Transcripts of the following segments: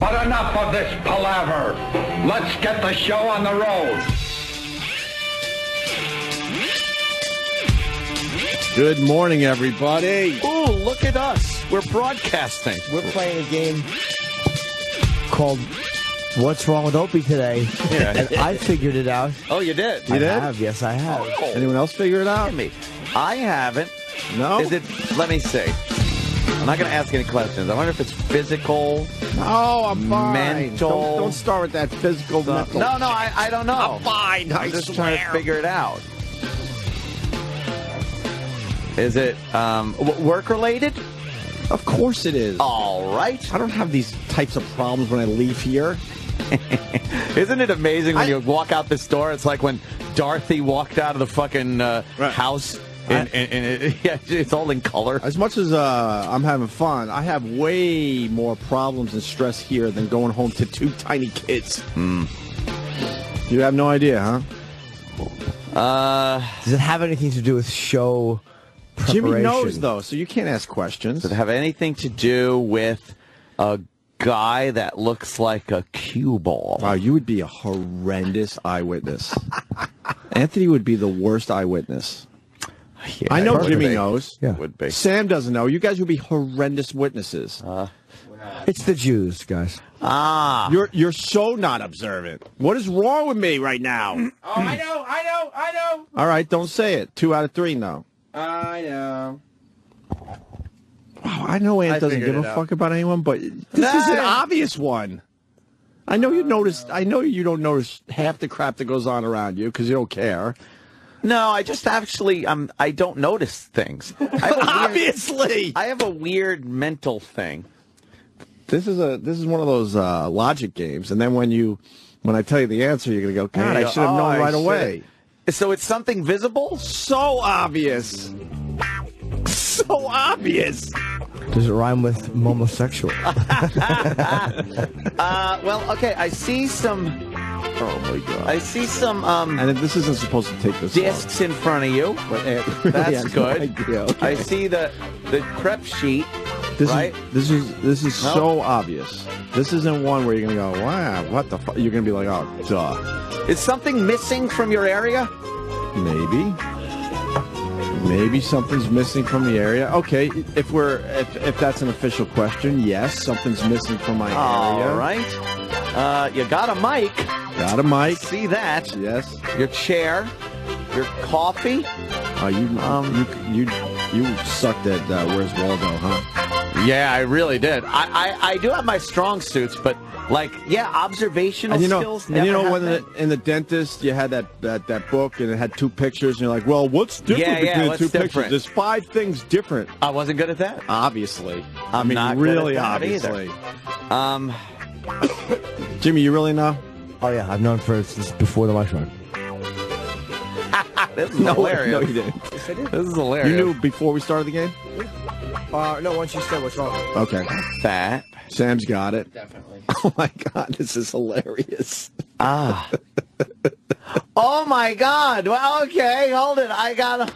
But enough of this palaver. Let's get the show on the road. Good morning, everybody. Ooh, look at us. We're broadcasting. We're playing a game called What's Wrong with Opie today? Yeah. And I figured it out. Oh, you did? You did? Have, yes, I have. Oh. Anyone else figure it out? Me. I haven't. No? Is it? Let me see. I'm not going to ask any questions. I wonder if it's physical. No, I'm fine. Mental. Don't start with that physical mental. No, I don't know. I'm fine. I'm just trying to figure it out. Is it work-related? Of course it is. All right. I don't have these types of problems when I leave here. Isn't it amazing when you walk out this door? It's like when Dorothy walked out of the fucking house. And it's all in color. As much as I'm having fun, I have way more problems and stress here than going home to two tiny kids. You have no idea, huh? Does it have anything to do with show preparation? Jimmy knows, though, so you can't ask questions. Does it have anything to do with a guy that looks like a cue ball? Wow, you would be a horrendous eyewitness. Anthony would be the worst eyewitness. Yeah, I know Jimmy would be. knows. Yeah. Would be. Sam doesn't know. You guys would be horrendous witnesses. It's the Jews, guys. You're so not observant. What is wrong with me right now? Oh, I know. All right, don't say it. 2 out of 3, no. I know. Wow, I know Ant doesn't figured give a it out. fuck about anyone, but this is an obvious one. I know you noticed. I know you don't notice half the crap that goes on around you because you don't care. No, I just actually I don't notice things. Obviously, I have a weird mental thing. this is one of those logic games, and then when I tell you the answer, you're gonna go, God, I should have known right away. So it's something visible? So obvious. So obvious. Does it rhyme with homosexual? Well, okay, I see some. Oh my God. I see some And this isn't supposed to take this discs in front of you. long. But That's good. idea. Okay. I see the crepe sheet. This right? This is No. so obvious. This isn't one where you're gonna go, wow, what the fuck? You're gonna be like, oh, duh. Is something missing from your area? Maybe something's missing from the area. Okay, if that's an official question, yes, something's missing from my area. All right. You got a mic. Got a mic. See that? Yes. Your chair. Your coffee. You sucked at Where's Waldo, huh? Yeah, I really did. I do have my strong suits, but observational skills. And you know never when have in the dentist you had that book and it had 2 pictures and you're like, well, what's different between the what's 2 different? pictures? There's 5 things different. I wasn't good at that. Obviously. I'm not really good at that obviously. either. Jimmy, you really know? Oh, yeah, I've known since before the microphone. This is hilarious. No, you didn't. Yes, I did. This is hilarious. You knew before we started the game? No, once you said what's wrong. Okay. that. Sam's got it. Definitely. Oh my God, this is hilarious. Oh my God. Well, okay, hold it. I got.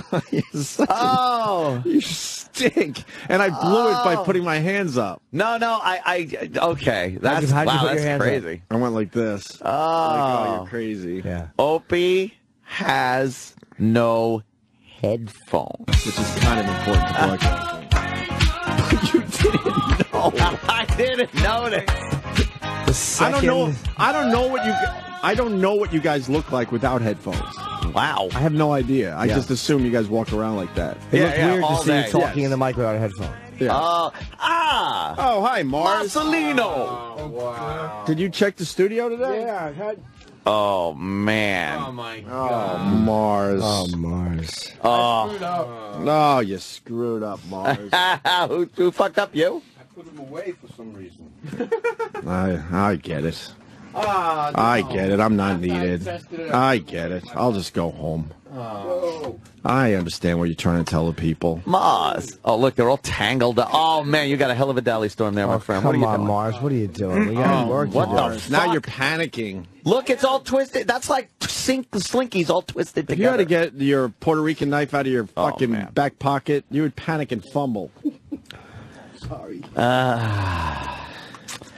You stink. And I blew it by putting my hands up. No. Okay. That's How'd you put your that's hands up? crazy. I went like this. Oh, you're crazy. Yeah. Opie has no headphones. Which is kind of important to broadcasting. You didn't know. I didn't notice. I don't know what you guys look like without headphones. Wow. I have no idea. I Yeah. just assume you guys walk around like that. It Yeah, looked yeah, weird to all see you day. talking Yes. in the mic without a headphone. Yeah. Oh, Hi, Mars. Marcelino. Oh, wow. Did you check the studio today? Yeah, I've had. Oh, man. Oh, my Oh, God. Mars. Oh, Mars. Oh. Screwed up. No, you screwed up, Mars. Who fucked up you? I put him away for some reason. I get it. Ah, no. I get it. I'm not I needed. tested it out. I get it. I'll just go home. Whoa. I understand what you're trying to tell the people. Mars. Oh, look, they're all tangled up. Oh, man, you got a hell of a deli storm there, my friend. What are Come you on, doing? Mars. What are you doing? We got work to what do. the Now fuck? you're panicking. Look, it's all twisted. That's like Slinky's all twisted If you had together. to get your Puerto Rican knife out of your Oh, fucking man. back pocket, you would panic and fumble. Sorry.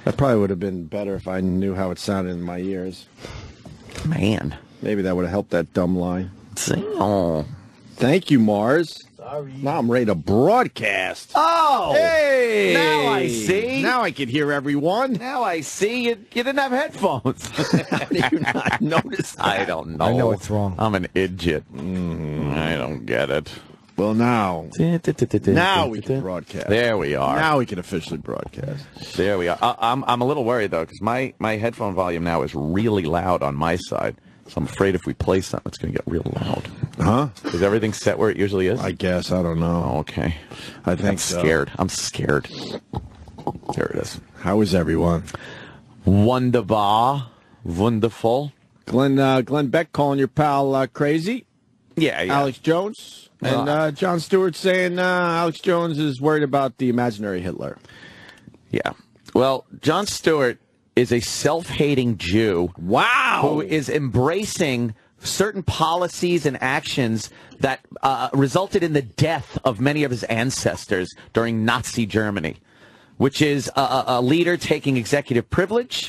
That probably would have been better if I knew how it sounded in my ears. Man. Maybe that would have helped that dumb line. Oh. Thank you, Mars. Sorry. Now I'm ready to broadcast. Oh! Hey! Now I see. Now I can hear everyone. Now I see. You didn't have headphones. How do you not notice that? I don't know. I know it's wrong. I'm an idiot. I don't get it. Well, now we can broadcast. There we are. Now we can officially broadcast. There we are. I'm a little worried, though, because my headphone volume now is really loud on my side. So I'm afraid if we play something, it's going to get real loud. Huh? Is everything set where it usually is? I guess. I don't know. Oh, okay. I think I'm scared. I'm scared. There it is. How is everyone? Wunderbar. Wonderful. Glenn Beck calling your pal crazy. Yeah. Alex Jones. And Jon Stewart saying Alex Jones is worried about the imaginary Hitler. Yeah. Well, Jon Stewart is a self-hating Jew. Wow. Who is embracing certain policies and actions that resulted in the death of many of his ancestors during Nazi Germany, which is a leader taking executive privilege,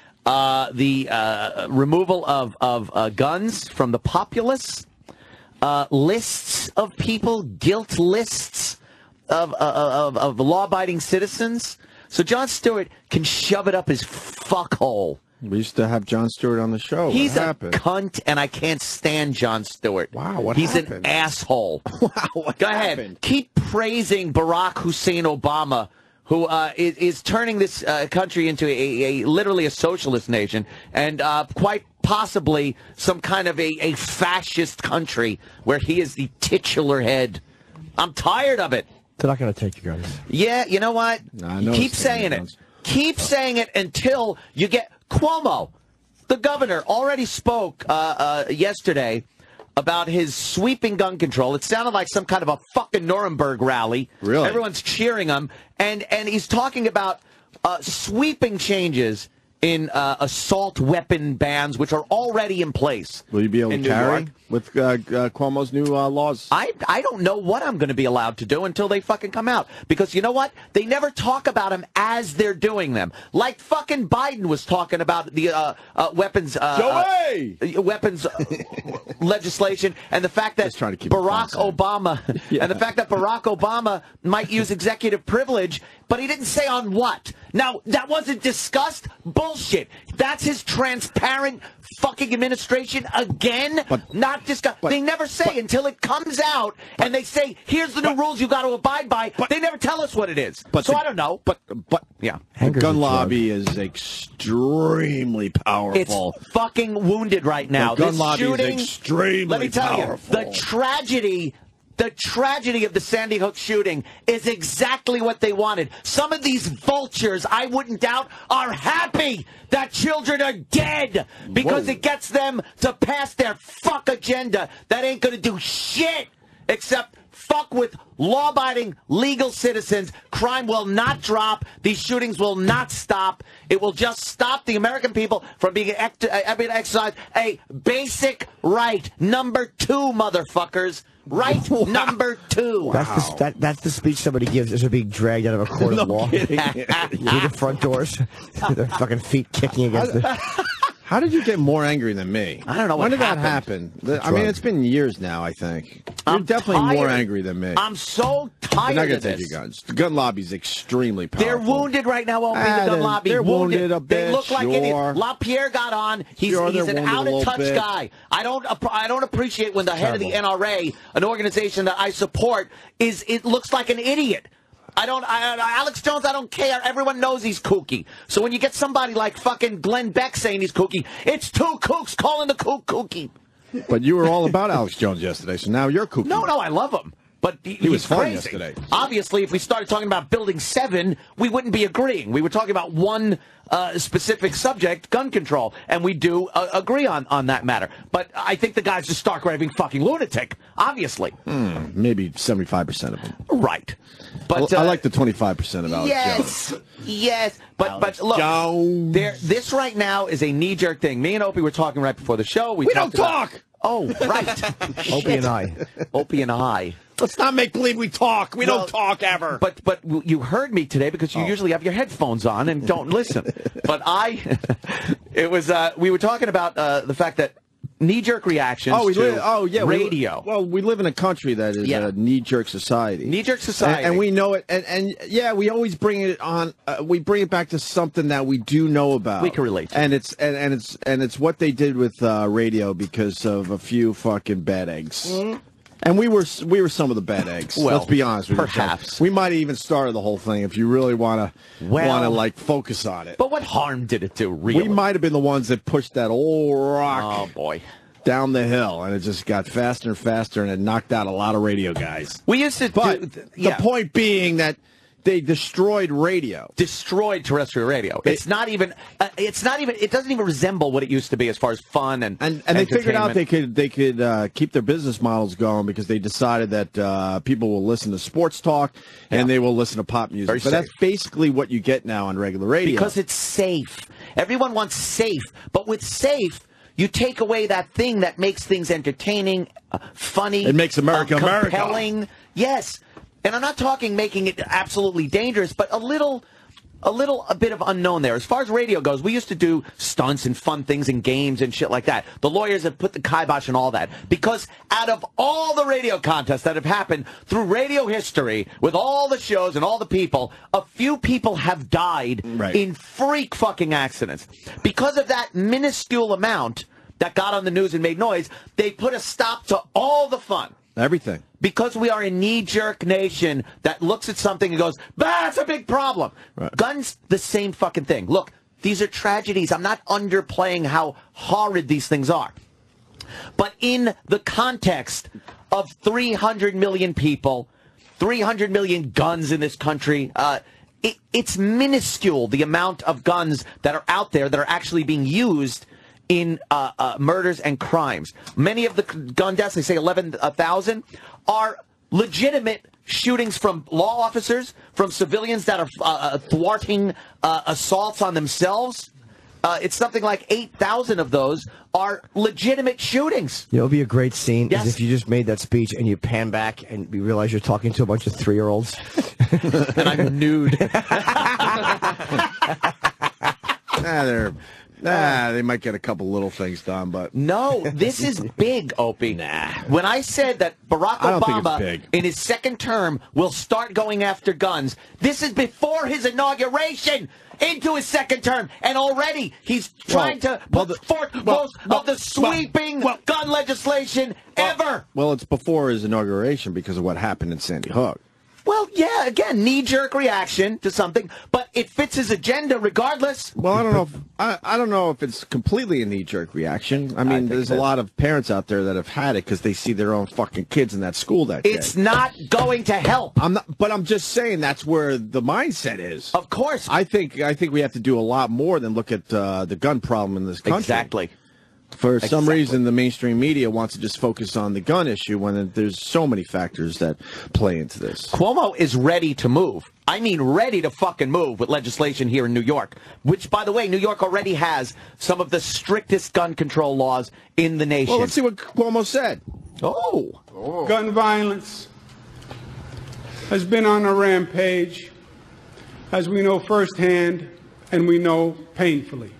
the removal of guns from the populace, lists of people, guilt lists of law-abiding citizens. So Jon Stewart can shove it up his fuckhole. We used to have Jon Stewart on the show. He's what a happened? cunt, and I can't stand Jon Stewart. Wow, what He's happened? an asshole. Wow, what Go happened? ahead. Keep praising Barack Hussein Obama, who is turning this country into literally a socialist nation, and quite possibly some kind of a fascist country where he is the titular head. I'm tired of it. They're not going to take you guys. Yeah, you know what? Keep saying it. Keep saying it until you get Cuomo. The governor already spoke yesterday about his sweeping gun control. It sounded like some kind of a fucking Nuremberg rally. Really? Everyone's cheering him. And he's talking about sweeping changes in assault weapon bans, which are already in place. Will you be able to in New carry York. with Cuomo's new laws? I don't know what I'm going to be allowed to do until they fucking come out. Because you know what? They never talk about them as they're doing them. Like fucking Biden was talking about the weapons weapons legislation and the fact that trying to keep it Barack constant. Obama Yeah. and the fact that Barack Obama might use executive privilege, but he didn't say on what. Now, that wasn't discussed. Bullshit. That's his transparent fucking administration again. But- not discussed. They never say until it comes out and they say, here's the new rules you got to abide by. They never tell us what it is. So I don't know. But Yeah. the Anger's gun a drug. lobby is extremely powerful. It's fucking wounded right now. The gun This lobby is shooting, extremely let me tell powerful. you, the tragedy of the Sandy Hook shooting is exactly what they wanted. Some of these vultures, I wouldn't doubt, are happy that children are dead because it gets them to pass their fuck agenda that ain't going to do shit except fuck with law-abiding legal citizens. Crime will not drop. These shootings will not stop. It will just stop the American people from being able to exercise a basic right. Number 2, motherfuckers. Right number 2. That's the speech somebody gives as they're being dragged out of a court of law. Through the front doors. Their fucking feet kicking against the... How did you get more angry than me? I don't know When what did happened. that happen? I mean, it's been years now, I think. You're definitely more angry than me. I'm so They're tired not going of to take this. your guns. The gun lobby's extremely powerful. They're wounded right now, Opie, the gun lobby. They're wounded a They bit, look like sure. idiots. LaPierre got on. He's Sure, an they're wounded a little out-of-touch bit. guy. I don't appreciate when the head of the NRA, an organization that I support, it looks like an idiot. Alex Jones, I don't care. Everyone knows he's kooky. So when you get somebody like fucking Glenn Beck saying he's kooky, it's 2 kooks calling the kook kooky. But you were all about Alex Jones yesterday, so now you're kooky. No, I love him. But He was he's fun crazy. yesterday. Obviously, if we started talking about Building 7, we wouldn't be agreeing. We were talking about one specific subject, gun control, and we do agree on that matter. But I think the guy's a stark raving fucking lunatic, obviously. Maybe 75% of them. Right. But I like the 25% of Alex Jones. Yes. But look, Jones. this right now is a knee-jerk thing. Me and Opie were talking right before the show. We don't talk! Oh, right. Opie and I. Opie and I. Let's not make believe we talk. We don't talk ever. But you heard me today because you usually have your headphones on and don't listen. But we were talking about the fact that knee-jerk reactions radio. Well, we live in a country that is a knee-jerk society. Knee-jerk society. And we know it. And we always bring it on. We bring it back to something that we do know about. We can relate to. And it's what they did with radio because of a few fucking bad eggs. Mm-hmm. And we were some of the bad eggs. Well, let's be honest with you. Perhaps we might have even started the whole thing if you really want to like focus on it. But what harm did it do? Really, we might have been the ones that pushed that old rock. Oh boy. Down the hill, and it just got faster and faster, and it knocked out a lot of radio guys. We used to, the point being that they destroyed radio, destroyed terrestrial radio. It doesn't even resemble what it used to be as far as fun and they figured out they could keep their business models going because they decided that people will listen to sports talk and they will listen to pop music. But that's basically what you get now on regular radio because it's safe. Everyone wants safe, but with safe, you take away that thing that makes things entertaining, funny. It makes America compelling. America. Yes. And I'm not talking making it absolutely dangerous, but a bit of unknown there. As far as radio goes, we used to do stunts and fun things and games and shit like that. The lawyers have put the kibosh on all that. Because out of all the radio contests that have happened through radio history, with all the shows and all the people, a few people have died in freak fucking accidents. Because of that minuscule amount that got on the news and made noise, they put a stop to all the fun. Everything. Because we are a knee-jerk nation that looks at something and goes, that's a big problem. Right. Guns, the same fucking thing. Look, these are tragedies. I'm not underplaying how horrid these things are. But in the context of 300 million people, 300 million guns in this country, it's minuscule, the amount of guns that are out there that are actually being used in murders and crimes. Many of the gun deaths, they say 11,000, are legitimate shootings from law officers, from civilians that are thwarting assaults on themselves. It's something like 8,000 of those are legitimate shootings. You know, it would be a great scene Yes. is if you just made that speech and you pan back and you realize you're talking to a bunch of 3-year-olds. And I'm nude. They might get a couple little things done, but... No, this is big, Opie. When I said that Barack Obama, in his second term, will start going after guns, this is before his inauguration into his second term, and already he's trying to put forth most of the sweeping gun legislation ever. Well, it's before his inauguration because of what happened in Sandy Hook. Well, yeah, again, knee-jerk reaction to something, but it fits his agenda regardless. Well, I don't know if it's completely a knee-jerk reaction. I mean, there's a lot of parents out there that have had it because they see their own fucking kids in that school that day. It's not going to help. But I'm just saying that's where the mindset is. Of course. I think we have to do a lot more than look at the gun problem in this country. Exactly. For some reason, the mainstream media wants to just focus on the gun issue when there's so many factors that play into this. Cuomo is ready to move. I mean, ready to fucking move with legislation here in New York, which, by the way, New York already has some of the strictest gun control laws in the nation. Well, let's see what Cuomo said. Gun violence has been on a rampage, as we know firsthand and we know painfully.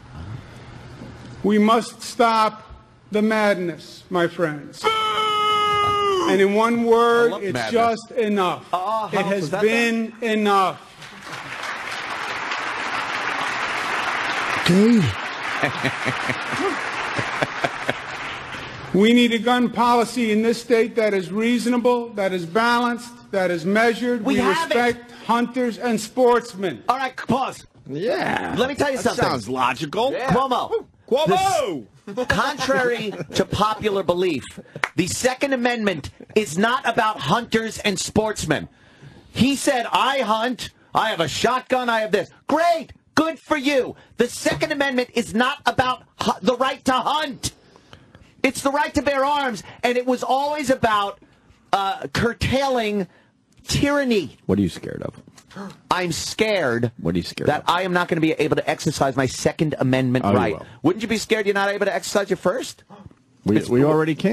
We must stop the madness, my friends. And in one word, it's madness. Just enough. It has been enough. We need a gun policy in this state that is reasonable, that is balanced, that is measured. We respect hunters and sportsmen. All right, pause. Yeah. Let me tell you something. Sounds logical. Yeah. Cuomo. Contrary to popular belief, the Second Amendment is not about hunters and sportsmen. He said, I hunt, I have a shotgun, I have this. Great, good for you. The Second Amendment is not about the right to hunt. It's the right to bear arms, and it was always about curtailing tyranny. What are you scared of? I'm scared. What are you scared that of? I am not going to be able to exercise my Second Amendment right. You will. Wouldn't you be scared you're not able to exercise your first? We already can't.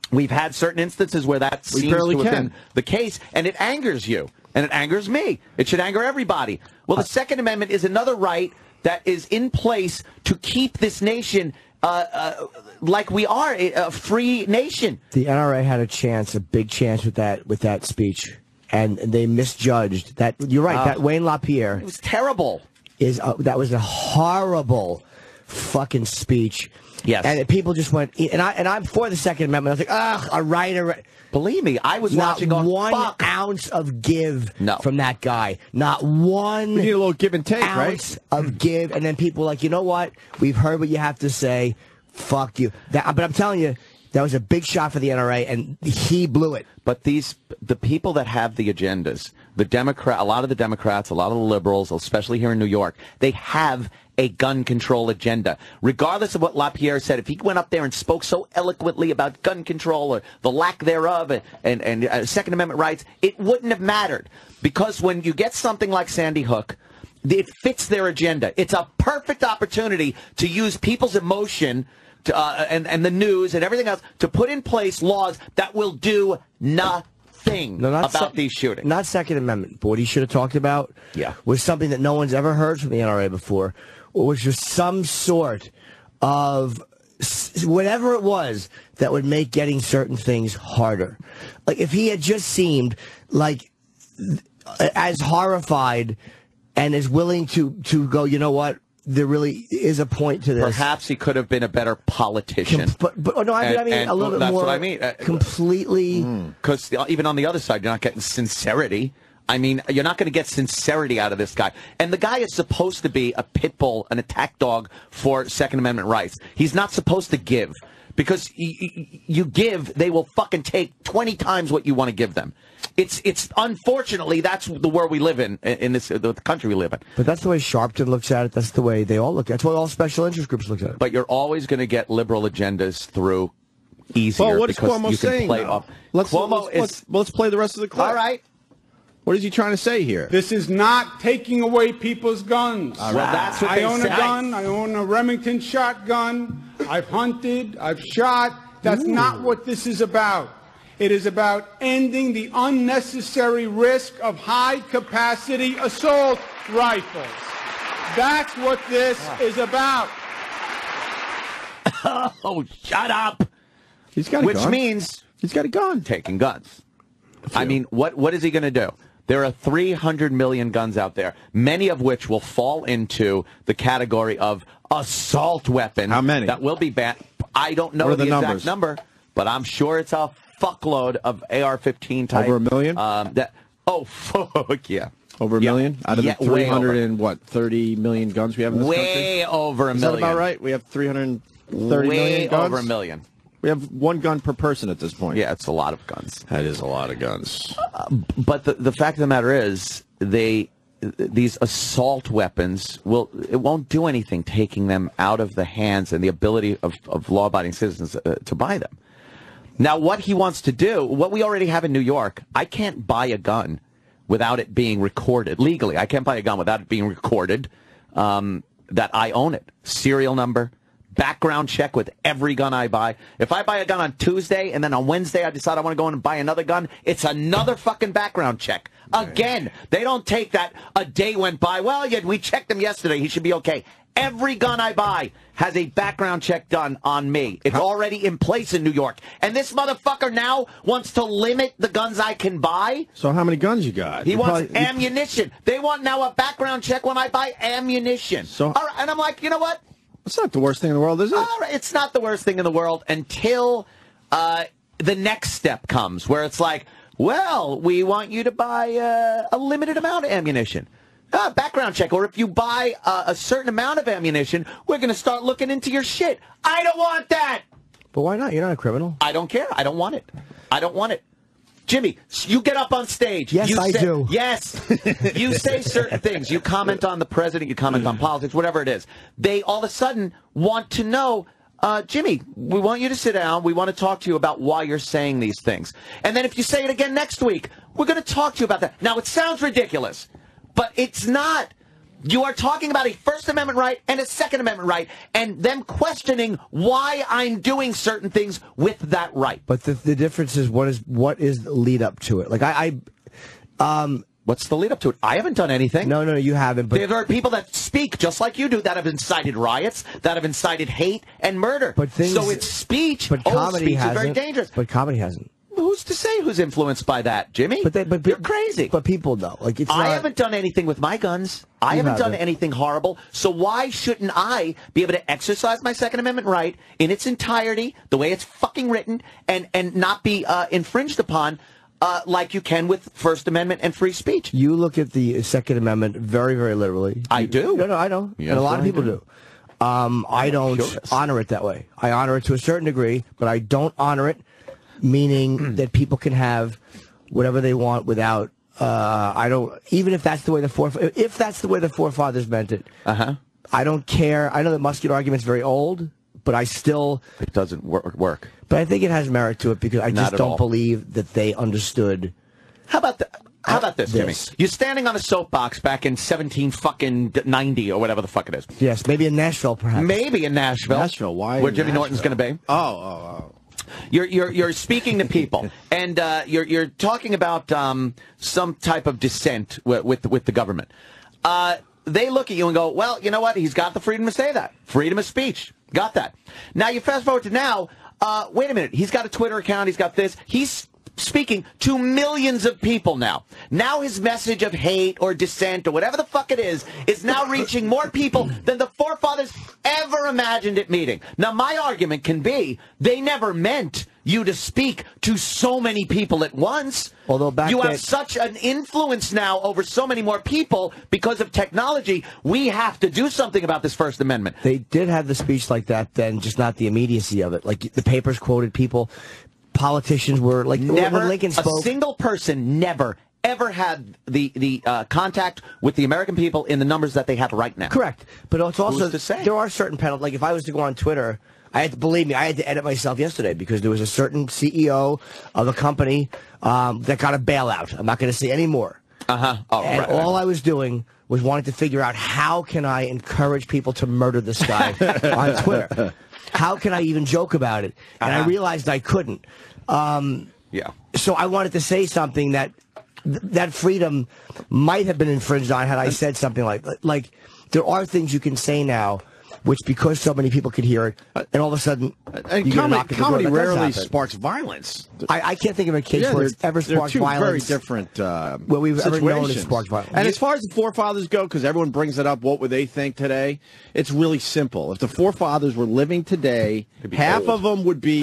We've had certain instances where that seems to have been the case, and it angers you, and it angers me. It should anger everybody. Well, the Second Amendment is another right that is in place to keep this nation like we are a free nation. The NRA had a chance, a big chance with that speech, and they misjudged that. You're right. That Wayne LaPierre. It was terrible. That was a horrible fucking speech. Yes. And people just went, and I'm for the Second Amendment. I was like, ugh, a right. Believe me, I was watching on one fuck. ounce of give No. from that guy. Not one. We need a little give and take, ounce right? of give, and then people were like, you know what? We've heard what you have to say. Fuck you. But I'm telling you, that was a big shot for the NRA, and he blew it. But the people that have the agendas, a lot of the Democrats, a lot of the liberals, especially here in New York, they have a gun control agenda. Regardless of what LaPierre said, if he went up there and spoke so eloquently about gun control or the lack thereof and Second Amendment rights, it wouldn't have mattered. Because when you get something like Sandy Hook, it fits their agenda. It's a perfect opportunity to use people's emotion and the news and everything else to put in place laws that will do nothing about these shootings. Not Second Amendment, but what he should have talked about was something that no one's ever heard from the NRA before, which was some sort of whatever it was that would make getting certain things harder. Like if he had just seemed like as horrified and as willing to go, you know what? There really is a point to this. Perhaps he could have been a better politician. But no, I mean a little bit that's more. What I mean. Completely. Because even on the other side, you're not getting sincerity. I mean, you're not going to get sincerity out of this guy. And the guy is supposed to be a pit bull, an attack dog for Second Amendment rights. He's not supposed to give. Because you give, they will fucking take 20 times what you want to give them. It's unfortunately, that's the world we live in the country we live in. But that's the way Sharpton looks at it. That's the way they all look at it. That's why all special interest groups look at it. But you're always going to get liberal agendas through easier. Well, what is because Cuomo you can saying? play off. Let's play the rest of the clip. All right. What is he trying to say here? This is not taking away people's guns. Well, that's what I they own say. a gun. I own a Remington shotgun. I've hunted. I've shot. That's not what this is about. It is about ending the unnecessary risk of high-capacity assault rifles. That's what this is about. Oh, shut up. He's got a gun. Which means he's got a gun. Taking guns. I mean, what is he going to do? There are 300 million guns out there, many of which will fall into the category of assault weapon. How many? That will be banned. I don't know the exact number, but I'm sure it's a fuckload of AR-15 type. Over a million? Fuck yeah. Over a million? Out of the 300 and 30 million guns we have in this country? Way over a million. Is that about right? We have 330 million guns? Way over a million. We have one gun per person at this point. Yeah, it's a lot of guns. That is a lot of guns. But the fact of the matter is, these assault weapons won't do anything taking them out of the hands and the ability of law-abiding citizens to buy them. Now, what he wants to do, what we already have in New York, I can't buy a gun without it being recorded legally. I can't buy a gun without it being recorded that I own it. Serial number. Background check with every gun I buy. If I buy a gun on Tuesday and then on Wednesday I decide I want to go in and buy another gun, it's another fucking background check. Again, they don't take that a day went by. Well, yeah, we checked him yesterday. He should be okay. Every gun I buy has a background check done on me. It's already in place in New York. And this motherfucker now wants to limit the guns I can buy. So how many guns you got? He wants ammunition. They want now a background check when I buy ammunition. All right, and I'm like, you know what? It's not the worst thing in the world, is it? All right, it's not the worst thing in the world until the next step comes, where it's like, well, we want you to buy a limited amount of ammunition. Background check. Or if you buy a certain amount of ammunition, we're going to start looking into your shit. I don't want that. But why not? You're not a criminal. I don't care. I don't want it. I don't want it. Jimmy, you get up on stage. Yes, I do. Yes. You say certain things. You comment on the president. You comment on politics, whatever it is. They all of a sudden want to know, Jimmy, we want you to sit down. We want to talk to you about why you're saying these things. And then if you say it again next week, we're going to talk to you about that. Now, it sounds ridiculous, but it's not. You are talking about a First Amendment right and a Second Amendment right, and them questioning why I'm doing certain things with that right. But the difference is what is the lead up to it? Like what's the lead up to it? I haven't done anything. No, you haven't. But there are people that speak just like you do that have incited riots, that have incited hate and murder. So it's speech. But comedy speech hasn't. is very dangerous. But comedy hasn't. Who's to say who's influenced by that, Jimmy? But you're crazy. But people know. Like I haven't done anything with my guns. I haven't done anything horrible. So why shouldn't I be able to exercise my Second Amendment right in its entirety, the way it's fucking written, and not be infringed upon like you can with First Amendment and free speech? You look at the Second Amendment very, very literally. I do. No, I know. Yes, and a lot of people do. I don't honor it that way. I honor it to a certain degree, but I don't honor it, meaning that people can have whatever they want without. I don't. Even if that's the way the forefathers meant it. I don't care. I know the Musket argument's very old, but I still. It doesn't work. But I think it has merit to it because I just don't believe that they understood. How about this, Jimmy? You're standing on a soapbox back in 1790 or whatever the fuck it is. Yes, maybe in Nashville, perhaps. Maybe in Nashville. Nashville, why? Where Jimmy Norton's going to be. Oh. You're speaking to people, and you're talking about some type of dissent with the government. They look at you and go, well, you know what? He's got the freedom to say that. Freedom of speech. Got that. Now you fast forward to now. Wait a minute. He's got a Twitter account. He's got this. He's speaking to millions of people now. Now his message of hate or dissent or whatever the fuck it is now reaching more people than the forefathers ever imagined it meeting. Now my argument can be they never meant you to speak to so many people at once. Although you have such an influence now over so many more people because of technology. We have to do something about this First Amendment. They did have the speech like that then, just not the immediacy of it. Like the papers quoted people. Politicians were like never. When Lincoln spoke, a single person never ever had the contact with the American people in the numbers that they have right now. Correct, but it's also Who's to say? There are certain penalties. Like if I was to go on Twitter, I had to edit myself yesterday because there was a certain CEO of a company that got a bailout. I'm not going to say any more. All I was doing was wanting to figure out how can I encourage people to murder this guy on Twitter. How can I even joke about it? And I realized I couldn't. So I wanted to say something that freedom might have been infringed on had I said something like there are things you can say now, which because so many people could hear it, and all of a sudden, comedy rarely sparks violence. I can't think of a case where it's ever sparked violence. Very different where we've ever known it sparked violence. And as far as the forefathers go, because everyone brings it up, what would they think today? It's really simple. If the forefathers were living today, half of them would be,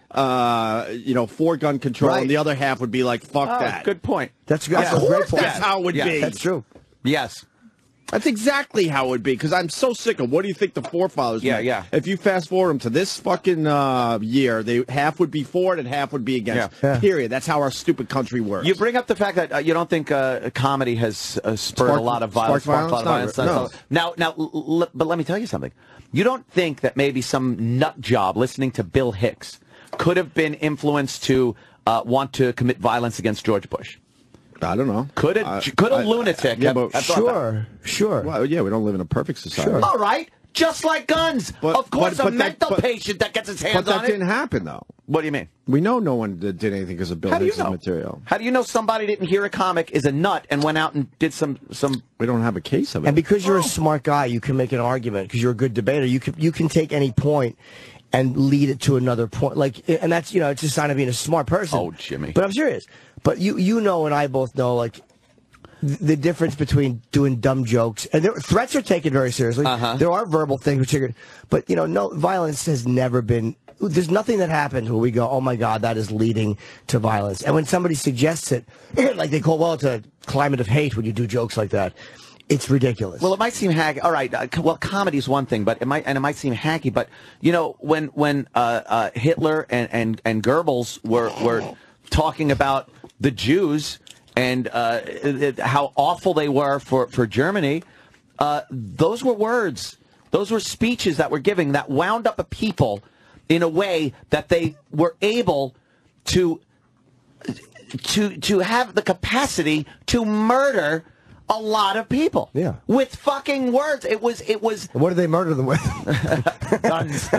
for gun control, and the other half would be like, fuck that. Good point. That's a great point. That's how it would be. That's true. Yes. That's exactly how it would be, because I'm so sick of what do you think the forefathers meant? If you fast forward them to this fucking year, half would be for it and half would be against. Period. That's how our stupid country works. You bring up the fact that you don't think comedy has spurred a lot of violence. No. Now, but let me tell you something. You don't think that maybe some nut job listening to Bill Hicks could have been influenced to want to commit violence against George Bush? I don't know. Could a lunatic have Sure. Well, yeah, we don't live in a perfect society. Sure. All right. Just like guns. Of course, a mental patient that gets his hands on it. But that didn't happen, though. What do you mean? We know no one did anything because of Bill Hicks' material. How do you know somebody didn't hear a comic is a nut and went out and did some? We don't have a case of it. And because you're a smart guy, you can make an argument. Because you're a good debater, you can take any point and lead it to another point. And that's it's a sign of being a smart person. Oh, Jimmy. But I'm serious. But you know, and I both know, the difference between doing dumb jokes and threats are taken very seriously. There are verbal things which are, but no, violence has never been. There's nothing that happens where we go, oh my God, that is leading to violence. And when somebody suggests it, like they call, it's a climate of hate when you do jokes like that. It's ridiculous. Well, it might seem hacky. All right. Well, comedy is one thing, but it might seem hacky. But when Hitler and Goebbels were talking about the Jews and how awful they were for Germany, those were words. Those were speeches that were giving that wound up a people in a way that they were able to have the capacity to murder a lot of people. Yeah. With fucking words. It was. What did they murder them with? Guns.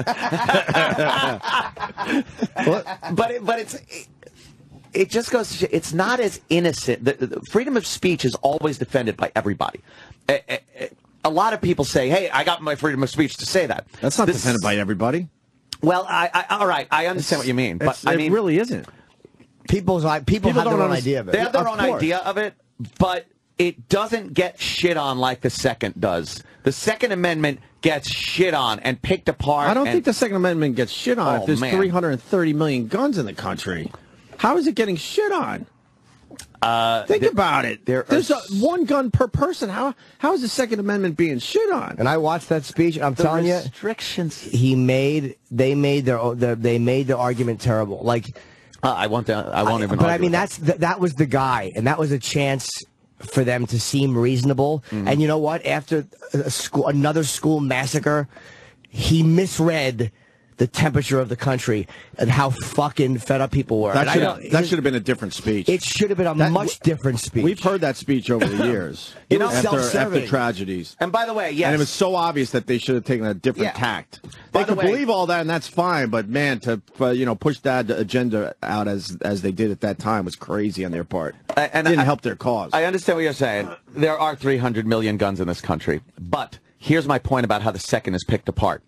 But it just goes to show, it's not as innocent. The freedom of speech is always defended by everybody. A lot of people say, hey, I got my freedom of speech to say that. That's not defended by everybody. Well, all right, I understand what you mean. But I mean, it really isn't. People have their own idea of it. They have their own idea of it, but it doesn't get shit on like the Second does. The Second Amendment gets shit on and picked apart. I don't think the Second Amendment gets shit on if there's 330 million guns in the country. How is it getting shit on? Think about it. There's one gun per person. How is the Second Amendment being shit on? And I watched that speech, and I'm telling you, restrictions. They made the argument terrible. Like, I won't even. But I mean, that was the guy, and that was a chance for them to seem reasonable. Mm-hmm. And you know what? After another school massacre, he misread the temperature of the country and how fucking fed up people were. That should have been a different speech. It should have been a much different speech. We've heard that speech over the years. After tragedies. And by the way, yes. And it was so obvious that they should have taken a different tact. They could believe all that, and that's fine. But man, to push that agenda out as they did at that time was crazy on their part. And it didn't help their cause. I understand what you're saying. There are 300 million guns in this country. But here's my point about how the Second is picked apart.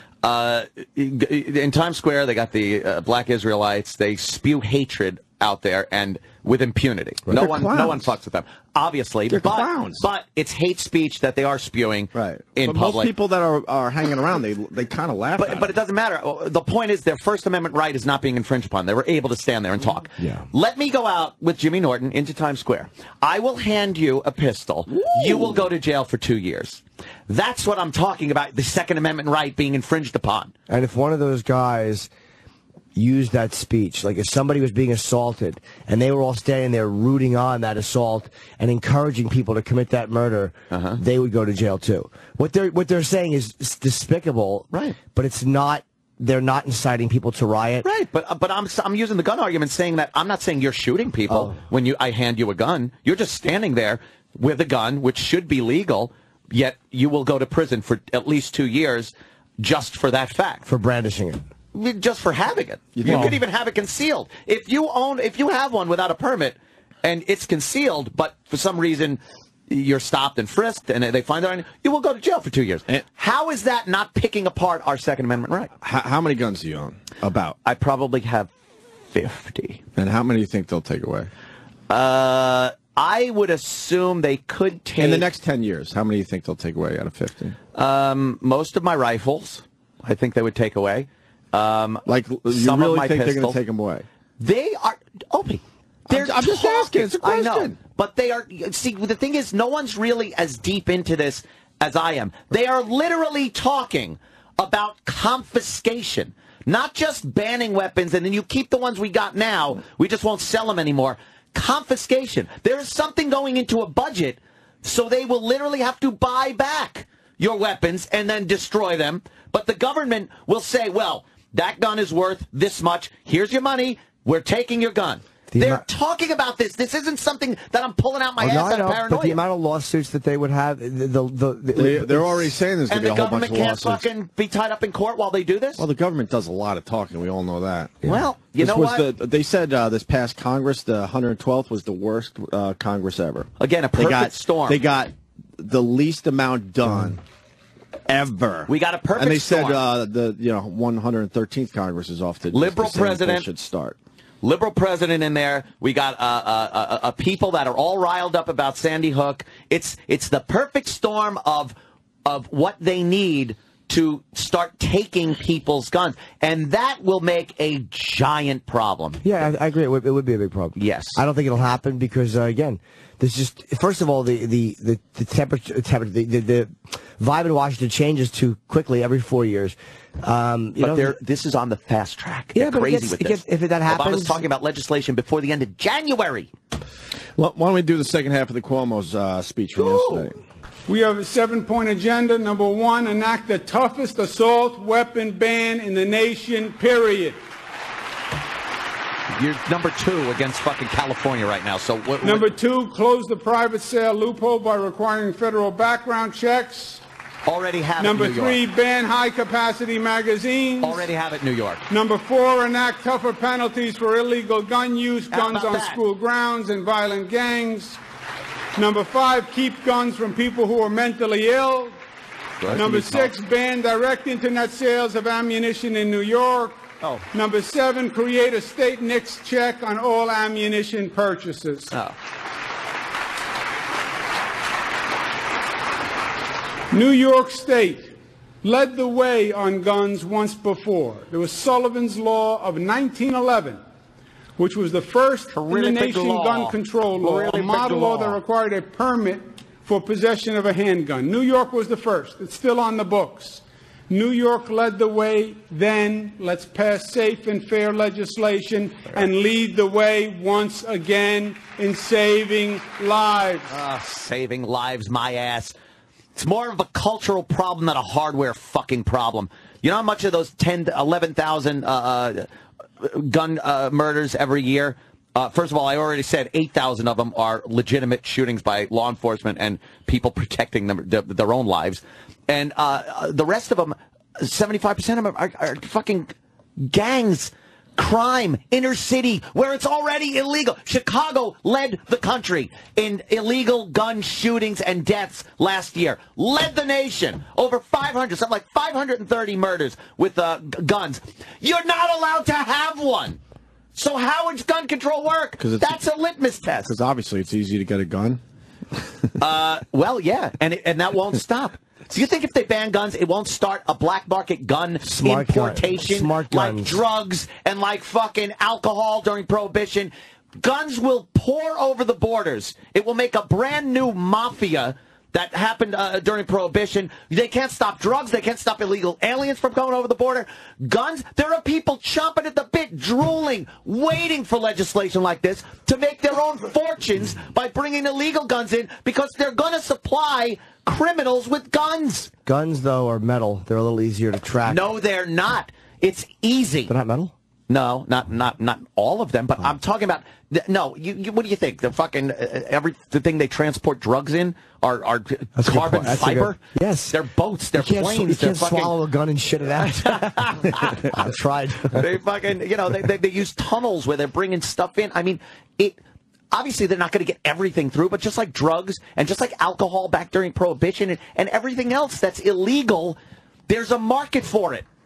In Times Square, they got the Black Israelites. They spew hatred out there and with impunity. Right. No one fucks with them. Obviously, they're clowns. But it's hate speech that they are spewing in public. Most people that are hanging around, they kind of laugh. But it doesn't matter. The point is, their First Amendment right is not being infringed upon. They were able to stand there and talk. Yeah. Let me go out with Jimmy Norton into Times Square. I will hand you a pistol. Ooh. You will go to jail for 2 years. That's what I'm talking about. The Second Amendment right being infringed upon. And if one of those guys used that speech, like if somebody was being assaulted and they were all standing there rooting on that assault and encouraging people to commit that murder, they would go to jail too. What they're saying is despicable, right? But it's not. They're not inciting people to riot, right? But I'm using the gun argument, saying that I'm not saying you're shooting people when I hand you a gun. You're just standing there with a gun, which should be legal, yet you will go to prison for at least 2 years just for that fact, for brandishing it. Just for having it. You could even have it concealed. If you have one without a permit and it's concealed, but for some reason you're stopped and frisked and they find out, you will go to jail for 2 years. How is that not picking apart our Second Amendment right? How many guns do you own? About? I probably have 50. And how many do you think they'll take away? I would assume they could take... In the next 10 years, how many do you think they'll take away out of 50? Most of my rifles, I think they would take away. You really think they're going to take them away? They are, Opie. I'm just asking. It's a question. I know, but they are. See, the thing is, no one's really as deep into this as I am. They are literally talking about confiscation, not just banning weapons and then you keep the ones we got now. We just won't sell them anymore. Confiscation. There is something going into a budget, so they will literally have to buy back your weapons and then destroy them. But the government will say, well, that gun is worth this much. Here's your money. We're taking your gun. They're talking about this. This isn't something that I'm pulling out my ass out of paranoia. But the amount of lawsuits that they would have, they're already saying there's going to be a whole bunch of lawsuits. And the government can't fucking be tied up in court while they do this? Well, the government does a lot of talking. We all know that. Yeah. Well, you know what? They said this past Congress, the 112th, was the worst Congress ever. Again, a perfect storm. They got the least amount done. Ever. We got a perfect And they storm. said the 113th Congress is off to liberal president should start. Liberal president in there. We got a people that are all riled up about Sandy Hook. It's the perfect storm of what they need to start taking people's guns, and that will make a giant problem. Yeah, I agree. It would be a big problem. Yes, I don't think it'll happen because again, there's just first of all the temperature, the vibe in Washington changes too quickly every 4 years. This is on the fast track. Yeah, They're crazy with this. If that happens, Obama's talking about legislation before the end of January. Well, why don't we do the second half of the Cuomo's speech from yesterday? We have a 7-point agenda. Number 1, enact the toughest assault weapon ban in the nation, period. You're number 2 against fucking California right now. So what? Number 2, close the private sale loophole by requiring federal background checks. Already have Number it in New York. 3, ban high-capacity magazines. Already have it in New York. Number 4, enact tougher penalties for illegal gun use, guns on school grounds, and violent gangs. Number 5, keep guns from people who are mentally ill. Number 6, ban direct internet sales of ammunition in New York. Oh. Number 7, create a state NICS check on all ammunition purchases. Oh. New York State led the way on guns once before. There was Sullivan's Law of 1911, which was the first in the nation gun control law, a model law that required a permit for possession of a handgun. New York was the first. It's still on the books. New York led the way then. Let's pass safe and fair legislation and lead the way once again in saving lives. Saving lives, my ass. It's more of a cultural problem than a hardware fucking problem. You know how much of those 10 to 11,000 gun murders every year? First of all, I already said 8,000 of them are legitimate shootings by law enforcement and people protecting their own lives. And the rest of them, 75% of them are fucking gangs, crime, inner city, where it's already illegal. Chicago led the country in illegal gun shootings and deaths last year. Led the nation. Over 500, something like 530 murders with guns. You're not allowed to have one. So how would gun control work? That's a litmus test. Because obviously it's easy to get a gun. Well, yeah, and that won't stop. So you think if they ban guns, it won't start a black market gun importation like drugs and like fucking alcohol during Prohibition? Guns will pour over the borders. It will make a brand new mafia that happened during Prohibition. They can't stop drugs. They can't stop illegal aliens from going over the border. Guns, there are people chomping at the bit, drooling, waiting for legislation like this to make their own fortunes by bringing illegal guns in because they're going to supply criminals with guns. Guns, though, are metal. They're a little easier to track. No, they're not. It's easy. They're not metal? No, not all of them, but I'm talking about, no, what do you think? The fucking, everything they transport drugs in are carbon fiber? Yes. They're boats, they're planes. You can't swallow a gun and shit it out. I've tried. They fucking, they use tunnels where they're bringing stuff in. I mean, obviously, they're not going to get everything through, but just like drugs and just like alcohol back during Prohibition and everything else that's illegal, there's a market for it.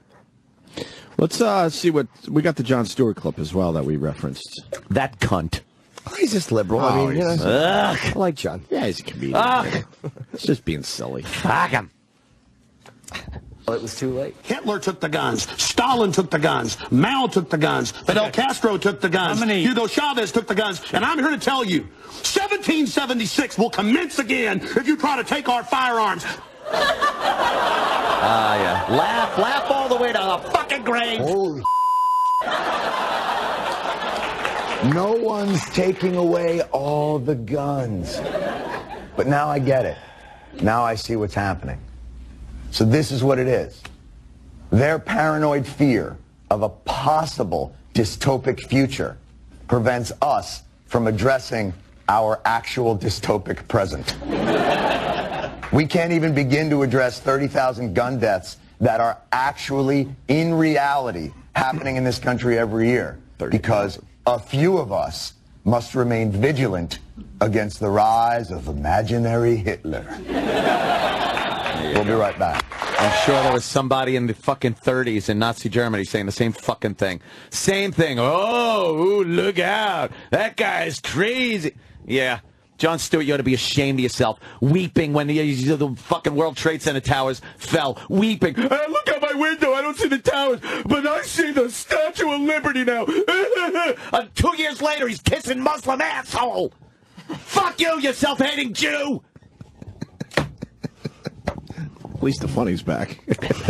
Let's see what we got. The Jon Stewart clip as well that we referenced. That cunt. He's just liberal. I mean, I like John. Yeah, he's a comedian. It's just being silly. Fuck him. Well, it was too late. Hitler took the guns. Stalin took the guns. Mao took the guns. Fidel Castro took the guns. Hugo Chavez took the guns. And I'm here to tell you, 1776 will commence again if you try to take our firearms. Yeah. Laugh all the way to the fucking grave. Holy No one's taking away all the guns. But now I get it. Now I see what's happening. So this is what it is. Their paranoid fear of a possible dystopic future prevents us from addressing our actual dystopic present. We can't even begin to address 30,000 gun deaths that are actually, in reality, happening in this country every year. Because a few of us must remain vigilant against the rise of imaginary Hitler. We'll be right back. I'm sure there was somebody in the fucking 30s in Nazi Germany saying the same fucking thing. Same thing. Oh, ooh, look out. That guy's crazy. Yeah. Jon Stewart, you ought to be ashamed of yourself. Weeping when the fucking World Trade Center towers fell. Weeping. Hey, look out my window. I don't see the towers, but I see the Statue of Liberty now. 2 years later, he's kissing Muslim asshole. Fuck you, you self-hating Jew. At least the funny's back.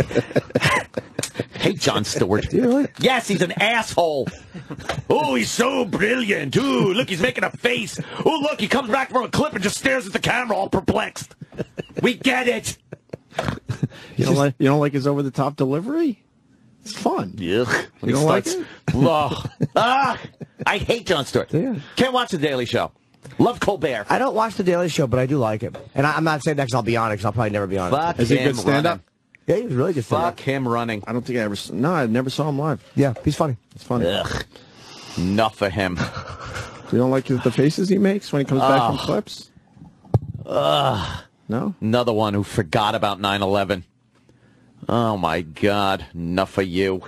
Hate Jon Stewart. Yes, he's an asshole. Oh, he's so brilliant. Ooh, look, he's making a face. Oh, look, he comes back from a clip and just stares at the camera all perplexed. We get it. You don't like his over-the-top delivery? It's fun. Yeah. You don't like it? I hate Jon Stewart. Yeah. Can't watch The Daily Show. Love Colbert. I don't watch The Daily Show, but I do like him. And I'm not saying that because I'll be on it, because I'll probably never be on Fuck it. Is he a good stand-up? Yeah, he was really good stand-up. Fuck him running. I don't think I ever. No, I never saw him live. Yeah, he's funny. It's funny. Ugh. Enough for him. You don't like the faces he makes when he comes back from clips? Ugh. No? Another one who forgot about 9/11. Oh, my God. Enough for you.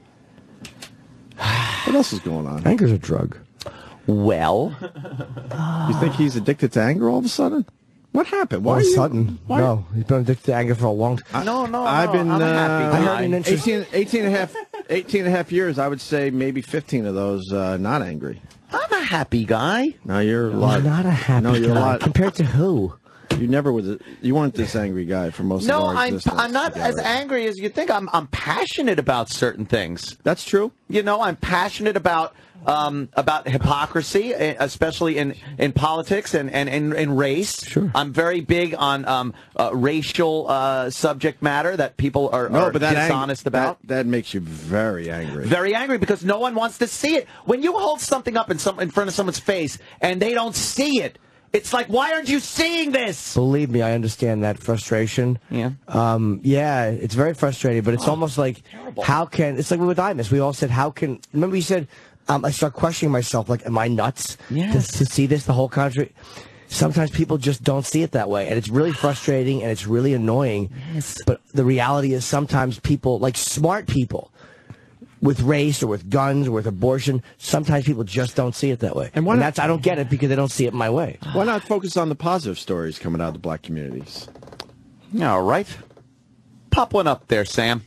What else is going on? Anger's a drug. Well. You think he's addicted to anger all of a sudden? What happened? Why All of are a you- sudden. why- No, he's been addicted to anger for a long time. No. I've been. I'm a happy I guy. heard an interesting... 18 and a half years, I would say maybe 15 of those not angry. I'm a happy guy. No, you're a You're lot. not a happy No, you're a guy. lot. Compared to who? You never was. You weren't this angry guy for most No, of our existence. I'm not as together. angry as you think. I'm passionate about certain things. That's true. You know, I'm passionate about hypocrisy, especially in politics and in race. Sure. I'm very big on racial subject matter that people are dishonest about. That makes you very angry. Very angry because no one wants to see it. When you hold something up in front of someone's face and they don't see it, it's like, why aren't you seeing this? Believe me, I understand that frustration. Yeah. Yeah, it's very frustrating, but it's almost like, it's like with Imus. We all said, remember you said, I start questioning myself, like, am I nuts to see this, the whole country? Sometimes people just don't see it that way, and it's really frustrating, and it's really annoying. Yes. But the reality is sometimes people, like smart people, with race or with guns or with abortion, sometimes people just don't see it that way. And I don't get it because they don't see it my way. Why not focus on the positive stories coming out of the black communities? All right. Pop one up there, Sam.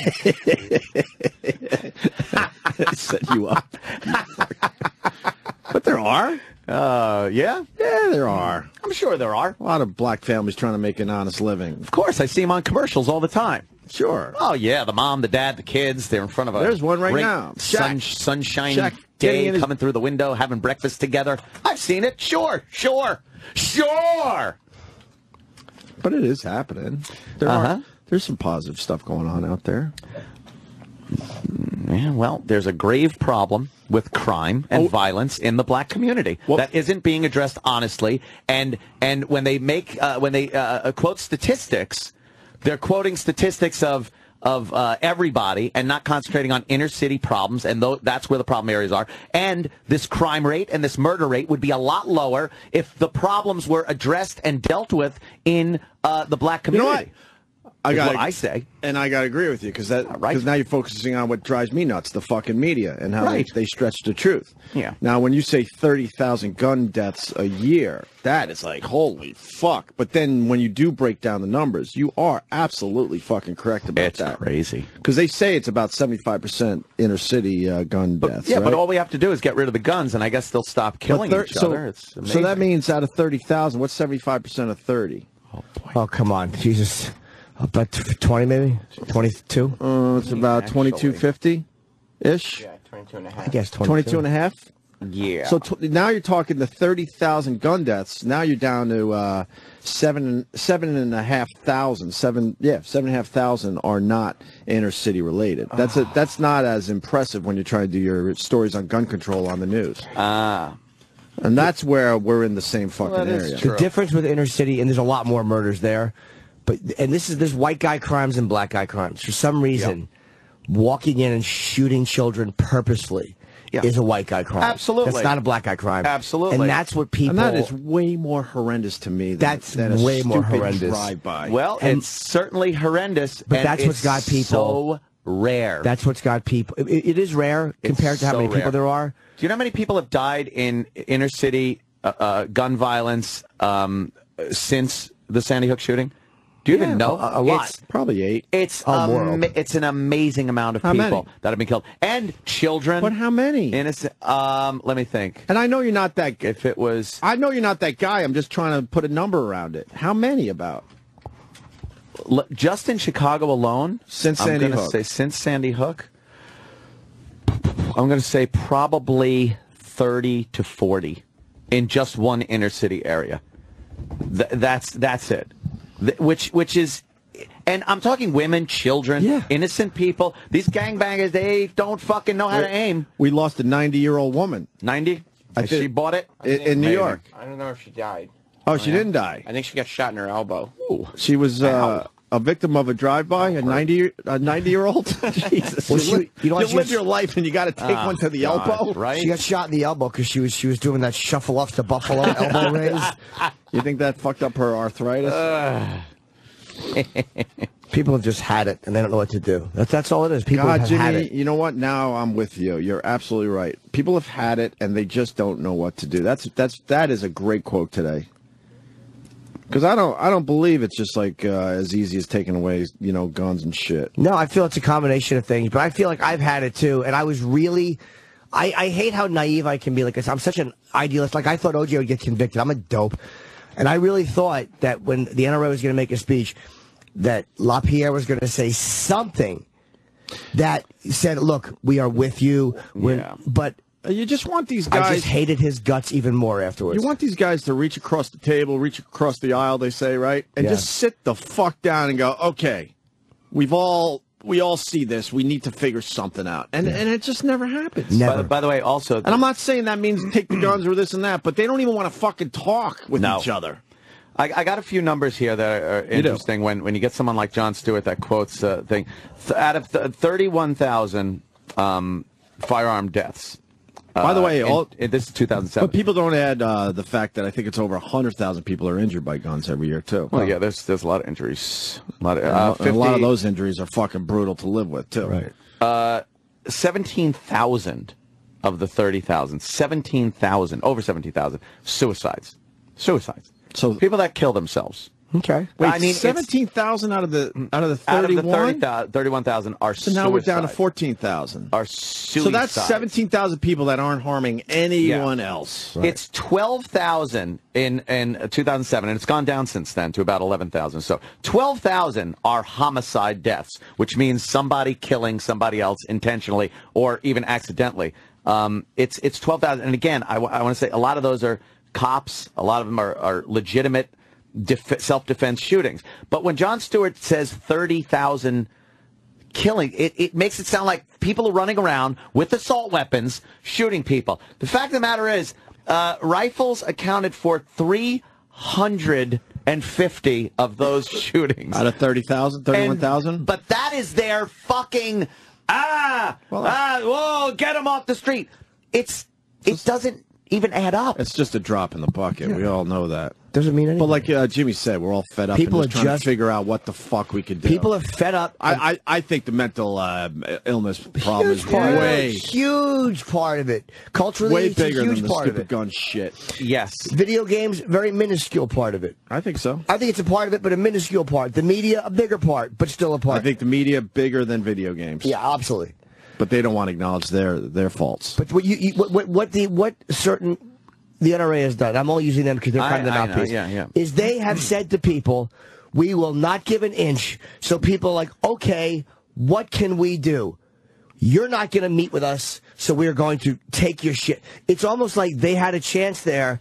Set you up. But there are. Yeah? Yeah, there are. I'm sure there are. A lot of black families trying to make an honest living. Of course, I see them on commercials all the time. Sure. Oh, yeah, the mom, the dad, the kids, they're in front of a There's one right great now. sunshiny Shaq getting day, in his- coming through the window, having breakfast together. I've seen it. Sure. But it is happening. There's some positive stuff going on out there. Yeah, well, there's a grave problem with crime and violence in the black community that isn't being addressed honestly. And when they quote statistics, they're quoting statistics of everybody and not concentrating on inner city problems, and that's where the problem areas are. And this crime rate and this murder rate would be a lot lower if the problems were addressed and dealt with in the black community. You know what? I say. And I got to agree with you because now you're focusing on what drives me nuts, the fucking media, and how they stretch the truth. Yeah. Now, when you say 30,000 gun deaths a year, that is like, holy fuck. But then when you do break down the numbers, you are absolutely fucking correct about that. It's crazy. Because they say it's about 75% inner city gun deaths. Yeah, right? but all we have to do is get rid of the guns, and I guess they'll stop killing each other. It's amazing. So that means out of 30,000, what's 75% of 30? Oh, come on. Jesus. About 20 maybe? 22? It's about 2250-ish? Yeah, 22 and a half. I guess 22 and a half? Yeah. So now you're talking the 30,000 gun deaths. Now you're down to 7,500 are not inner city related. That's not as impressive when you're trying to do your stories on gun control on the news. And that's where we're in the same fucking area. The difference with inner city, and there's a lot more murders there, and there's white guy crimes and black guy crimes. For some reason, walking in and shooting children purposefully is a white guy crime. Absolutely. That's not a black guy crime. Absolutely. And that's what people... And that is way more horrendous to me than a way more stupid horrendous. drive-by. Well, it's certainly horrendous, but and that's what's got people... so rare. That's what's got people... It is rare compared to how many people there are. Do you know how many people have died in inner city gun violence since the Sandy Hook shooting? Do you even know? A lot. It's probably 8. It's an amazing amount of people that have been killed. And children. But how many? Innocent. Let me think. And I know you're not that... If it was... I know you're not that guy. I'm just trying to put a number around it. How many about? Just in Chicago alone, since Sandy Hook. Since Sandy Hook, I'm going to say probably 30 to 40 in just one inner city area. That's it. Which is, And I'm talking women, children, innocent people. These gangbangers, they don't fucking know how to aim. We lost a 90-year-old woman. 90? She bought it? In New York. I don't know if she died. Oh, she didn't die. I think she got shot in her elbow. Ooh. She was a victim of a drive-by, a 90-year-old. Jesus, Well, you live your life and you got to take one to the elbow, right? She got shot in the elbow because she was doing that shuffle off to Buffalo elbow raise. You think that fucked up her arthritis? People have just had it and they don't know what to do. That's all it is. People have Jimmy, had it. you know what? Now I'm with you. You're absolutely right. People have had it and they just don't know what to do. That is a great quote today. Because I don't believe it's just like as easy as taking away, guns and shit. No, I feel it's a combination of things, but I feel like I've had it too, and I was really, I hate how naive I can be. Like I'm such an idealist. Like I thought OJ would get convicted. I'm a dope, and I really thought that when the NRA was going to make a speech, that LaPierre was going to say something that said, "Look, we are with you." But. You just want these guys... I just hated his guts even more afterwards. You want these guys to reach across the table, reach across the aisle, they say, right? And just sit the fuck down and go, okay, we all see this. We need to figure something out. And it just never happens. Never. By the way, also... And I'm not saying that means take the guns or this and that, but they don't even want to fucking talk with each other. I got a few numbers here that are interesting when you get someone like Jon Stewart that quotes thing. Out of 31,000 firearm deaths... By the way, this is 2007. But people don't add the fact that I think it's over 100,000 people are injured by guns every year, too. Well, yeah, there's a lot of injuries. A lot of those injuries are fucking brutal to live with, too. Right. 17,000 of the 30,000, over 17,000 suicides. So people that kill themselves. Okay. Wait, I mean, 17,000 out of the 31? 31,000 are so now we're down to 14,000. Are suicides. So that's 17,000 people that aren't harming anyone else. Right. It's 12,000 in 2007, and it's gone down since then to about 11,000. So 12,000 are homicide deaths, which means somebody killing somebody else intentionally or even accidentally. It's 12,000. And again, I want to say a lot of those are cops. A lot of them are legitimate self-defense shootings. But when Jon Stewart says 30,000 killing, it makes it sound like people are running around with assault weapons shooting people. The fact of the matter is, rifles accounted for 350 of those shootings. Out of 30,000, 31,000? But that is their fucking, whoa, get them off the street. It doesn't even add up. It's just a drop in the bucket. We all know that. Doesn't mean anything. But like Jimmy said, we're all fed up. People and just trying to figure out what the fuck we could do. People are fed up. I think the mental illness problem is way huge part of it. Culturally, way it's bigger a huge than the part of stupid it. gun shit. Yes. Video games, very minuscule part of it. I think so. I think it's a part of it, but a minuscule part. The media, a bigger part, but still a part. I think the media bigger than video games. Yeah, absolutely. But they don't want to acknowledge their faults. But what certain the NRA has done, I'm only using them because they're kind of the mouthpiece, is they have said to people, we will not give an inch. So people are like, okay, what can we do? You're not going to meet with us, so we're going to take your shit. It's almost like they had a chance there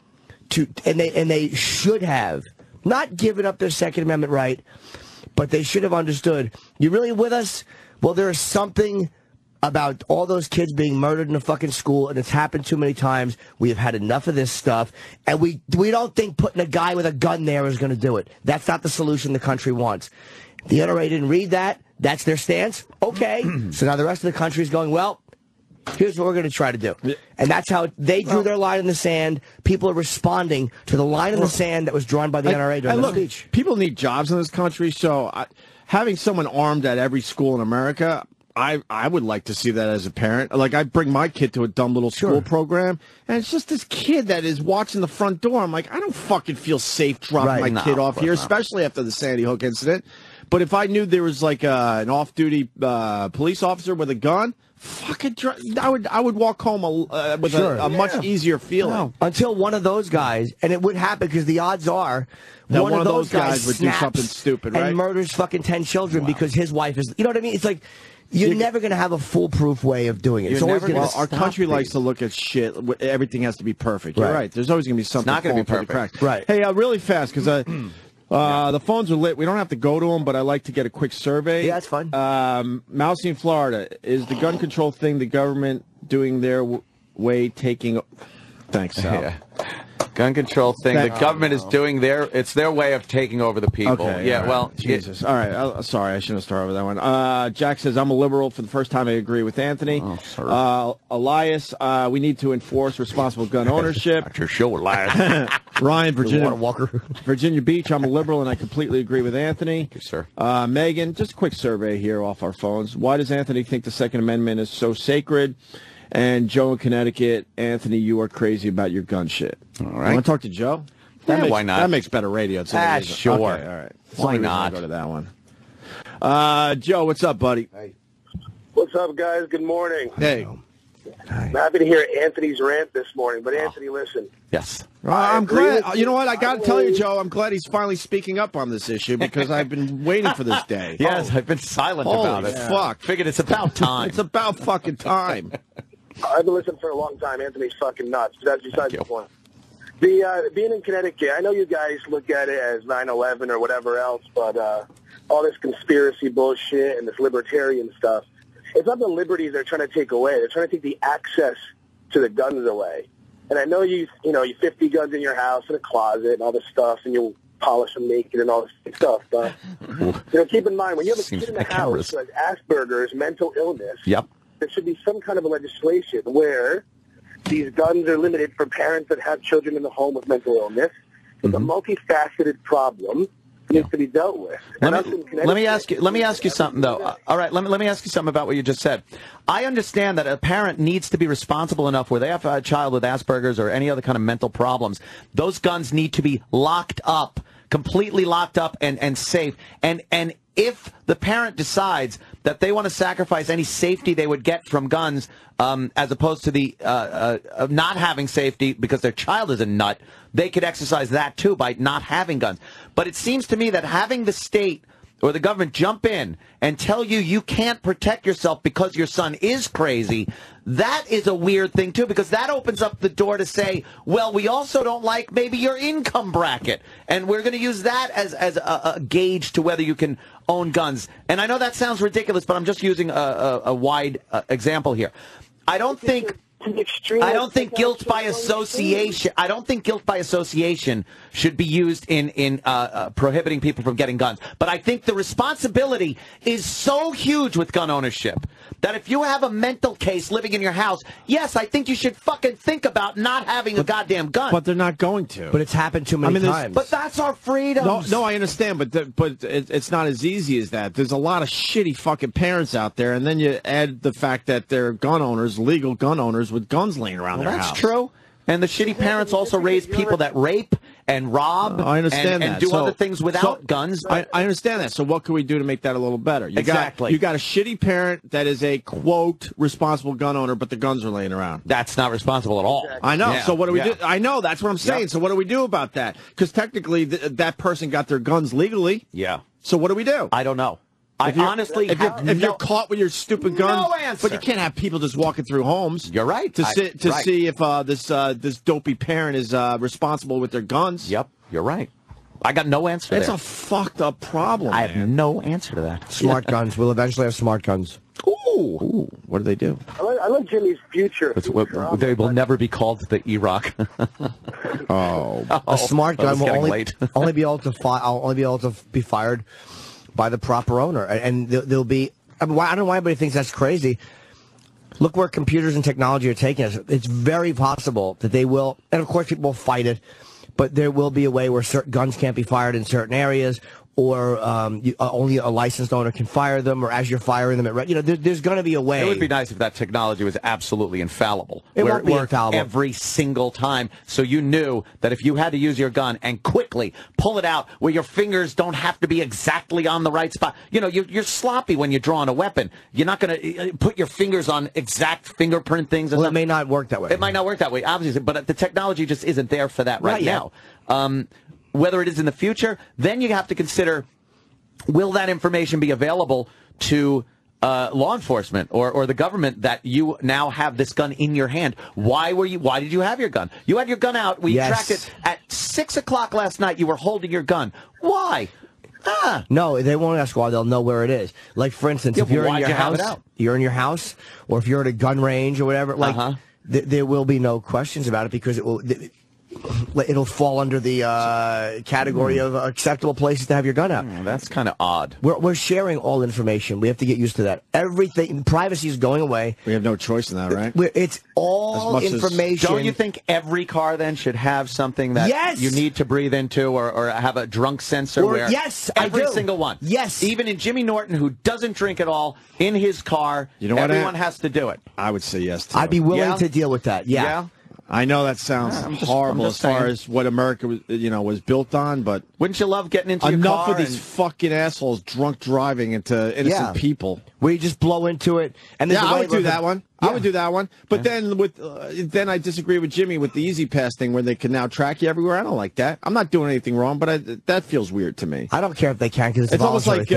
and they should have not given up their Second Amendment right, but they should have understood, you really with us? Well, there is something about all those kids being murdered in a fucking school, and it's happened too many times. We have had enough of this stuff, and we don't think putting a guy with a gun there is going to do it. That's not the solution the country wants. The NRA didn't read that. That's their stance. Okay. So now the rest of the country is going, well, here's what we're going to try to do. And that's how they drew their line in the sand. People are responding to the line in the sand that was drawn by the NRA during the speech. People need jobs in this country, so having someone armed at every school in America, I would like to see that as a parent. Like, I bring my kid to a dumb little school program, and it's just this kid that is watching the front door. I'm like, I don't fucking feel safe dropping my kid off here, especially after the Sandy Hook incident. But if I knew there was like an off-duty police officer with a gun, fucking, I would walk home with a much easier feeling. No. Until one of those guys, and it would happen because the odds are that one of those guys would do something stupid, right? And murders fucking 10 children because his wife is. You know what I mean? It's like, you're never going to have a foolproof way of doing it. It's always going to our country likes to look at shit. Everything has to be perfect. You're right. There's always going to be something. It's not going to be perfect. Right. Hey, really fast, because The phones are lit. We don't have to go to them, but I like to get a quick survey. Yeah, that's fine. Mousy in Florida, is the gun control thing the government doing their way taking... Thanks, Sal. Yeah. Gun control thing. The government is doing it's their way of taking over the people. Okay, yeah, right. well, Jesus. All right. Sorry, I shouldn't have started with that one. Jack says, I'm a liberal. For the first time, I agree with Anthony. Oh, sorry. Elias, we need to enforce responsible gun ownership. Not your show, Elias. Ryan, Virginia Walker. Virginia Beach, I'm a liberal, and I completely agree with Anthony. Thank you, sir. Megan, just a quick survey here off our phones. Why does Anthony think the Second Amendment is so sacred? And Joe in Connecticut, Anthony, you are crazy about your gun shit. All right. You want to talk to Joe? Why not? That makes better radio. Sure. Okay, all right. Why not? Go to that one. Joe, what's up, buddy? Hey. What's up, guys? Good morning. Hey. I'm happy to hear Anthony's rant this morning. But, Anthony, listen. Yes. I'm glad. You know what? I got to tell you, Joe, I'm glad he's finally speaking up on this issue because I've been waiting for this day. Yes, I've been silent about it. Fuck. Figured it's about time. It's about fucking time. I've been listening for a long time. Anthony's fucking nuts, but that's besides the point. Being in Connecticut, I know you guys look at it as 9/11 or whatever else, but all this conspiracy bullshit and this libertarian stuff, it's not the liberties they're trying to take away. They're trying to take the access to the guns away. And I know you 50 guns in your house in a closet and all this stuff, and you polish them naked and all this stuff. But keep in mind when you have a kid in the house who has Asperger's, mental illness. Yep. There should be some kind of a legislation where these guns are limited for parents that have children in the home with mental illness. It's a multifaceted problem that needs to be dealt with. Let me ask you something though. All right, let me ask you something about what you just said. I understand that a parent needs to be responsible enough where they have a child with Asperger's or any other kind of mental problems. Those guns need to be locked up, completely locked up and safe. And if the parent decides that they want to sacrifice any safety they would get from guns as opposed to the not having safety because their child is a nut, they could exercise that too by not having guns. But it seems to me that having the state or the government jump in and tell you can't protect yourself because your son is crazy, that is a weird thing, too, because that opens up the door to say, well, we also don't like maybe your income bracket, and we're going to use that as a gauge to whether you can own guns. And I know that sounds ridiculous, but I'm just using a wide example here. I don't think guilt by association. I don't think guilt by association should be used in prohibiting people from getting guns. But I think the responsibility is so huge with gun ownership that if you have a mental case living in your house, yes, I think you should fucking think about not having a goddamn gun. But they're not going to. But it's happened too many times. But that's our freedom. No, I understand, but it's not as easy as that. There's a lot of shitty fucking parents out there, and then you add the fact that they're gun owners, legal gun owners with guns laying around their house. That's true. And the shitty parents also raise people that rape and rob and do other things without guns. I understand that. So what can we do to make that a little better? You got a shitty parent that is a, quote, responsible gun owner, but the guns are laying around. That's not responsible at all. I know. Yeah. So what do we do? I know. That's what I'm saying. Yeah. So what do we do about that? Because technically that person got their guns legally. Yeah. So what do we do? I don't know. If you're caught with your stupid gun, no answer. But you can't have people just walking through homes. You're right. To see if this dopey parent is responsible with their guns. Yep, you're right. I got no answer. It's a fucked up problem. I have no answer to that. Smart guns. We'll eventually have smart guns. Ooh. What do they do? I like Jimmy's future. They will never be called the E-Rock. A smart gun will only be able to be fired by the proper owner, and there'll be. I don't know why anybody thinks that's crazy. Look where computers and technology are taking us. It's very possible that they will, and of course people will fight it, but there will be a way where certain guns can't be fired in certain areas, or only a licensed owner can fire them, or as you're firing them, there's going to be a way. It would be nice if that technology was absolutely infallible. It won't be infallible every single time, so you knew that if you had to use your gun and quickly pull it out where your fingers don't have to be exactly on the right spot. You're sloppy when you're drawing a weapon. You're not going to put your fingers on exact fingerprint things. Well, it may not work that way. It might not work that way, obviously, but the technology just isn't there for that right now. Whether it is in the future, then you have to consider, will that information be available to law enforcement or the government that you now have this gun in your hand. Why did you have your gun? You had your gun out. We tracked it at 6 o'clock last night. You were holding your gun. Why? No, they won't ask why. They'll know where it is. Like, for instance, if you're in your house, or if you're at a gun range or whatever, like, there will be no questions about it because it'll fall under the category of acceptable places to have your gun out. That's kind of odd. We're sharing all information. We have to get used to that. Everything, privacy is going away. We have no choice in that, right? It's all information. Don't you think every car then should have something that you need to breathe into or have a drunk sensor? Yes, every I do. single one. Yes. Even in Jimmy Norton, who doesn't drink at all, in his car, everyone has to do it. I would say yes to I'd be willing to deal with that. Yeah. I know that sounds horrible as far as what America was built on, but wouldn't you love getting into your car? Enough of these fucking assholes drunk driving into innocent people. We just blow into it, and I would do that one. I would do that one. But then then I disagree with Jimmy with the Easy Pass thing where they can now track you everywhere. I don't like that. I'm not doing anything wrong, but that feels weird to me. I don't care if they can because it's almost like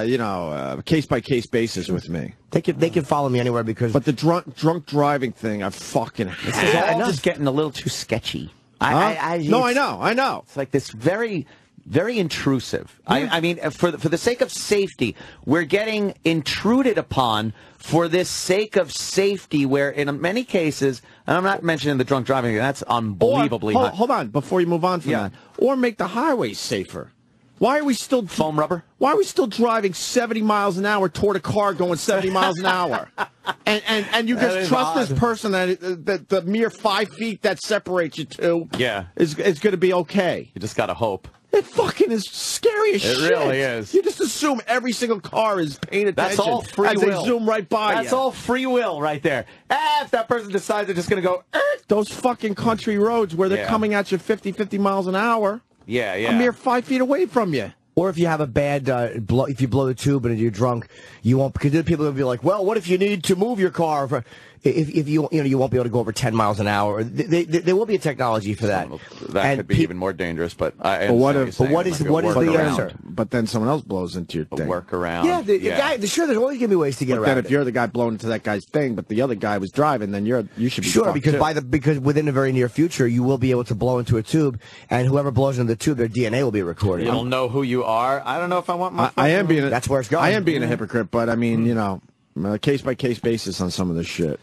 case by case basis with me. They can follow me anywhere because. But the drunk driving thing, I fucking hate. This is all just getting a little too sketchy. I know. It's like this very intrusive. I mean, for the sake of safety, we're getting intruded upon for this sake of safety, where in many cases, and I'm not mentioning the drunk driving, that's unbelievably high. Hold on, before you move on from that. Or make the highways safer. Why are we still... Foam rubber? Why are we still driving 70 miles an hour toward a car going 70 miles an hour? And you just trust this person that the mere 5 feet that separates you two is going to be okay. You just got to hope. It fucking is scary as shit. It really is. You just assume every single car is paying attention. That's all free will. They zoom right by That's all free will right there. If that person decides they're just going to go... Those fucking country roads where they're coming at you 50 miles an hour. Yeah. A mere 5 feet away from you. Or if you have a bad, if you blow the tube and you're drunk, you won't, because then people will be like, well, what if you need to move your car? If you won't be able to go over 10 miles an hour. There will be a technology for that. That could be even more dangerous, but what is the answer? But then someone else blows into your thing. Work around. Yeah, the guy, sure, there's always going to be ways to get around then if you're the guy blowing into that guy's thing, but the other guy was driving, then you should be sure, because within the very near future, you will be able to blow into a tube, and whoever blows into the tube, their DNA will be recorded. You'll know who you are. I don't know if I want my... That's where it's going. I am being a hypocrite, but I mean, case-by-case basis on some of this shit.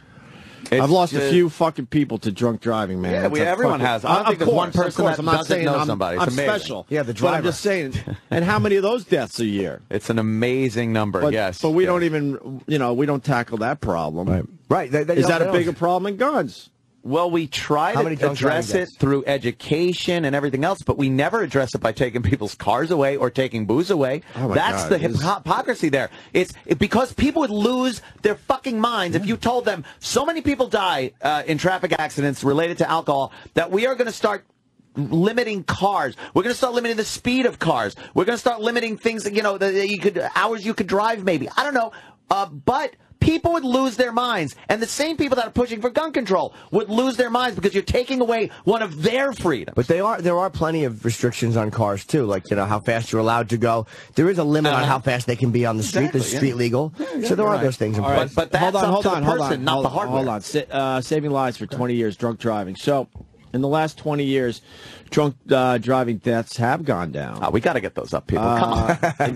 I've lost a few fucking people to drunk driving, man. Yeah, everyone has. I don't think there's one person that doesn't know somebody. It's amazing. Special. Yeah, the driver. But I'm just saying, and how many of those deaths a year? It's an amazing number, yes. But we don't even, we don't tackle that problem. Right. Is that a bigger problem than guns? Well, we try to address it through education and everything else, but we never address it by taking people's cars away or taking booze away. That's the hypocrisy there. It's because people would lose their fucking minds if you told them so many people die in traffic accidents related to alcohol that we are going to start limiting cars. We're going to start limiting the speed of cars. We're going to start limiting things that hours you could drive maybe. I don't know. But people would lose their minds. And the same people that are pushing for gun control would lose their minds because you're taking away one of their freedoms. But there are plenty of restrictions on cars, too, like, how fast you're allowed to go. There is a limit on how fast they can be on the street. There's street legal. So there are those things in place. But that's up to the person, not the hardware. Hold on. Saving lives for 20 years, drunk driving. So, in the last 20 years, drunk driving deaths have gone down. We got to get those up, people. Come on. In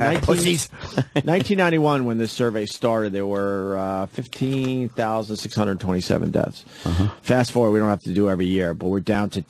1991, when this survey started, there were 15,627 deaths. Fast forward, we don't have to do every year, but we're down to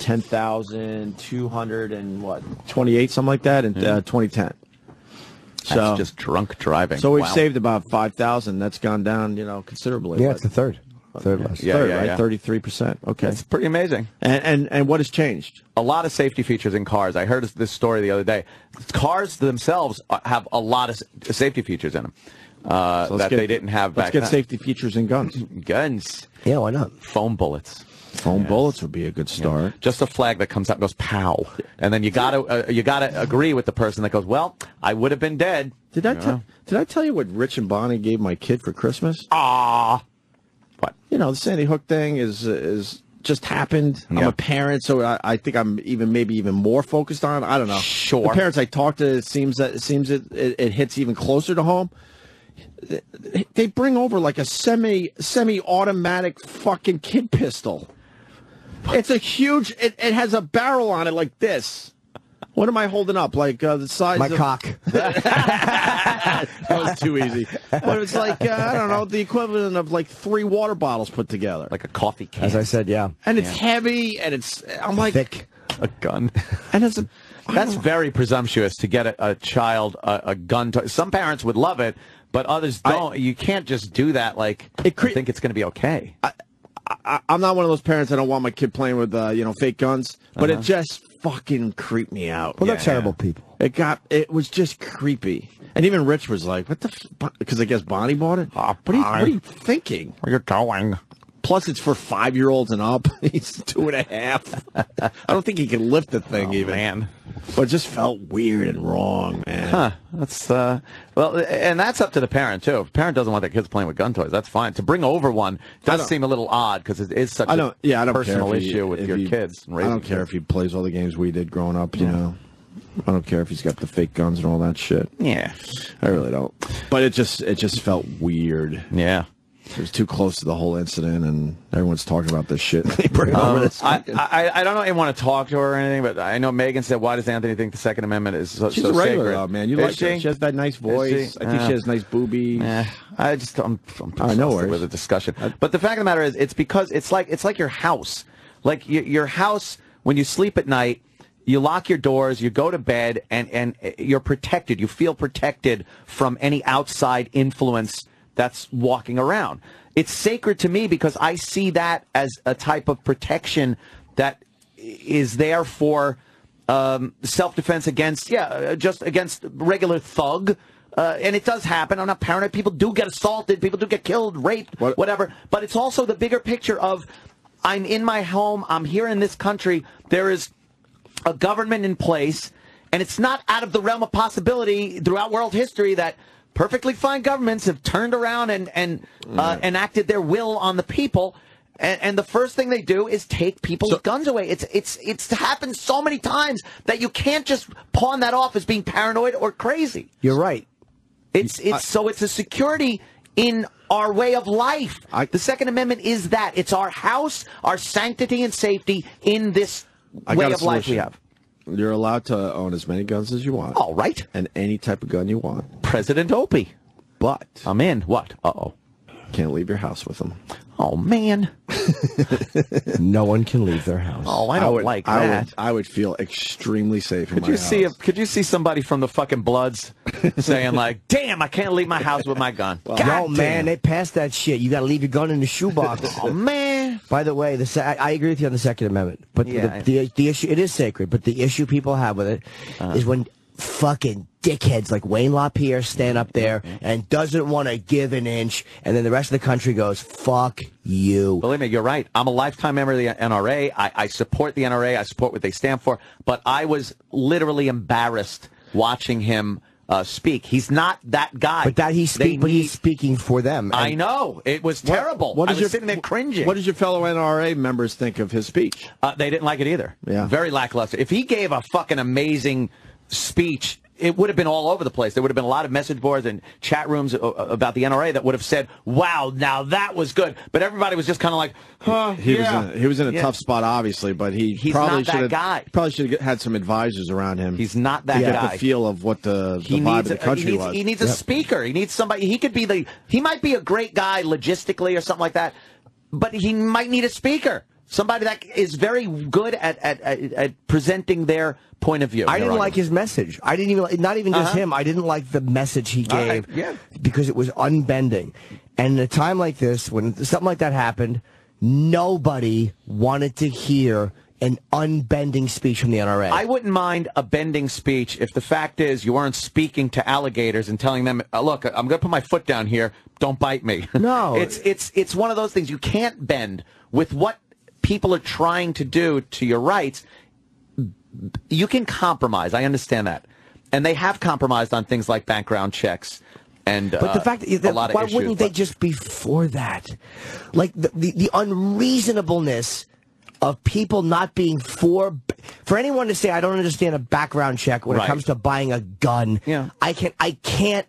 10,228, something like that, in 2010. That's just drunk driving. So we've saved about 5,000. That's gone down, considerably. Yeah, it's the third. Third less. Third, right? 33%. Okay. It's pretty amazing. And what has changed? A lot of safety features in cars. I heard this story the other day. Cars themselves have a lot of safety features in them they didn't have back then. Let's get safety features in guns. Guns. Yeah, why not? Foam bullets. Foam bullets would be a good start. Yeah. Just a flag that comes up and goes pow, and then you gotta agree with the person that goes, well, I would have been dead. Did I tell you what Rich and Bonnie gave my kid for Christmas? Ah. What? The Sandy Hook thing is just happened. I'm a parent, so I think I'm maybe even more focused on. I don't know. Sure. The parents I talk to, it seems it hits even closer to home. they bring over like a semi-automatic fucking kid pistol. It's a huge. It has a barrel on it like this. What am I holding up? Like the size My of... cock. That was too easy. But it's like, I don't know, the equivalent of like 3 water bottles put together. Like a coffee can. As I said, yeah. And it's heavy, and I'm like... Thick. A gun. And it's That's very presumptuous to get a child a gun toy. Some parents would love it, but others don't. You can't just do that like, I think it's going to be okay. I'm not one of those parents that don't want my kid playing with, fake guns, but it just fucking creeped me out. Well, they're terrible people. It was just creepy. And even Rich was like, what the because I guess Bonnie bought it? What are you thinking? Where you going? Plus, it's for 5-year-olds and up. He's 2.5. I don't think he can lift the thing even. Man. But it just felt weird and wrong, man. Huh. That's, well, and that's up to the parent, too. If the parent doesn't want their kids playing with gun toys, that's fine. To bring over one does seem a little odd because it is such a personal issue with your kids. I don't care if he plays all the games we did growing up, you know. I don't care if he's got the fake guns and all that shit. Yeah. I really don't. But it just felt weird. Yeah. It was too close to the whole incident, and everyone's talking about this shit. They bring over this. I don't know if I want to talk to her or anything, but I know Megan said, "Why does Anthony think the Second Amendment is so She's a regular, sacred?" though, man. You like her. She has that nice voice. I think she has nice boobies. I'm exhausted with the discussion. But the fact of the matter is, it's because it's like your house. Like your house, when you sleep at night, you lock your doors, you go to bed, and you're protected. You feel protected from any outside influence that's walking around. It's sacred to me because I see that as a type of protection that is there for self-defense against, just against regular thug. And it does happen. I'm not paranoid. People do get assaulted. People do get killed, raped, whatever. But it's also the bigger picture of I'm in my home. I'm here in this country. There is a government in place. And it's not out of the realm of possibility throughout world history that perfectly fine governments have turned around and enacted their will on the people, and the first thing they do is take people's guns away. It's happened so many times that you can't just pawn that off as being paranoid or crazy. You're right. It's a security in our way of life. The Second Amendment is that. It's our house, our sanctity and safety in this way of life we have. You're allowed to own as many guns as you want. All right. And any type of gun you want. President Opie. But I'm in. What? Uh-oh. Can't leave your house with them. Oh, man. No one can leave their house. Oh, I don't like that. I would feel extremely safe in my house. Could you see somebody from the fucking Bloods saying, like, damn, I can't leave my house with my gun? Well, man, they passed that shit. You got to leave your gun in the shoebox. Oh, man. By the way, I agree with you on the Second Amendment. But the issue, it is sacred, but the issue people have with it is when fucking dickheads like Wayne LaPierre stand up there and doesn't want to give an inch, and then the rest of the country goes, fuck you. Believe me, you're right. I'm a lifetime member of the NRA. I support the NRA. I support what they stand for. But I was literally embarrassed watching him speak. He's not that guy. But he's speaking for them. I know. It was terrible. I was sitting there cringing. What did your fellow NRA members think of his speech? They didn't like it either. Yeah. Very lackluster. If he gave a fucking amazing speech, it would have been all over the place. There would have been a lot of message boards and chat rooms about the NRA that would have said, wow, now that was good. But everybody was just kind of like, he was in a tough spot, obviously, but he's probably not that guy. Probably should have had some advisors around him. He's not that guy. The feel of what the vibe of the country was. He needs a speaker. He needs somebody. He might be a great guy logistically or something like that, but he might need a speaker. Somebody that is very good at presenting their point of view. I didn't like his message. I didn't even, not even just him. I didn't like the message he gave because it was unbending. And at a time like this, when something like that happened, nobody wanted to hear an unbending speech from the NRA. I wouldn't mind a bending speech if the fact is you weren't speaking to alligators and telling them, look, I'm going to put my foot down here. Don't bite me. No. It's one of those things. You can't bend with what people are trying to do to your rights. You can compromise. I understand that. And they have compromised on things like background checks. And but the fact that a lot of why issues, wouldn't they just be for that? Like the unreasonableness of people not being for anyone to say, I don't understand a background check when it comes to buying a gun. Yeah. I can't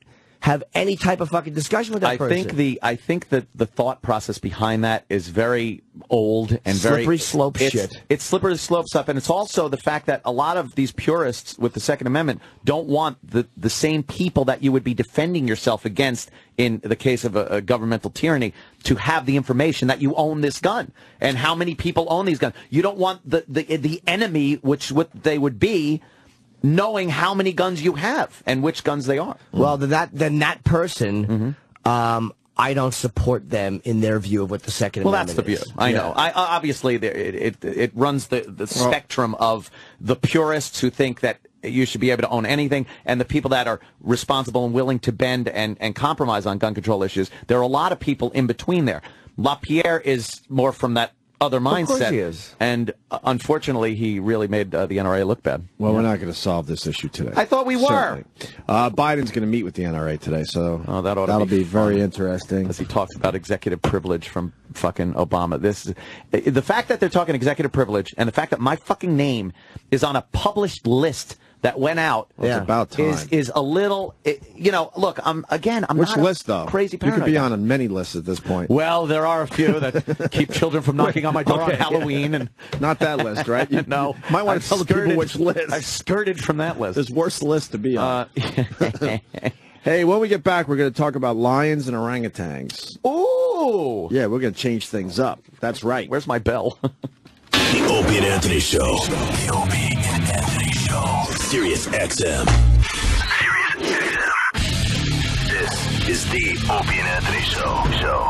have any type of fucking discussion with that person. I think that the thought process behind that is very old and slippery slope shit. It's slippery slope stuff, and it's also the fact that a lot of these purists with the Second Amendment don't want the same people that you would be defending yourself against in the case of a governmental tyranny to have the information that you own this gun and how many people own these guns. You don't want the enemy, which what they would be, knowing how many guns you have and which guns they are. Well, then that person, I don't support them in their view of what the Second Amendment is. Well, that's the view. I know. Obviously, it runs the spectrum of the purists who think that you should be able to own anything, and the people that are responsible and willing to bend and compromise on gun control issues. There are a lot of people in between there. LaPierre is more from that other mindset. Of course he is. And unfortunately, he really made the NRA look bad. Well, we're not going to solve this issue today. I thought we were. Biden's going to meet with the NRA today, so that'll be very interesting. As he talks about executive privilege from fucking Obama. The fact that they're talking executive privilege and the fact that my fucking name is on a published list that went out it's about time. is a little, look, I'm Which not list, though? Crazy You paranoid. could be on many lists at this point. Well, there are a few that keep children from knocking on my door on Halloween. And not that list, right? You no. might want to tell the people which list. I've skirted from that list. There's worse lists to be on. Hey, when we get back, we're going to talk about lions and orangutans. Ooh! Yeah, we're going to change things up. That's right. Where's my bell? The Opie and Anthony Show. The Opie and Anthony Show. Sirius XM. This is the Opie and Anthony Show.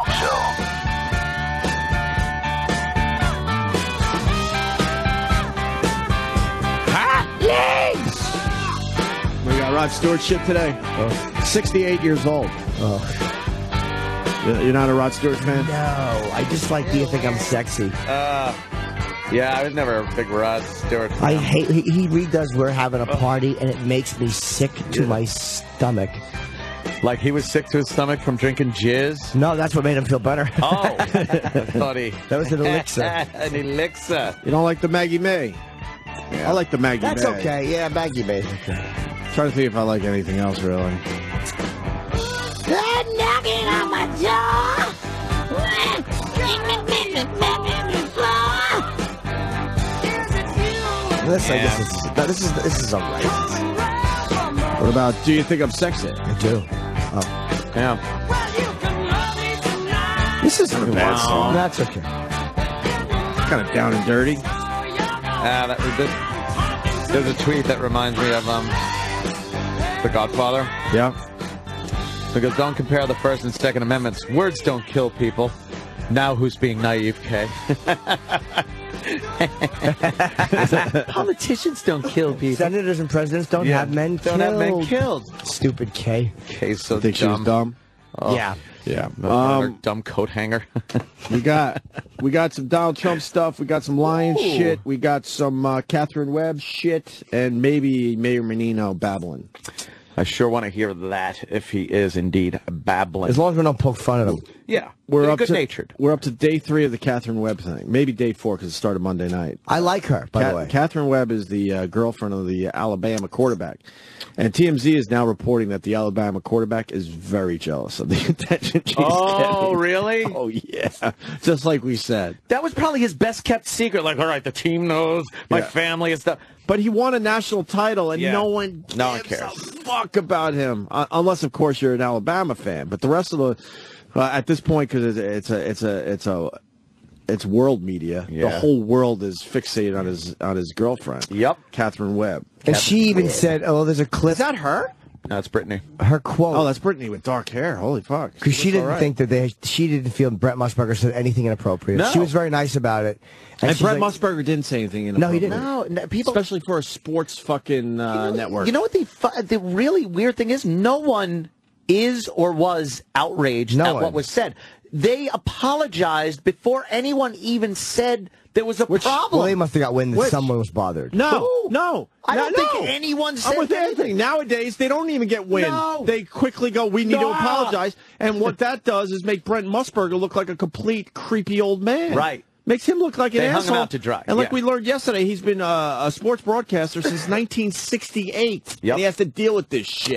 We got Rod Stewart shit today. 68 years old. You're not a Rod Stewart fan? No, I just like Do You Think I'm Sexy? Yeah, I was never a big Rod Stewart fan. I hate, he redoes We're Having a Party, and it makes me sick to my stomach. Like he was sick to his stomach from drinking jizz? No, that's what made him feel better. Oh, I thought that was an elixir. An elixir. You don't like the Maggie May? Yeah. I like the Maggie That's May. okay. Yeah, Maggie May's okay. Trying to think if I like anything else, really. Knocking on my door. This is all right. What about Do You Think I'm Sexy? I do. Oh. Yeah. This isn't a bad song. That's okay. Kind of down and dirty. There's a tweet that reminds me of The Godfather. Yeah. Because don't compare the First and Second Amendments. Words don't kill people. Now who's being naive, Kay? Politicians don't kill people. Senators and presidents don't have men killed. Don't have men killed. Stupid Kay. Kay's so Think she was dumb? Oh. Yeah. Yeah. Dumb coat hanger. we got some Donald Trump stuff. We got some Lions shit. We got some Catherine Webb shit, and maybe Mayor Menino babbling. I sure want to hear that if he is indeed babbling. As long as we don't poke fun at him. Yeah, we're up good-natured. We're up to day 3 of the Catherine Webb thing. Maybe day 4 because it started Monday night. I like her, by the way. Catherine Webb is the girlfriend of the Alabama quarterback. And TMZ is now reporting that the Alabama quarterback is very jealous of the attention she's getting. Oh, really? Oh, yeah. Just like we said. That was probably his best-kept secret. Like, all right, the team knows, my family and stuff. But he won a national title, and no one cares a fuck about him, unless, of course, you're an Alabama fan. But the rest of the, at this point, because it's world media, the whole world is fixated on his girlfriend. Yep, Catherine Webb. And she even said, "Oh, there's a clip." Is that her? No, it's Brittany. Her quote. Oh, that's Brittany with dark hair. Holy fuck! Because she didn't think that she didn't feel Brett Musburger said anything inappropriate. No. She was very nice about it. And Brett Musburger didn't say anything inappropriate. No, he didn't. No, people, especially for a sports fucking network. You know what the really weird thing is? No one is or was outraged at what was said. They apologized before anyone even said there was a problem. Well, they must have got wind that someone was bothered. No. I don't think anyone said I'm with Anthony. Nowadays, they don't even get wind. No. They quickly go, we need to apologize. And what that does is make Brent Musburger look like a complete creepy old man. Right. Makes him look like an They hung asshole. him out to dry. And like we learned yesterday, he's been a sports broadcaster since 1968. Yep. And he has to deal with this shit.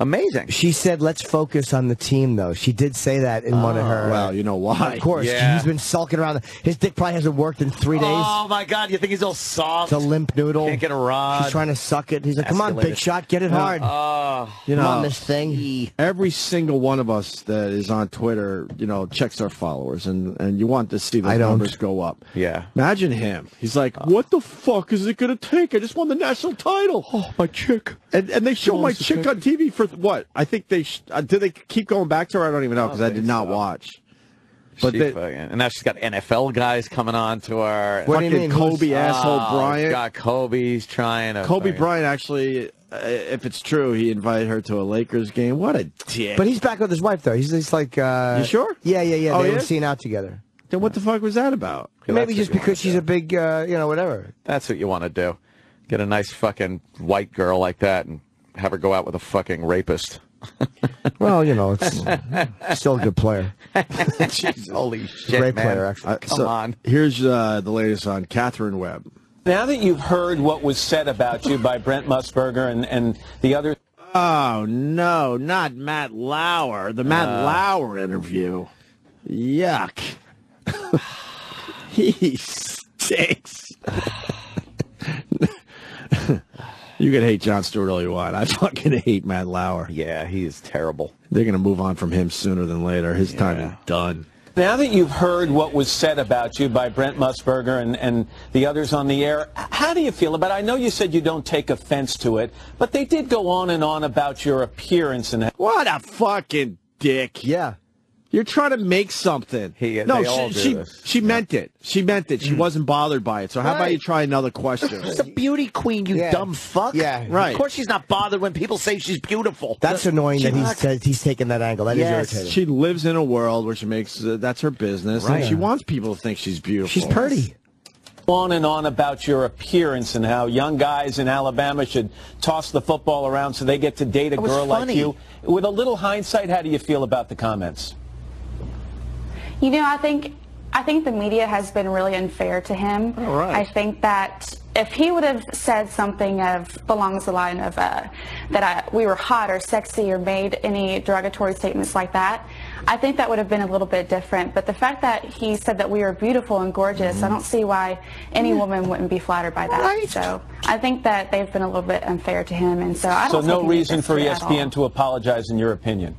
Amazing. She said, let's focus on the team, though. She did say that in one of her... Well, you know why. Of course. Yeah. He's been sulking around. His dick probably hasn't worked in 3 days. Oh, my God. You think he's all soft? It's a limp noodle. Can't get a rod. She's trying to suck it. He's like, come on, big shot. Get it hard. You know, come on, this thing. Every single one of us that is on Twitter, you know, checks our followers, and you want to see the numbers go up. Yeah. Imagine him. He's like, what the fuck is it going to take? I just won the national title. Oh, my chick. And they show my chick on TV for what? I think they did they keep going back to her? I don't even know because I did not watch. But and now she's got NFL guys coming on to her. What do you mean? Kobe asshole Bryant. Got Kobe's trying to. Kobe Bryant actually, if it's true, he invited her to a Lakers game. What a dick! But he's back with his wife, though. He's like. You sure? Yeah. Oh, they yeah? were seen out together. Then what the fuck was that about? Maybe just because she's a big, whatever. That's what you want to do. Get a nice fucking white girl like that and have her go out with a fucking rapist. Well, you know, it's still a good player. Jeez, holy shit, Great man. player, actually. Come on. Here's the latest on Catherine Webb. Now that you've heard what was said about you by Brent Musburger and the other... Oh, no, not Matt Lauer. The Matt Lauer interview. Yuck. He stinks. You can hate Jon Stewart all you want. I fucking hate Matt Lauer. Yeah, he is terrible. They're going to move on from him sooner than later. His time is done. Now that you've heard what was said about you by Brent Musburger and the others on the air, how do you feel about it? I know you said you don't take offense to it, but they did go on and on about your appearance. And What a fucking dick. Yeah. You're trying to make something. She meant it. She meant it. She wasn't bothered by it. So how about you try another question? She's a beauty queen, you dumb fuck. Yeah. Right. Of course she's not bothered when people say she's beautiful. That's annoying that he's taking that angle. That is irritating. She lives in a world where she makes that's her business, Right. and she wants people to think she's beautiful. She's pretty. On and on about your appearance and how young guys in Alabama should toss the football around so they get to date a girl like you. With a little hindsight, how do you feel about the comments? You know, I think the media has been really unfair to him. All right. I think that if he would have said something along the line of we were hot or sexy or made any derogatory statements like that, I think that would have been a little bit different. But the fact that he said that we were beautiful and gorgeous, I don't see why any woman wouldn't be flattered by that. Right. So I think that they've been a little bit unfair to him, and so I don't. So no reason for ESPN to apologize, in your opinion?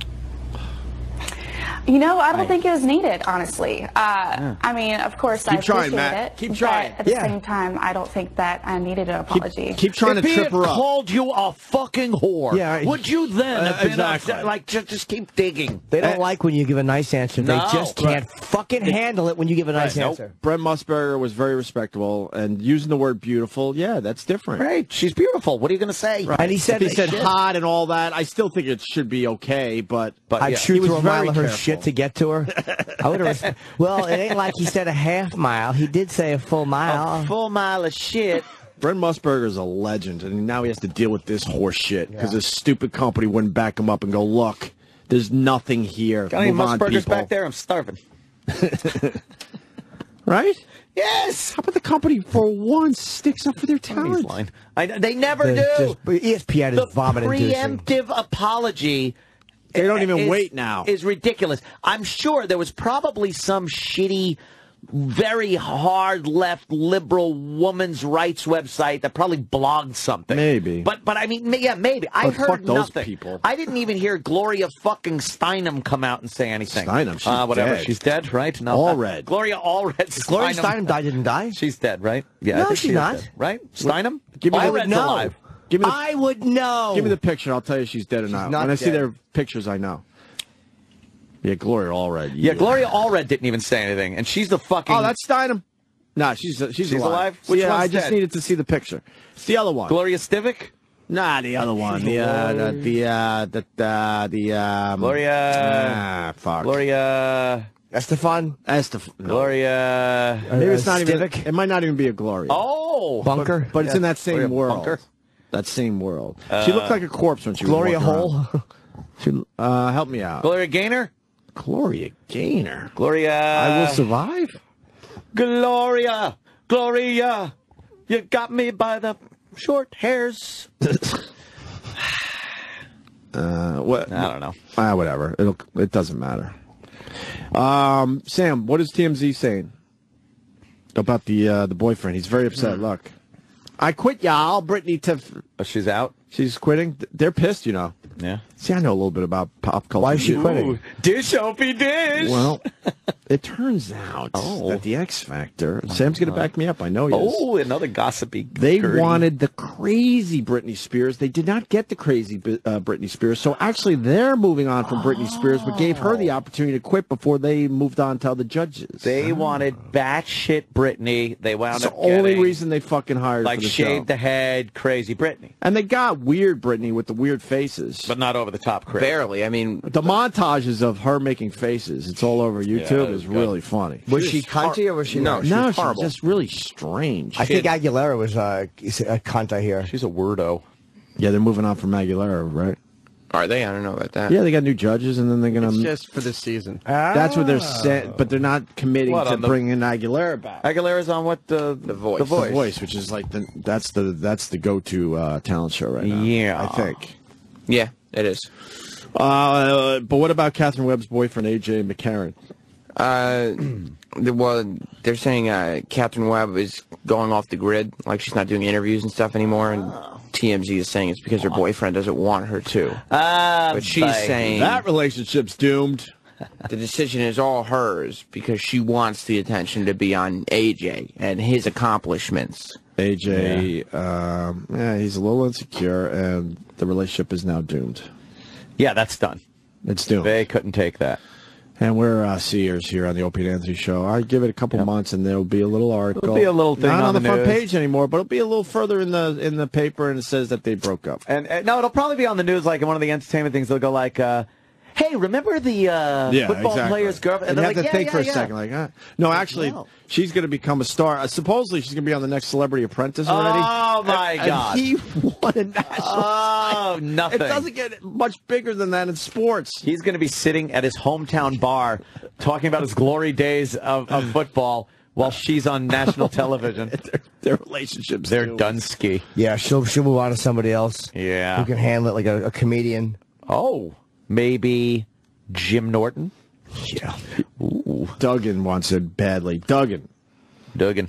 You know, I don't think it was needed, honestly. I mean, of course, I appreciate it. Keep trying. But at the same time, I don't think that I needed an apology. Keep trying to trip her up. If he had called you a fucking whore, would you then have been exactly. just keep digging? They don't like when you give a nice answer. They just can't fucking handle it when you give a nice answer. Brent Musburger was very respectable, and using the word beautiful, that's different. Right, she's beautiful. What are you going to say? Right. And he said hot and all that. I still think it should be okay, but I'd shoot through a mile of her shit to get to her. I would have. Well, it ain't like he said a half mile. He did say a full mile. A full mile of shit. Brent Musburger is a legend, and now he has to deal with this horse shit because his stupid company wouldn't back him up and go, look, there's nothing here. Got any Move on, Musburgers people. back there? I'm starving. Right? Yes. How about the company for once sticks up for their talent? They never do. ESPN is vomiting. Preemptive apology. They don't even wait now. Is ridiculous. I'm sure there was probably some shitty, very hard left liberal women's rights website that probably blogged something. Maybe. But I mean, maybe. I heard fuck those nothing. people. I didn't even hear Gloria fucking Steinem come out and say anything. Steinem, she's whatever. dead. She's dead, right? No. Allred. Gloria Allred. Gloria Steinem didn't die? She's dead, right? Yeah. No, I think she's she is not. dead, right? Steinem? Give me Allred's the alive. I would know. Give me the picture. I'll tell you she's dead or not. not When I see dead. their pictures, I know. Yeah, Gloria Allred. Yeah, Gloria Allred didn't even say anything, and she's the fucking. Oh, that's Steinem. No, she's alive. Which Yeah, one's I just dead? needed to see the picture. It's the other one. Gloria Stivic. Nah, the other one. Gloria. Fuck. Gloria. Estefan. Gloria. Maybe it's not even. Civic? It might not even be a Gloria. Oh, Bunker. But it's in that same Gloria world. Bunker. That same world. She looked like a corpse when she Gloria was walking Hole. around. Help me out. Gloria Gaynor. Gloria Gaynor. Gloria. I Will Survive. Gloria. Gloria. You got me by the short hairs. What? I don't know. Whatever. It doesn't matter. Sam, what is TMZ saying about the boyfriend? He's very upset. Look, I quit, y'all. Brittany she's out. She's quitting. They're pissed, you know. Yeah. See, I know a little bit about pop culture. Why is she quitting? Dish, Opie, dish. Well, it turns out that the X Factor, Sam's going to back me up. I know he is. Oh, another gossipy. They wanted the crazy Britney Spears. They did not get the crazy Britney Spears. So actually, they're moving on from Britney Spears, but gave her the opportunity to quit before they moved on to other judges. They wanted batshit Britney. They wound It's up the only getting, reason they fucking hired like for the shaved show. the head, crazy Britney. And they got weird Britney with the weird faces. But not over the top crazy. Barely. I mean, the montages of her making faces, it's all over YouTube, is really funny. Was she cunty or was she No, not? she's just really strange. I think Aguilera was a cunt, I hear. She's a weirdo. Yeah, they're moving on from Aguilera, right? Are they? I don't know about that. Yeah, they got new judges, and then they're going to... It's just for this season. That's what they're saying, but they're not committing to bringing Aguilera back. Aguilera's on what? The Voice. The Voice. The Voice, which is like that's the go-to talent show right now. Yeah. I think. Yeah, it is. But what about Catherine Webb's boyfriend, AJ McCarron? Well, they're saying Catherine Webb is going off the grid, like she's not doing interviews and stuff anymore, and TMZ is saying it's because her boyfriend doesn't want her to. But she's saying that relationship's doomed. The decision is all hers because she wants the attention to be on AJ and his accomplishments. AJ, he's a little insecure, and the relationship is now doomed. Yeah, that's done. It's doomed. They couldn't take that. And we're seers here on the Opie and Anthony Show. I give it a couple months, and there'll be a little article. It'll be a little thing not on the front news. page anymore, but it'll be a little further in the paper, and it says that they broke up. And no, it'll probably be on the news, like in one of the entertainment things. They'll go like, "Hey, remember the football player's girlfriend?" And you have like, to think for a second, like, no, actually, she's going to become a star. Supposedly, she's going to be on the next Celebrity Apprentice already. Oh my God! And he won a national. Oh, nothing. It doesn't get much bigger than that in sports. He's going to be sitting at his hometown bar, talking about his glory days of football, while she's on national television. Their relationships, they're Dunsky. Yeah, she'll move on to somebody else. Yeah, who can handle it, like a comedian. Oh, maybe Jim Norton. Yeah. Ooh. Duggan wants it badly. Duggan. Dugan.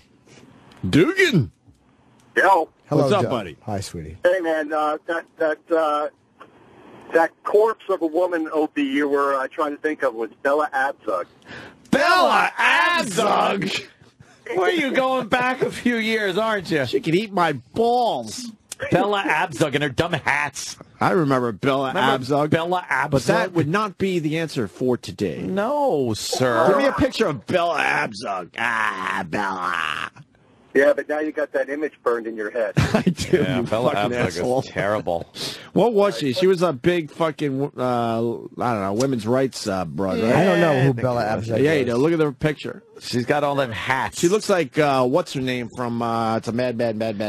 Yo. Hello, what's up, Doug. buddy? Hi, sweetie. Hey, man, that corpse of a woman, Opie, you were trying to think of was Bella Abzug. Bella Abzug? Where are you going back a few years, aren't you? She can eat my balls. Bella Abzug and her dumb hats. I remember Bella Abzug. Bella Abzug. But that would not be the answer for today. No, sir. Give me a picture of Bella Abzug. Bella. Yeah, but now you got that image burned in your head. I do. Yeah, you Bella fucking Abzug asshole. is terrible. What was she? She was a big fucking, I don't know, women's rights broad, right? I don't know who Bella Abzug Yeah, is. you know. Look at her picture. She's got all them hats. She looks like, what's her name from, it's a mad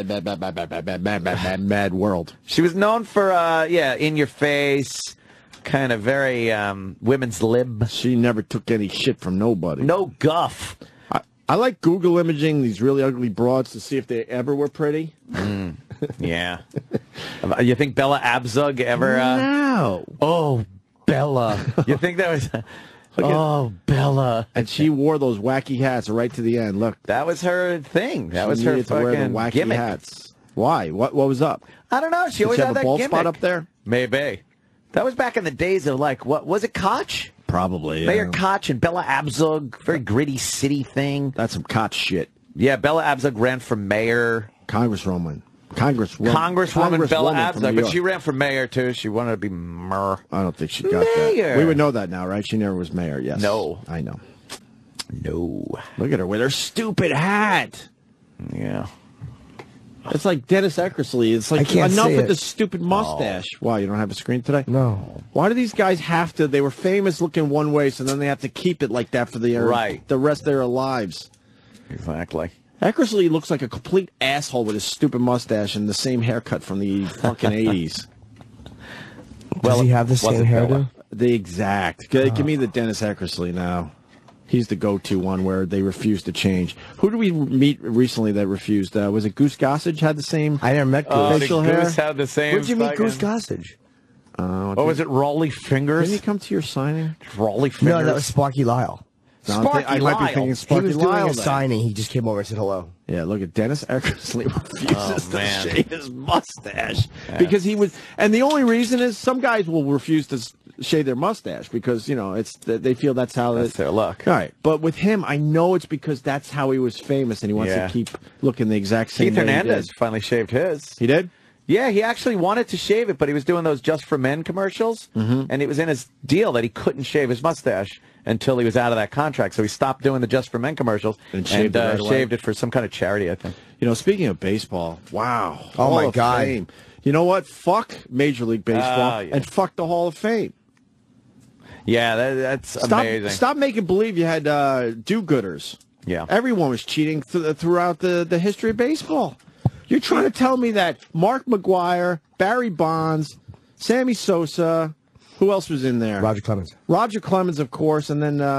world. She was known for, in your face, kind of very women's lib. She never took any shit from nobody. No guff. I like Google imaging these really ugly broads to see if they ever were pretty. Yeah. You think Bella Abzug ever... No. Oh, Bella. You think that was... Oh, Bella. And she wore those wacky hats right to the end. Look. That was her thing. That was She her needed to wear the fucking wacky gimmick. hats. Why? What was up? I don't know. She Did always she have had a that bald gimmick. spot up there? Maybe. That was back in the days of, like, what was it, Koch? Probably, yeah. Mayor Koch and Bella Abzug. Very gritty city thing. That's some Koch shit. Yeah, Bella Abzug ran for mayor. Congresswoman Bella Abzug, but she ran for mayor, too. She wanted to be mayor. I don't think she got Mayor. that. We would know that now, right? She never was mayor, yes. No. I know. No. Look at her with her stupid hat. Yeah. It's like Dennis Eckersley. It's like, I can't enough see with it. the stupid mustache. Why, you don't have a screen today? No. Why do these guys have to? They were famous looking one way, so then they have to keep it like that for the rest of their lives. Exactly. Eckersley looks like a complete asshole with his stupid mustache and the same haircut from the fucking 80s. Does he have the same hairdo? The exact. Give me the Dennis Eckersley now. He's the go-to one where they refuse to change. Who did we meet recently that refused? Was it Goose Gossage had the same I never met Goose. Oh, facial the hair? Goose had the same. Where'd you meet fucking- Goose Gossage? What was it, Rolly Fingers? Didn't he come to your signing? Rolly Fingers? No, that was Sparky Lyle. I might be thinking Sparky He was doing Lyle a then. signing. He just came over and said hello. Yeah, look at Dennis Eckersley refuses to man. shave his mustache because he was, and the only reason is some guys will refuse to shave their mustache because they feel that's how That's their luck. All right, but with him, I know it's because that's how he was famous, and he wants to keep looking the exact same. Keith way he Hernandez did. finally shaved his. He did? Yeah, he actually wanted to shave it, but he was doing those Just for Men commercials, and it was in his deal that he couldn't shave his mustache until he was out of that contract. So he stopped doing the Just for Men commercials and shaved it right away. shaved it for some kind of charity, I think. Speaking of baseball, wow. Oh, Hall my of God. Fame. You know what? Fuck Major League Baseball and fuck the Hall of Fame. Yeah, that's amazing. Stop making believe you had do-gooders. Yeah. Everyone was cheating throughout the history of baseball. You're trying to tell me that Mark McGwire, Barry Bonds, Sammy Sosa, who else was in there? Roger Clemens. Roger Clemens, of course, and then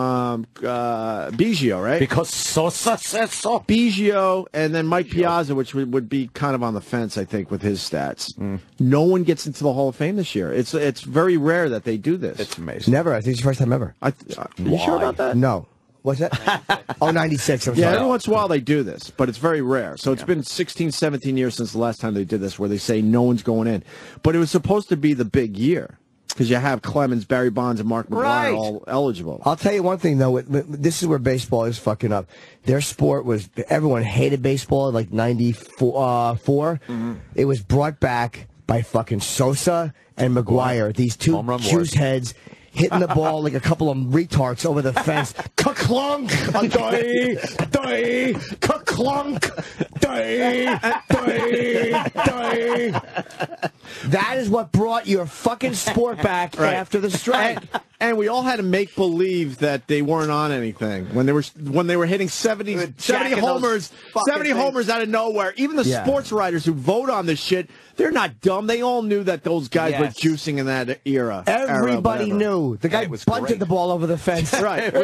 Biggio, right? Because Sosa says so. Biggio, and then Mike Piazza, which would be kind of on the fence, I think, with his stats. No one gets into the Hall of Fame this year. It's very rare that they do this. It's amazing. Never. I think it's the first time ever. Are you sure about that? No. What's that? 96. I'm Yeah, sorry. every once in a while they do this, but it's very rare. So it's been 16, 17 years since the last time they did this, where they say no one's going in. But it was supposed to be the big year, because you have Clemens, Barry Bonds, and Mark McGwire all eligible. I'll tell you one thing, though. This is where baseball is fucking up. Their sport was, everyone hated baseball in like 94. It was brought back by fucking Sosa and McGwire, these two juice heads hitting the ball like a couple of retards over the fence. Ka-clunk! Doy! Doy! Ka-clunk! Doy! Doy! Doy! That is what brought your fucking sport back after the strike. And we all had to make believe that they weren't on anything when they were hitting 70 homers, 70 homers out of nowhere. Even the sports writers who vote on this shit, they're not dumb. They all knew that those guys were juicing in that era. Everybody knew. The guy bunted the ball over the fence. Right.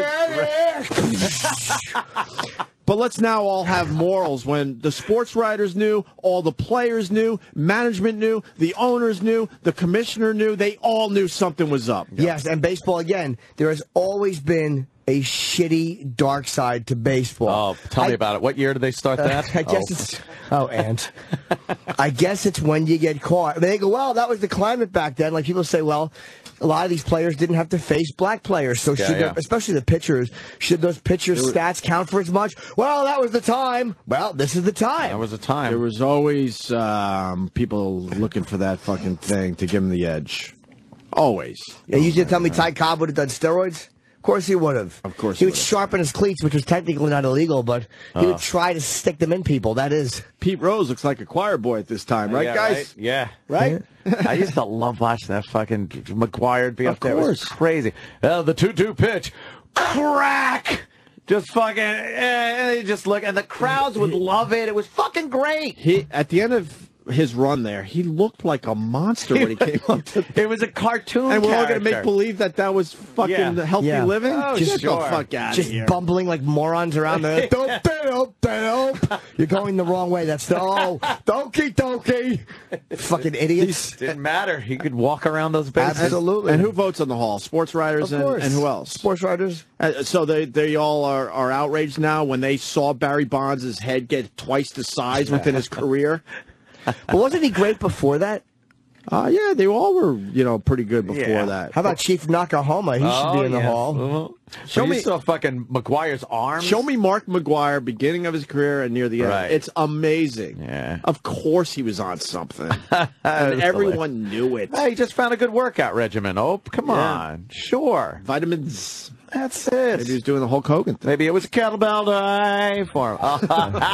But let's now all have morals. When the sports writers knew, all the players knew, management knew, the owners knew, the commissioner knew, they all knew something was up. Yes, and baseball, again, there has always been a shitty dark side to baseball. Oh, tell me about it. What year did they start that? I guess it's... Oh, Ant. I guess it's when you get caught. They go, well, that was the climate back then. Like, people say, well, a lot of these players didn't have to face black players. So, especially the pitchers, should those pitchers' stats count for as much? Well, that was the time. Well, this is the time. That was the time. There was always people looking for that fucking thing to give them the edge. Always. And you just tell me Ty Cobb would have done steroids? Of course he would have. Of course he would sharpen his cleats, which was technically not illegal, but he would try to stick them in people. That is. Pete Rose looks like a choir boy at this time, right, Yeah, guys? right? Yeah. Right? I used to love watching that fucking McGwire be up there. It was course. crazy. The 2-2 pitch. Crack! Just fucking, and just look, and the crowds would love it. It was fucking great. At the end of his run there, he looked like a monster when he came up to it was a cartoon and we're all character. going to make believe that was fucking healthy living? Oh, Get sure. the fuck out of Just here. bumbling like morons around there. You're going the wrong way. That's donkey. Fucking idiots. Didn't matter. He could walk around those bases. Absolutely. And who votes on the hall? Sports writers Of course. and who else? Sports writers. So they all are outraged now when they saw Barry Bonds' head get twice the size within his career. But wasn't he great before that? Yeah, they all were, pretty good before that. How about Chief Nakahoma? He should be in the hall. Show me saw fucking McGuire's arms. Show me Mark McGwire, beginning of his career and near the end. Right. It's amazing. Yeah. Of course he was on something. And everyone knew it. Hey, he just found a good workout regimen. Oh, come on. Sure. Vitamins. That's it. Maybe he was doing the Hulk Hogan thing. Maybe it was a kettlebell day for him.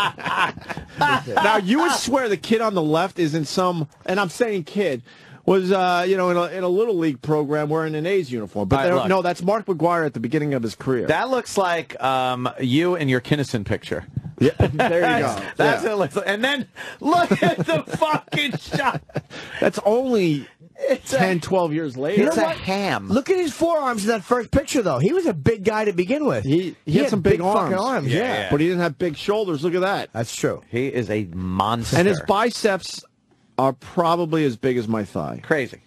Now, you would swear the kid on the left is in some, and I'm saying kid, was, in a Little League program wearing an A's uniform. But no, that's Mark McGwire at the beginning of his career. That looks like you in your Kinnison picture. Yeah, there you go. That's what it looks like. And then look at the fucking shot. That's only 10, 12 years later. It's a ham. Look at his forearms in that first picture, though. He was a big guy to begin with. He had some big fucking arms. arms. Yeah. But he didn't have big shoulders. Look at that. That's true. He is a monster. And his biceps are probably as big as my thigh. Crazy.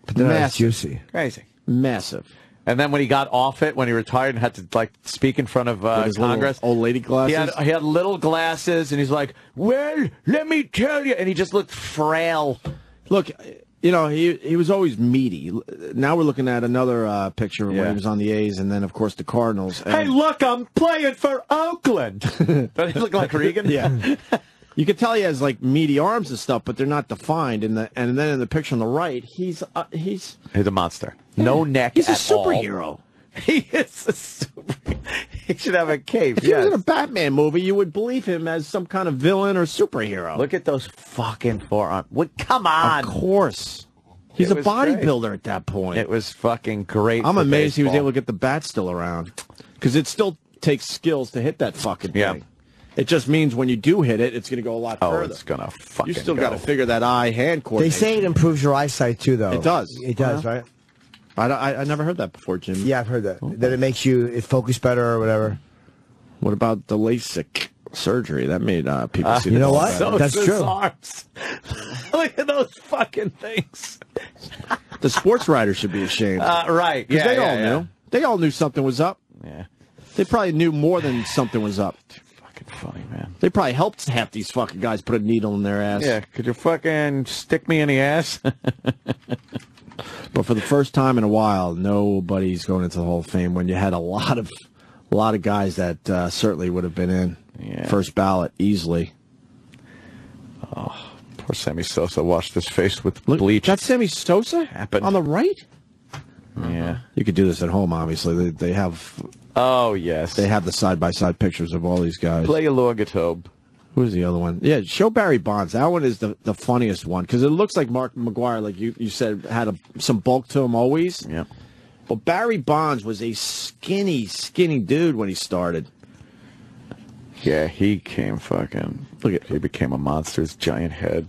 But then that's Massive. juicy. Crazy. Massive. And then when he got off it, when he retired and had to like speak in front of With his little Congress, old lady glasses. he had little glasses, and he's like, "Well, let me tell you," and he just looked frail. Look, you know, he was always meaty. Now we're looking at another picture when he was on the A's, and then of course the Cardinals. Hey, look, I'm playing for Oakland. Doesn't he look like Regan? Yeah. You can tell he has like meaty arms and stuff, but they're not defined. And then in the picture on the right, he's a monster. No neck. He's a at all. superhero. He is a superhero. He should have a cape. If he was in a Batman movie, you would believe him as some kind of villain or superhero. Look at those fucking forearms. Come on. Of course. He's a It was bodybuilder great. at that point. It was fucking great. I'm for amazed he was baseball. able to get the bat still around. Because it still takes skills to hit that fucking thing. It just means when you do hit it, it's going to go a lot further. It's going to fucking You still go. got to figure that eye-hand They coordination. say it improves your eyesight too, though. It does. It does, right? I never heard that before, Jim. Yeah, I've heard that. That it makes you focus better or whatever. What about the LASIK surgery? That made people see the You know ball what? better. That's true. Arms. Look at those fucking things. The sports writers should be ashamed. Right. Because Yeah, they all yeah. knew. They all knew something was up. Yeah. They probably knew more than something was up. Fucking funny, man. They probably helped half these fucking guys put a needle in their ass. Yeah, could you fucking stick me in the ass? But for the first time in a while, nobody's going into the Hall of Fame when you had a lot of guys that certainly would have been in first ballot easily. Oh, poor Sammy Sosa washed his face with bleach. That's Sammy Sosa Happened. on the right. Yeah. You could do this at home. Obviously, they have. Oh yes. They have the side-by-side pictures of all these guys. Play a Lorgatobe. Who's the other one? Yeah, show Barry Bonds. That one is the funniest one because it looks like Mark McGwire, like you said, had some bulk to him always. Yeah. But Barry Bonds was a skinny dude when he started. Yeah, he came fucking. He became a monster. His giant head.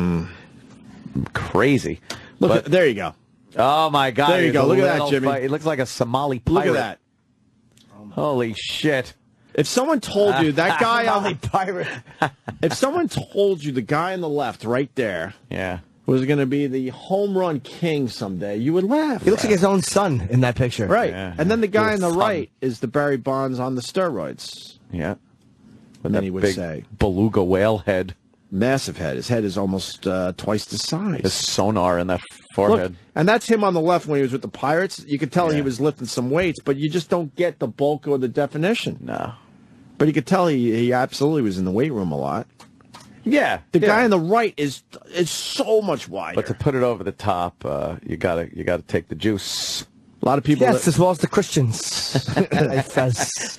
Crazy. Look, there you go. Oh my God! There you he's go. a Look at that, little Jimmy. It looks like a Somali pirate. Look at that. Holy shit! If someone told you that guy on Somali pirate. if someone told you the guy on the left right there Yeah. was going to be the home run king someday, you would laugh. He looks like his own son in that picture. Right. Yeah. And then the guy on the Little right is the Barry Bonds on the steroids. Yeah. And then he would big say, beluga whale head. massive head. His head is almost twice the size. His sonar in that forehead. Look, and that's him on the left when he was with the Pirates. You could tell he was lifting some weights, but you just don't get the bulk or the definition. No. But you could tell he absolutely was in the weight room a lot. Yeah. The guy on the right is so much wider. But to put it over the top, you gotta take the juice. A lot of people. Yes, as well as the Christians. It says.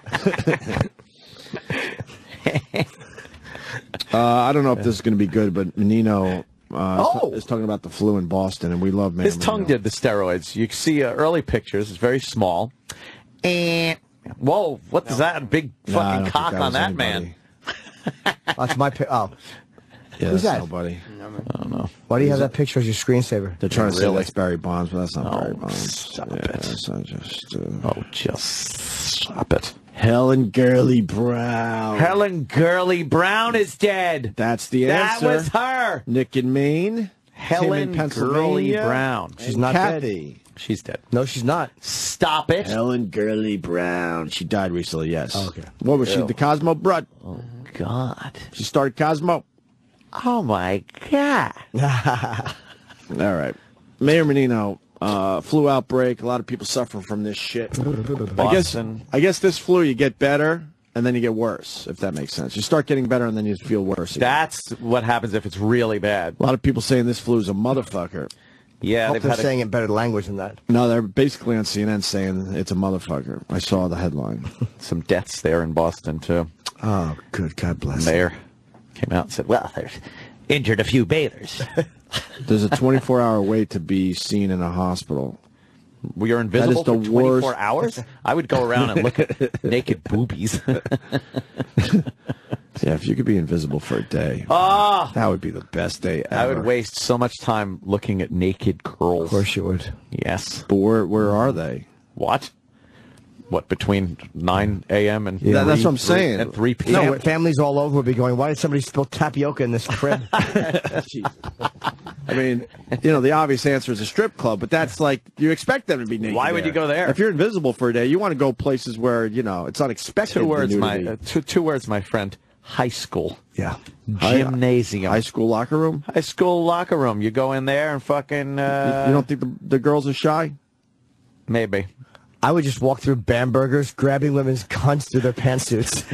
I don't know if this is going to be good, but Menino is talking about the flu in Boston, and we love Manny His tongue did the steroids. You can see early pictures. It's very small. And whoa, what is that? Big I fucking don't think cock that on was that anybody. man. That's my pic. Oh. Yeah, Who's that's that? nobody. I don't know. Why do you have that picture as your screensaver? They're trying to say Really? that's Barry Bonds, but that's not Barry Bonds. Stop Yeah, it. that's not just. Oh, just stop it. Helen Gurley Brown. Helen Gurley Brown is dead. That's the That answer. was her. Nick in Maine. Helen Tim in Gurley Pennsylvania. Brown. She's not Kathy. She's dead. No, she's not. Stop it. Helen Gurley Brown. She died recently, yes. Oh, okay. What was she? Ew. The Cosmo Broad. Oh, God. She started Cosmo. Oh, my God. All right. Mayor Menino, flu outbreak. A lot of people suffering from this shit. Boston. I guess this flu, you get better, and then you get worse, if that makes sense. You start getting better, and then you feel worse again. That's what happens if it's really bad. A lot of people saying this flu is a motherfucker. Yeah, Hope they've they're had saying it better language than that. No, they're basically on CNN saying it's a motherfucker. I saw the headline. some deaths there in Boston, too. Oh, good. God bless. Mayor came out and said, well, there's injured a few bathers. There's a 24-hour wait to be seen in a hospital. We are invisible That for is the 24 worst. hours? I would go around and look at naked boobies. Yeah, if you could be invisible for a day, that would be the best day ever. I would waste so much time looking at naked girls. Of course you would. Yes. But where are they? What? What, between 9 a.m. and Yeah, that's what I'm saying. and 3 p.m.? Families all over would be going, why did somebody spill tapioca in this crib? Jeez. I mean, the obvious answer is a strip club, but that's like, you expect them to be naked. Why would you go there? If you're invisible for a day, you want to go places where, it's unexpected. Two words, my friend. High school. Yeah. Gymnasium. High school locker room? High school locker room. You go in there and fucking... You don't think the girls are shy? Maybe. I would just walk through Bambergers, grabbing women's cunts through their pantsuits.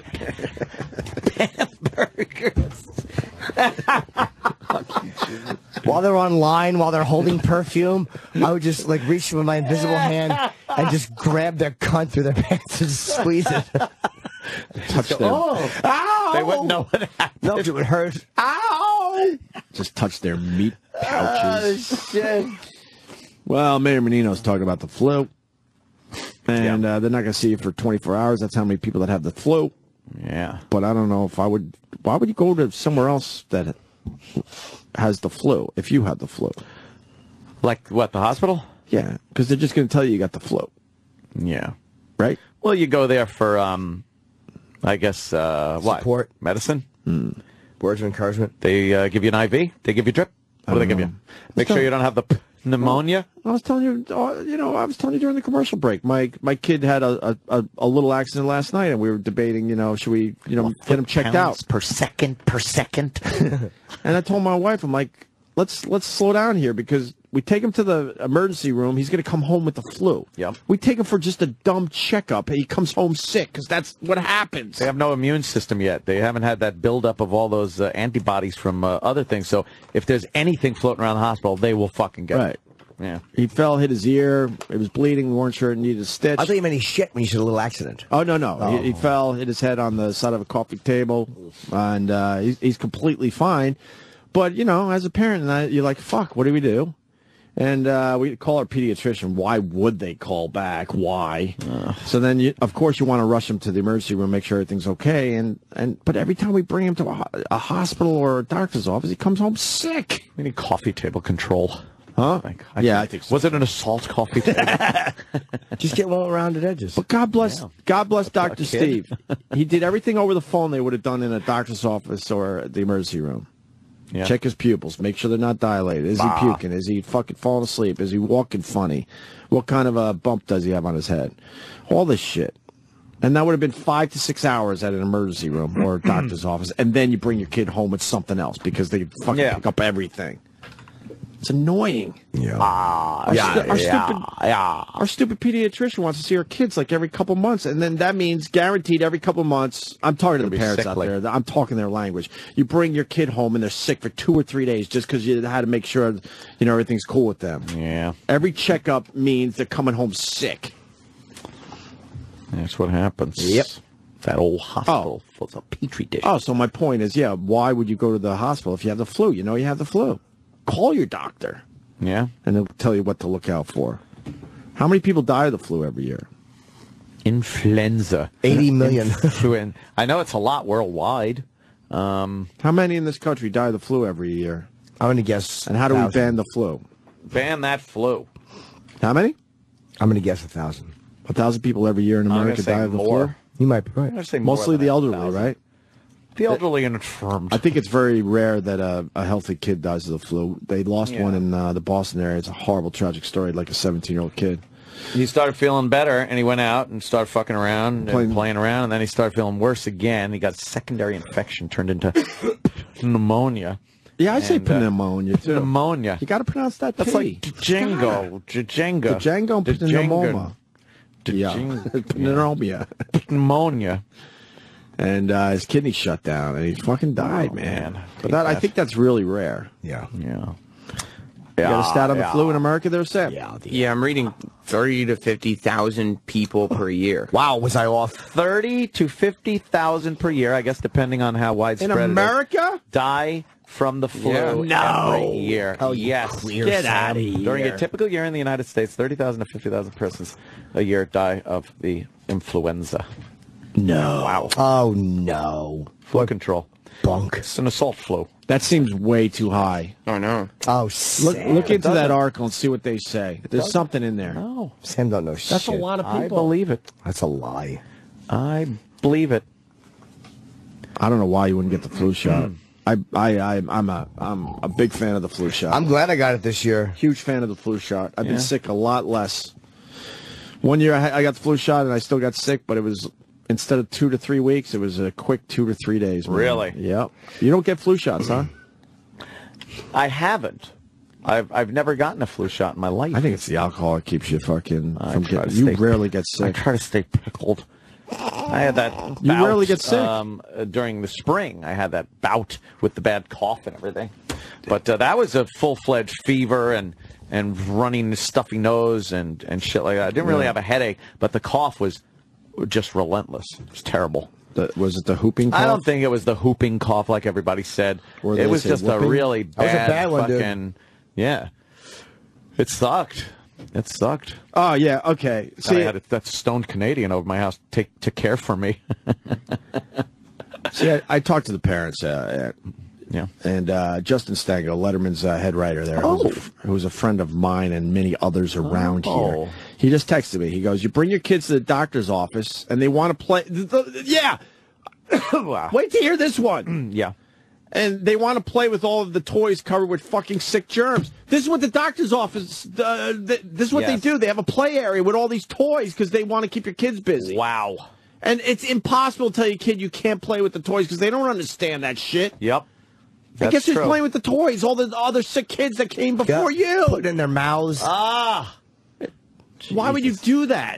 While they're online, while they're holding perfume, I would just reach with my invisible hand and just grab their cunt through their pants and squeeze it. Touch them. Ow! They wouldn't know what happened. No, it would hurt. Ow! Just touch their meat pouches. Oh, shit. Well, Mayor Menino's talking about the flu. And they're not going to see you for 24 hours. That's how many people that have the flu. Yeah. But I don't know if I would... Why would you go to somewhere else that has the flu if you had the flu? Like what, the hospital? Yeah, because they're just going to tell you got the flu. Yeah. Right? Well, you go there for, I guess, support. Medicine? Words of encouragement. They give you an IV? They give you a drip? What do they give you? Make sure you don't have the pneumonia? I was telling you, I was telling you during the commercial break. My kid had a little accident last night, and we were debating, should we, get him checked out per second. And I told my wife, I'm like, let's slow down here because we take him to the emergency room. He's going to come home with the flu. Yep. We take him for just a dumb checkup. He comes home sick because that's what happens. They have no immune system yet. They haven't had that buildup of all those antibodies from other things. So if there's anything floating around the hospital, they will fucking get it. Yeah. He fell, hit his ear. It was bleeding. We weren't sure it needed a stitch. I thought you meant he shit when you said a little accident. Oh, no. He fell, hit his head on the side of a coffee table, and he's completely fine. But, as a parent, you're like, fuck, what do we do? And we call our pediatrician. Why would they call back? Why? So then, of course, you want to rush him to the emergency room, make sure everything's okay. But every time we bring him to a hospital or a doctor's office, he comes home sick. We need coffee table control. Huh? I think so. Was it an assault coffee table? Just get one with rounded edges. But God bless Dr. Steve. He did everything over the phone they would have done in a doctor's office or the emergency room. Yeah. Check his pupils. Make sure they're not dilated. Is he puking? Is he fucking falling asleep? Is he walking funny? What kind of a bump does he have on his head? All this shit. And that would have been 5 to 6 hours at an emergency room or a doctor's office. And then you bring your kid home with something else because they fucking pick up everything. It's annoying. Our stupid pediatrician wants to see our kids like every couple months, and then that means guaranteed every couple months. I'm talking to the parents out there. I'm talking their language. You bring your kid home and they're sick for 2 or 3 days just because you had to make sure everything's cool with them. Yeah. Every checkup means they're coming home sick. That's what happens. Yep. That old hospital was a petri dish. Oh, so my point is, why would you go to the hospital if you have the flu? You know you have the flu. Call your doctor. Yeah. And they'll tell you what to look out for. How many people die of the flu every year? Influenza. 80 million. I know it's a lot worldwide. How many in this country die of the flu every year? I'm going to guess. And how do we ban the flu? Ban that flu. How many? I'm going to guess 1,000. 1,000 people every year in America die of the flu? You might be right. I'm gonna say Mostly the elderly, right? The elderly and infirmed. I think it's very rare that a healthy kid dies of the flu. They lost one in the Boston area. It's a horrible, tragic story, like a 17-year-old kid. He started feeling better, and he went out and started fucking around and playing around, and then he started feeling worse again. He got a secondary infection, turned into pneumonia. Yeah, I say pneumonia, too. Pneumonia. You got to pronounce that That's P. like Django. Django and pneumonia. Pneumonia. Pneumonia. And his kidney shut down, and he fucking died, man. But I think that's really rare. Yeah. Yeah. You got a stat on the flu in America there, Sam? Yeah, I'm reading 30 to 50,000 people per year. Wow, was I off? 30 to 50,000 per year, I guess, depending on how widespread In America? Die from the flu every year. Oh, yes. Get out of here. During a typical year in the United States, 30,000 to 50,000 persons a year die of the influenza. No. Wow. Oh, no. Flu control. Bunk. It's an assault flu. That seems way too high. Oh, no. Oh, Look into that article and see what they say. There's something in there. No. Sam don't know shit. That's a lot of people. I believe it. That's a lie. I believe it. I don't know why you wouldn't get the flu shot. I'm a big fan of the flu shot. I'm glad I got it this year. Huge fan of the flu shot. I've been sick a lot less. One year I got the flu shot and I still got sick, but it was instead of 2 to 3 weeks, it was a quick 2 to 3 days. Man. Really? Yep. You don't get flu shots, huh? I haven't. I've never gotten a flu shot in my life. I think it's the alcohol that keeps you fucking from getting. You rarely get sick. I try to stay pickled. I had that bout, you rarely get sick. During the spring. I had that bout with the bad cough and everything. But that was a full-fledged fever and running stuffy nose and shit like that. I didn't really have a headache, but the cough was just relentless. It was terrible. Was it the whooping cough? I don't think it was the whooping cough like everybody said. It was just whooping? a really bad one, fucking... dude. Yeah. It sucked. It sucked. Oh, yeah, okay. See, I had that stoned Canadian over my house took care for me. See, I talked to the parents, and Justin Stengel, Letterman's head writer there, who's a friend of mine and many others around here. He just texted me. He goes, you bring your kids to the doctor's office, and they want to play... Yeah! Wow. Wait to hear this one. Yeah. And they want to play with all of the toys covered with fucking sick germs. This is what the doctor's office, this is what they do. They have a play area with all these toys because they want to keep your kids busy. Wow. And it's impossible to tell your kid you can't play with the toys because they don't understand that shit. Yep. I guess who's playing with the toys? All the other sick kids that came before you. Put it in their mouths. Ah. Why would you do that?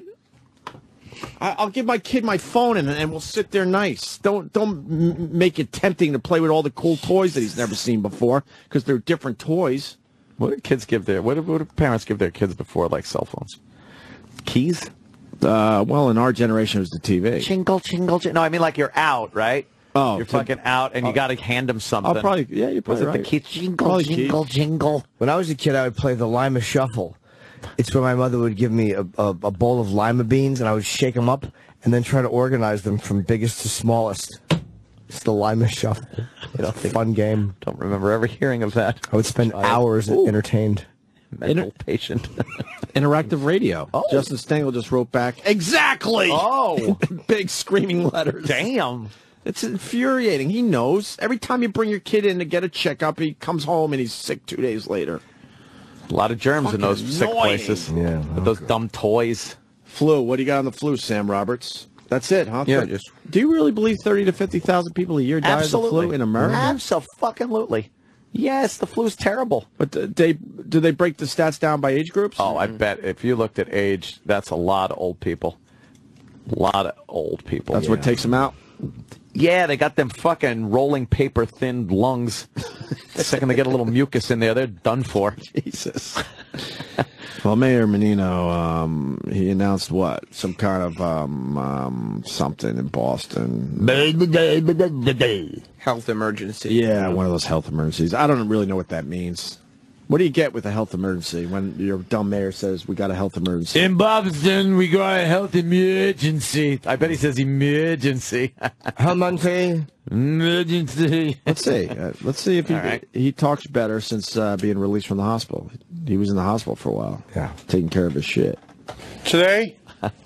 I'll give my kid my phone and we'll sit there nice. Don't make it tempting to play with all the cool toys that he's never seen before because they're different toys. What do kids give what do parents give their kids before, like cell phones? Keys? Well, in our generation, it was the TV. Jingle, jingle, jingle. No, I mean like you're out, right? Oh, you're fucking out, and you got to hand them something. I'll probably, yeah, you're probably right. Was it the keys? Jingle, probably jingle, keys. jingle. When I was a kid, I would play the Lima Shuffle. It's where my mother would give me a bowl of lima beans, and I would shake them up and then try to organize them from biggest to smallest. It's the Lima Shuffle. Fun game. Don't remember ever hearing of that. I would spend hours entertained. Mental patient. Interactive radio. Oh. Justin Stengel just wrote back, exactly! Oh! Big screaming letters. Damn. It's infuriating. He knows. Every time you bring your kid in to get a checkup, he comes home and he's sick 2 days later. A lot of germs in those sick places. Yeah. With those dumb toys. Flu. What do you got on the flu, Sam Roberts? That's it, huh? Yeah. Do you really believe 30 to 50,000 people a year die of the flu in America? Absolutely. Yes, the flu's terrible. But do they break the stats down by age groups? Oh, I bet if you looked at age, that's a lot of old people. A lot of old people. That's what takes them out? Yeah, they got them fucking rolling paper thin lungs. The second they get a little mucus in there, they're done for. Jesus. Well, Mayor Menino, he announced what? Some kind of something in Boston. Health emergency. Yeah, one of those health emergencies. I don't really know what that means. What do you get with a health emergency when your dumb mayor says we got a health emergency? In Boston, we got a health emergency. I bet he says emergency. Emergency. Emergency. Let's see. Let's see if he talks better since being released from the hospital. He was in the hospital for a while. Yeah. Taking care of his shit. Today,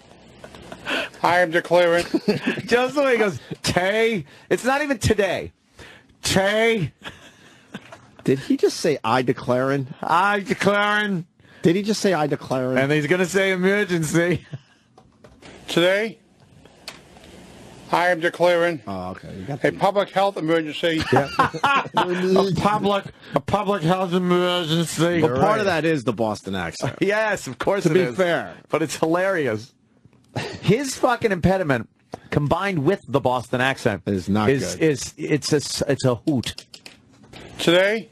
I am declaring. Just the way he goes, Tay. It's not even today. Tay. Did he just say I declaring? I declaring. Did he just say I declaring? And he's going to say emergency. Today, I am declaring a public health emergency. a public health emergency. But part of that is the Boston accent. Yes, of course to it be is. fair. But it's hilarious. His fucking impediment, combined with the Boston accent, is not good. It's a hoot. Today,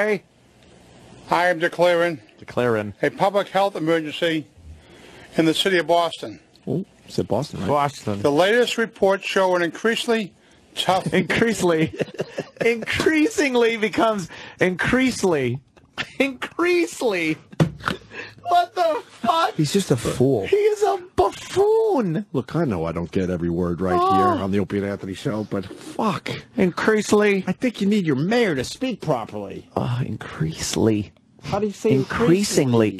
I am declaring a public health emergency in the city of Boston. Oh, said Boston, right? Boston. The latest reports show an increasingly tough... Increasingly becomes increasingly. What the fuck? He's just a fool. He is a buffoon. Look, I know I don't get every word right here on the Opie and Anthony show, but fuck. Increasingly. I think you need your mayor to speak properly. Increasingly. How do you say increasingly?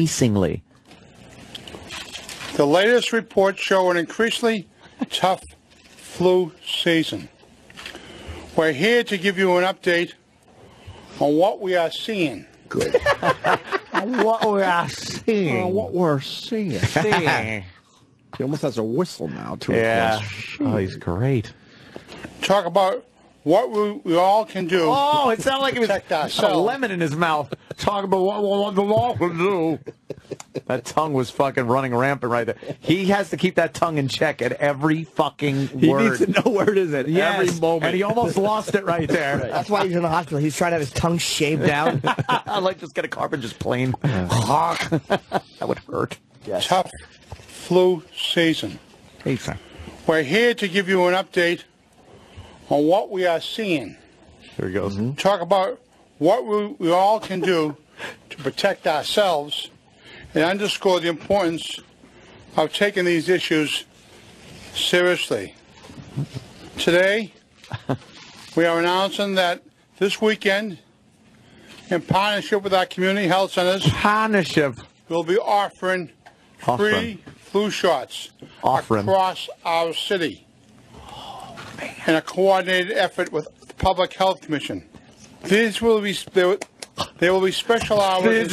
The latest reports show an increasingly tough flu season. We're here to give you an update on what we are seeing. Good. What we are seeing. What we're seeing. He almost has a whistle now, too. Yeah. Oh, he's great. Talk about what we all can do. Oh, it sounded like he was ourselves. a lemon in his mouth. Talk about what the law can do. That tongue was fucking running rampant right there. He has to keep that tongue in check at every fucking word. He needs to know where it is at every moment. And he almost lost it right there. That's why he's in the hospital. He's trying to have his tongue shaved down. I'd like to just get a carpet just plain. That would hurt. Yes. Tough flu season. Hey, sir. We're here to give you an update on what we are seeing. Here he goes. Talk about what we all can do to protect ourselves and underscore the importance of taking these issues seriously. Today, we are announcing that this weekend, in partnership with our community health centers, we'll be offering free flu shots across our city in a coordinated effort with the Public Health Commission. These will be there will be special hours.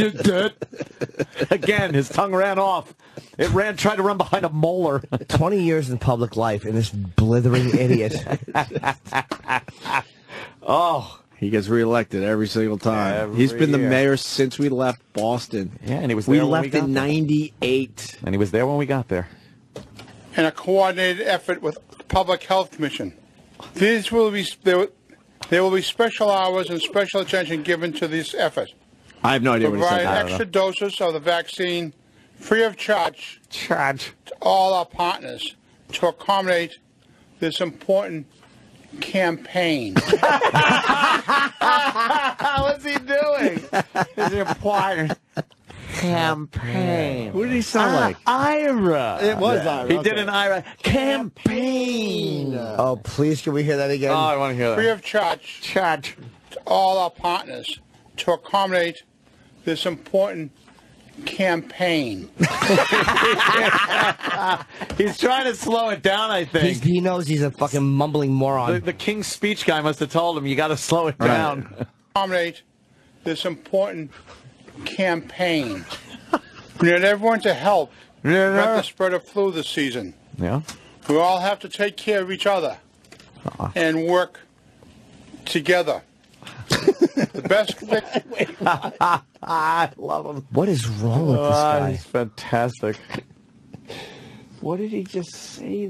Again, his tongue ran off. It tried to run behind a molar. 20 years in public life, and this blithering idiot. Oh. He gets reelected every single time. He's been the mayor since we left Boston. Yeah, and he was there when we left in '98. And he was there when we got there. In a coordinated effort with the Public Health Commission. These will be there will be special hours and special attention given to this effort. I have no idea what he said. Provide extra doses of the vaccine free of charge to all our partners to accommodate this important campaign. What's he doing? It's an important campaign. What did he sound like? Ira. It was Ira. He did an Ira campaign. Oh, please, can we hear that again? Oh, I want to hear that. Free of charge to all our partners to accommodate this important campaign. He's trying to slow it down, I think. He knows he's a fucking mumbling moron. The King's Speech guy must have told him, you got to slow it down. Accommodate this important campaign. We need everyone to help prevent the spread of flu this season. Yeah. We all have to take care of each other and work together. The best thing. I love him. What is wrong with this guy? He's fantastic. What did he just say?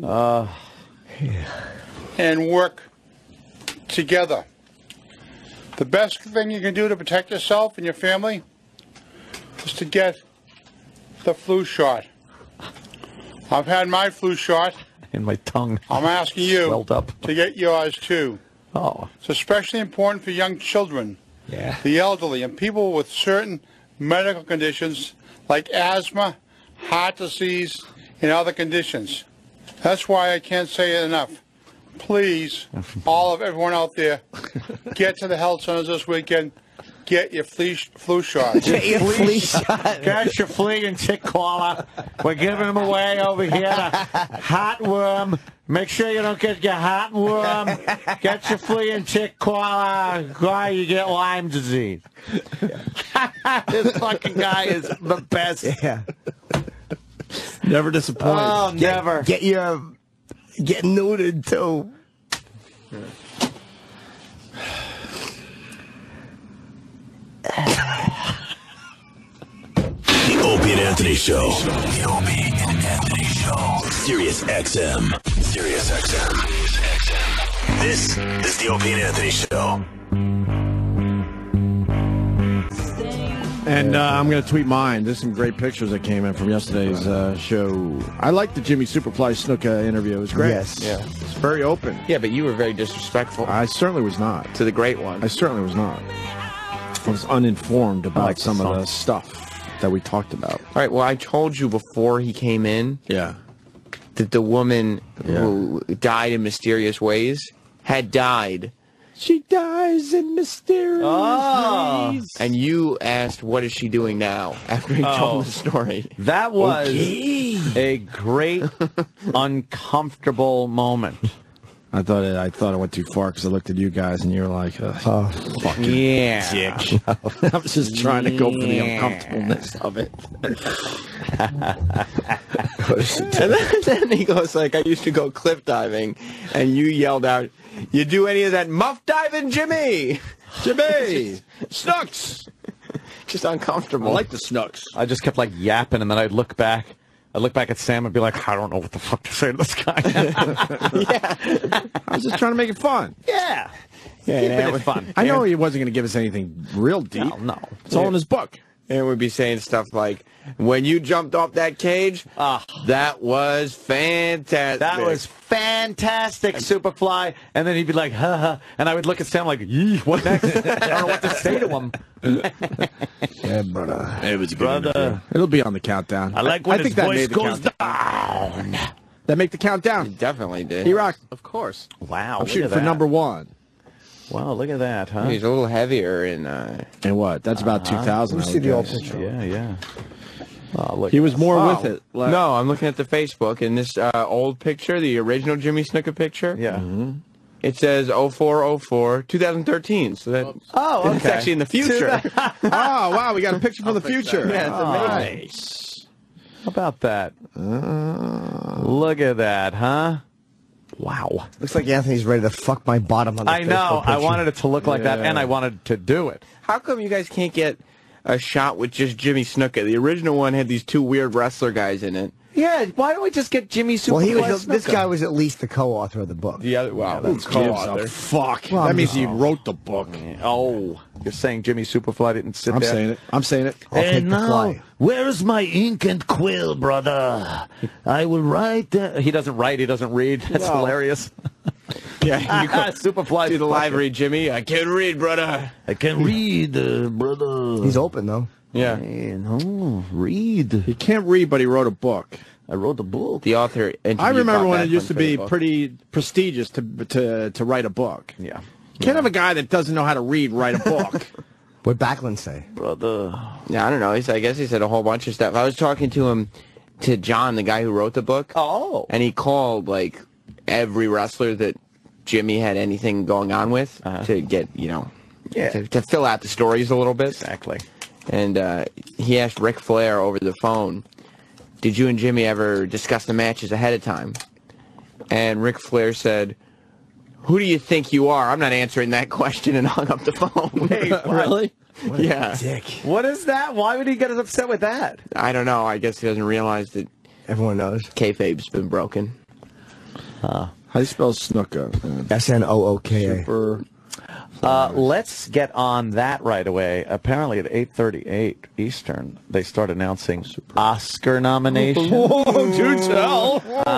And work together. The best thing you can do to protect yourself and your family is to get the flu shot. I've had my flu shot. In my tongue. I'm asking you Swelled up. to get yours too. Oh. It's especially important for young children, the elderly, and people with certain medical conditions like asthma, heart disease, and other conditions. That's why I can't say it enough. Please, everyone out there, get to the health centers this weekend. Get your flu shot. Get your flea shot. Get your flea and tick collar. We're giving them away over here to heartworm. Make sure you don't get your heartworm. Get your flea and tick collar. Why you get Lyme disease. This fucking guy is the best. Yeah. Never disappointed. Oh, never. Get neutered too. The Opie and Anthony Show. The Opie and Anthony Show. Sirius XM. Sirius XM. This is the Opie and Anthony Show. And I'm going to tweet mine. There's some great pictures that came in from yesterday's show. I liked the Jimmy Superfly Snuka interview. It was great. Yes. Yeah. It's very open. Yeah, but you were very disrespectful. I certainly was not. To the great one. I certainly was not. I was uninformed about some of the stuff that we talked about. All right, well, I told you before he came in that the woman who died in mysterious ways had died. She dies in mysterious ways. And you asked, what is she doing now, after he told the story. That was a great, uncomfortable moment. I thought it went too far because I looked at you guys and you were like, fucking dick. I was just trying to go for the uncomfortableness of it. And then he goes like, I used to go cliff diving, and you yelled out, you do any of that muff diving, Jimmy? Jimmy! Snooks! Just uncomfortable. I like the Snooks. I just kept like yapping, and then I'd look back at Sam and be like, I don't know what the fuck to say to this guy. Yeah. I was just trying to make it fun. Yeah. Keeping it fun. I know he wasn't going to give us anything real deep. No. It's all in his book. And we'd be saying stuff like, when you jumped off that cage, that was fantastic. That was fantastic, Superfly. And then he'd be like, ha. And I would look at Sam like, yee, what next? I don't know what to say to him. Yeah, brother. It was a good interview. It'll be on the countdown. I like when his think that voice made the goes countdown. down. That make the countdown? He definitely did. He rocked. Of course. Wow. I'm shooting for number 1. Wow, look at that, huh? He's a little heavier in... And what? That's about 2000. Let me see the old picture. Yeah. Oh, look. He was more with it. No, I'm looking at the Facebook, and this old picture, the original Jimmy Snuka picture. Yeah. Mm-hmm. It says 0404 2013. So that it's actually in the future. Oh, wow. We got a picture from the future. Yeah, it's amazing. Nice. How about that? Look at that, huh? Wow. Looks like Anthony's ready to fuck my bottom on the I know. Facebook I picture. wanted it to look like that, and I wanted to do it. How come you guys can't get a shot with just Jimmy Snuka? The original one had these 2 weird wrestler guys in it. Yeah, why don't we just get Jimmy Superfly? Well, this guy was at least the co-author of the book. The other, wow, Who gives a fuck? Well, that means he wrote the book. Oh, you're saying Jimmy Superfly didn't sit there? I'm saying it. I'll take the fly. Where's my ink and quill, brother? I will write. He doesn't write. He doesn't read. That's hilarious. Yeah, you Superfly. Do the live read, Jimmy. I can't read, brother. I can read, brother. He's open, though. Yeah. No, read. He can't read, but he wrote a book. I wrote a book. The author. I remember when it used to be pretty prestigious to write a book. Yeah. You can't have a guy that doesn't know how to read write a book. What'd Backlund say? Brother. Yeah, I don't know. I guess he said a whole bunch of stuff. I was talking to John, the guy who wrote the book. Oh. And he called, like, every wrestler that Jimmy had anything going on with to get, to fill out the stories a little bit. Exactly. And he asked Ric Flair over the phone, did you and Jimmy ever discuss the matches ahead of time? And Ric Flair said, who do you think you are? I'm not answering that question, and hung up the phone. Wait, Really? Yeah. Dick. What is that? Why would he get upset with that? I don't know. I guess he doesn't realize that Everyone knows. kayfabe's been broken. How do you spell Snuka? Snooka. Super. Let's get on that right away. Apparently at 8:38 Eastern, they start announcing Oscar nominations. Oh, do tell.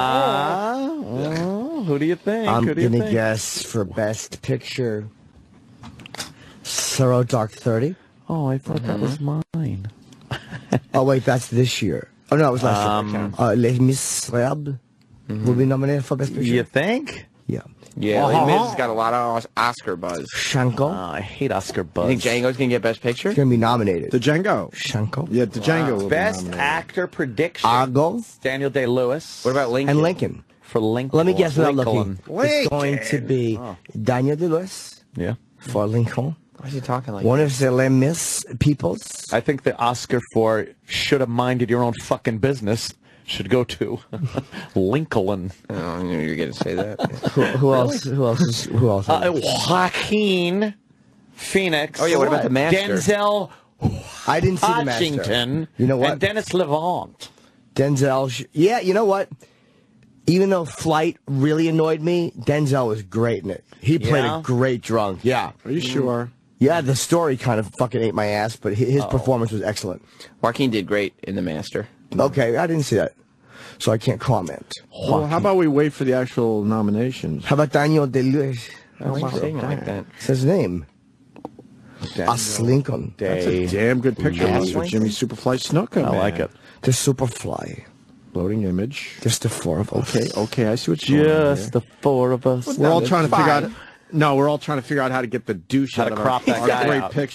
Who do you think? I'm Who do you gonna think? guess for Best Picture, Thorough Dark 30. Oh, I thought that was mine. Oh wait, that's this year. Oh no, it was last year. Les Miserables will be nominated for Best Picture. You think? Yeah. Yeah, Les Mis has got a lot of Oscar buzz. Shanko. I hate Oscar You buzz. think Django's going to get Best Picture? It's gonna be nominated. The Django. Shanko. Yeah, the Django will Best be nominated. actor prediction. Argo Daniel Day-Lewis. What about Lincoln? and Lincoln. For Lincoln? Let me guess without Lincoln. looking. It's going to be Daniel Day-Lewis Yeah. for Lincoln. Why is he talking like One of the Les Mis peoples. I think the Oscar for should have minded your own fucking business should go to Lincoln. Oh, I knew you were going to say that. Who else? Who else? Who else? Joaquin Phoenix. Oh, yeah, what about the Master? Denzel I didn't see the Master. Washington. You know what? And Dennis Levant. Denzel. Yeah, you know what? Even though Flight really annoyed me, Denzel was great in it. He played Yeah? a great drunk. Yeah. Are you sure? Yeah, the story kind of fucking ate my ass, but his performance was excellent. Joaquin did great in The Master. Okay, I didn't see that, so I can't comment. Well, how about we wait for the actual nominations? How about Daniel Day-Lewis? Why are you saying it like that? That's his name. Us Lincoln. That's a damn good picture of us Lincoln? with Jimmy Superfly Snuka. I like it. The Superfly. Loading image. Just the four of us. Okay, I see what you're doing here. Just the four of us. We're all trying to figure out. No, we're all trying to figure out how to get the douche How out to of crop that our guy great out. picture.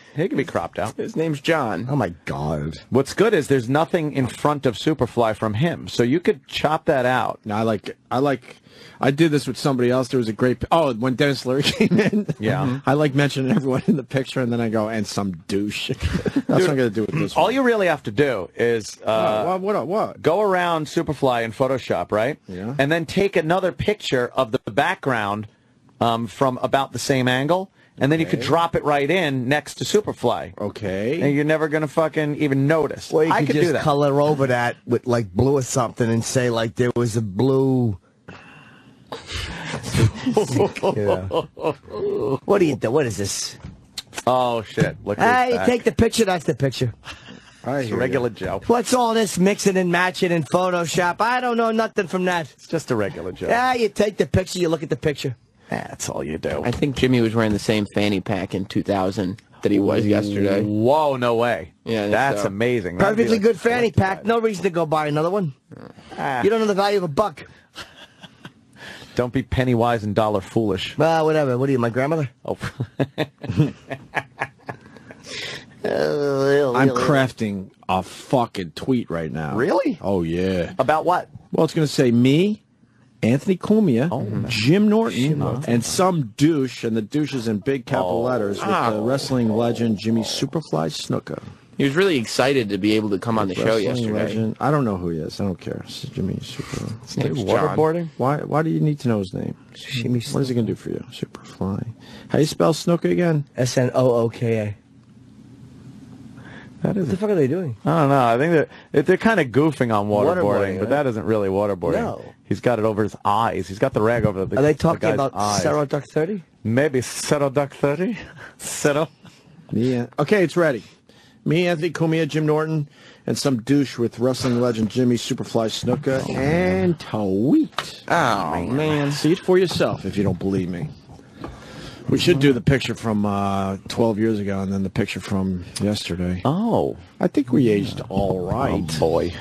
He can be cropped out. His name's John. Oh, my God. What's good is there's nothing in front of Superfly from him, so you could chop that out. No, I did this with somebody else. There was a great... Oh, when Dennis Leary came in. Yeah. I like mentioning everyone in the picture, and then I go, and some douche. That's what I'm going to do with this All one. you really have to do is what? Go around Superfly in Photoshop, right? Yeah. And then take another picture of the background from about the same angle, and then you could drop it right in next to Superfly. Okay. And you're never going to fucking even notice. Well, you I could could just do that. color over that with, like, blue or something and say, like, there was a blue... Yeah. What do you do? What is this? Oh, shit. Look Hey, who's you back. take the picture, that's the picture. It's regular Joe. What's all this mixing and matching in Photoshop? I don't know nothing from that. It's just a regular Joe. Yeah, you take the picture, you look at the picture. That's all you do. I think Jimmy was wearing the same fanny pack in 2000 that he was yesterday. Whoa, no way. Yeah, that's so. amazing. That'd be Perfectly like good fanny pack. No reason to go buy another one. You don't know the value of a buck. Don't be penny wise and dollar foolish. Well, whatever. What are you, my grandmother? Oh. I'm crafting a fucking tweet right now. Really? Oh, yeah. About what? Well, it's going to say me, Anthony Cumia, Jim Norton, and some douche, and the douche is in big capital letters, with the wrestling legend Jimmy Superfly Snuka. He was really excited to be able to come on the show Wrestling yesterday. legend. I don't know who he is. I don't care. It's Jimmy Superfly. His name's John. Waterboarding? Why do you need to know his name? What is he going to do for you? Superfly. How do you spell Snuka again? Snooka. That is What the fuck are they doing? I don't know. I think they're kind of goofing on waterboarding, Waterboarding, but right? that isn't really waterboarding. No. He's got it over his eyes. He's got the rag over the Are they the talking guy's about eyes. Cerro Duck 30? Maybe Cerro Duck 30? Cerro? Yeah. Okay, it's ready. Me, Anthony Cumia, Jim Norton, and some douche with wrestling legend Jimmy Superfly Snuka, and tweet. Oh, man. See it for yourself if you don't believe me. We should do the picture from 12 years ago and then the picture from yesterday. Oh. I think we aged all right. Oh, boy.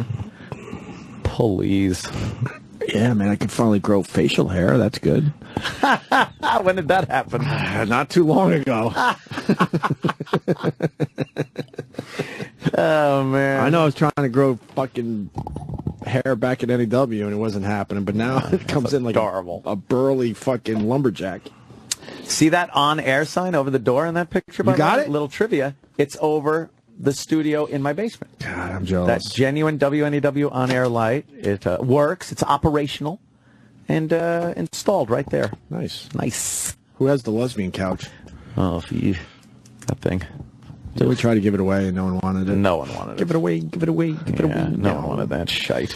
Please. Yeah, man, I can finally grow facial hair. That's good. When did that happen? Not too long ago. Oh, man. I know I was trying to grow fucking hair back at NEW and it wasn't happening, but now it comes in like a burly fucking lumberjack. See that on-air sign over the door in that picture? You got it? Little trivia. It's over the studio in my basement. God, I'm jealous. That genuine WNEW on-air light. It works. It's operational and installed right there. Nice. Nice. Who has the lesbian couch? Oh, that thing. Did we try to give it away and no one wanted it? No one wanted it. Give it away, give it away, give it away. No one wanted that shite.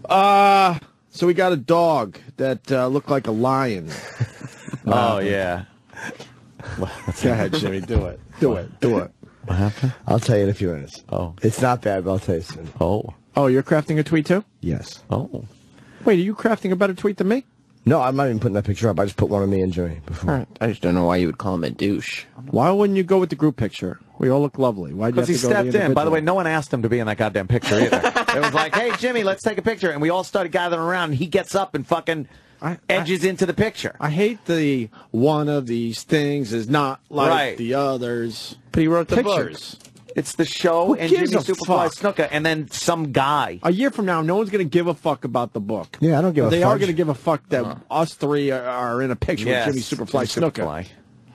So we got a dog that looked like a lion. Oh, yeah. Go ahead, Jimmy. Do it. Do it. Do it. What happened? I'll tell you in a few minutes. Oh. It's not bad, but I'll tell you soon. Oh. Oh, you're crafting a tweet too? Yes. Oh. Wait, are you crafting a better tweet than me? No, I'm not even putting that picture up. I just put one of me and Jimmy before. All right. I just don't know why you would call him a douche. Why wouldn't you go with the group picture? We all look lovely. Why'd you have Because he to go with stepped in. By the way, individual? no one asked him to be in that goddamn picture either. It was like, hey, Jimmy, let's take a picture. And we all started gathering around, and he gets up and fucking edges into the picture. I hate the one of these things is not like Right. the others. But he wrote the Pictures. It's the show Who and gives Jimmy a Superfly fuck? Snuka, and then some guy. A year from now, no one's going to give a fuck about the book. Yeah, I don't give But a they fuck. are going to give a fuck that us three are in a picture Yes, with Jimmy Superfly Jimmy Snuka. Superfly.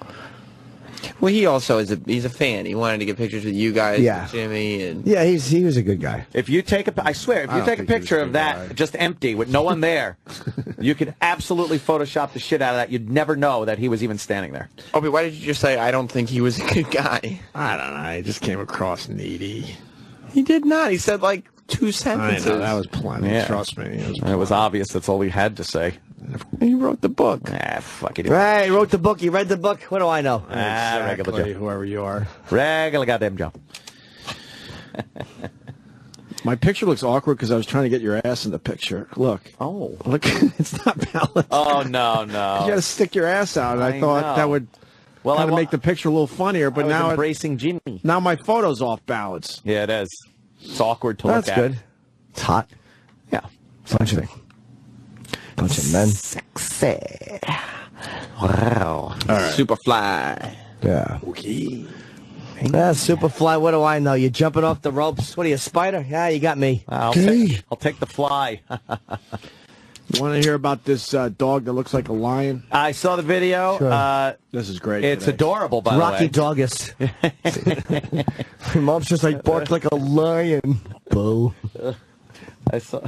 Well, he also he's a fan. He wanted to get pictures with you guys, Yeah. with Jimmy, and Yeah, he was a good guy. If you take I swear, if I you don't take a think he was picture a of good that guy. just empty with no one there, you could absolutely Photoshop the shit out of that. You'd never know that he was even standing there. Opie, why did you just say I don't think he was a good guy? I don't know. He just came across needy. He did not. He said like 2 I sentences. know. That was plenty. Yeah. Trust me. It was obvious. That's all he had to say. He wrote the book. Ah, fuck it. Right, he wrote the book. He read the book. What do I know? Regular Exactly, Joe. whoever you are. Regular goddamn Joe. My picture looks awkward because I was trying to get your ass in the picture. Look. Oh. Look, it's not balanced. Oh, no. You got to stick your ass out. And I I thought know. that would Well, kind of I make the picture a little funnier, but I was now embracing Jimmy. now my photo's off balance. Yeah, it is. It's awkward to That's look at. good. It's hot. Yeah. Bunch of men. Sexy. Wow. Superfly. Yeah. Okay. Superfly, what do I know? You're jumping off the ropes. What are you, a spider? Yeah, you got me. I'll take the fly. You want to hear about this dog that looks like a lion? I saw the video. Sure. This is great. It's adorable, by Rocky the way. Doggus. My mom's just like, bark like a lion. Boo. I saw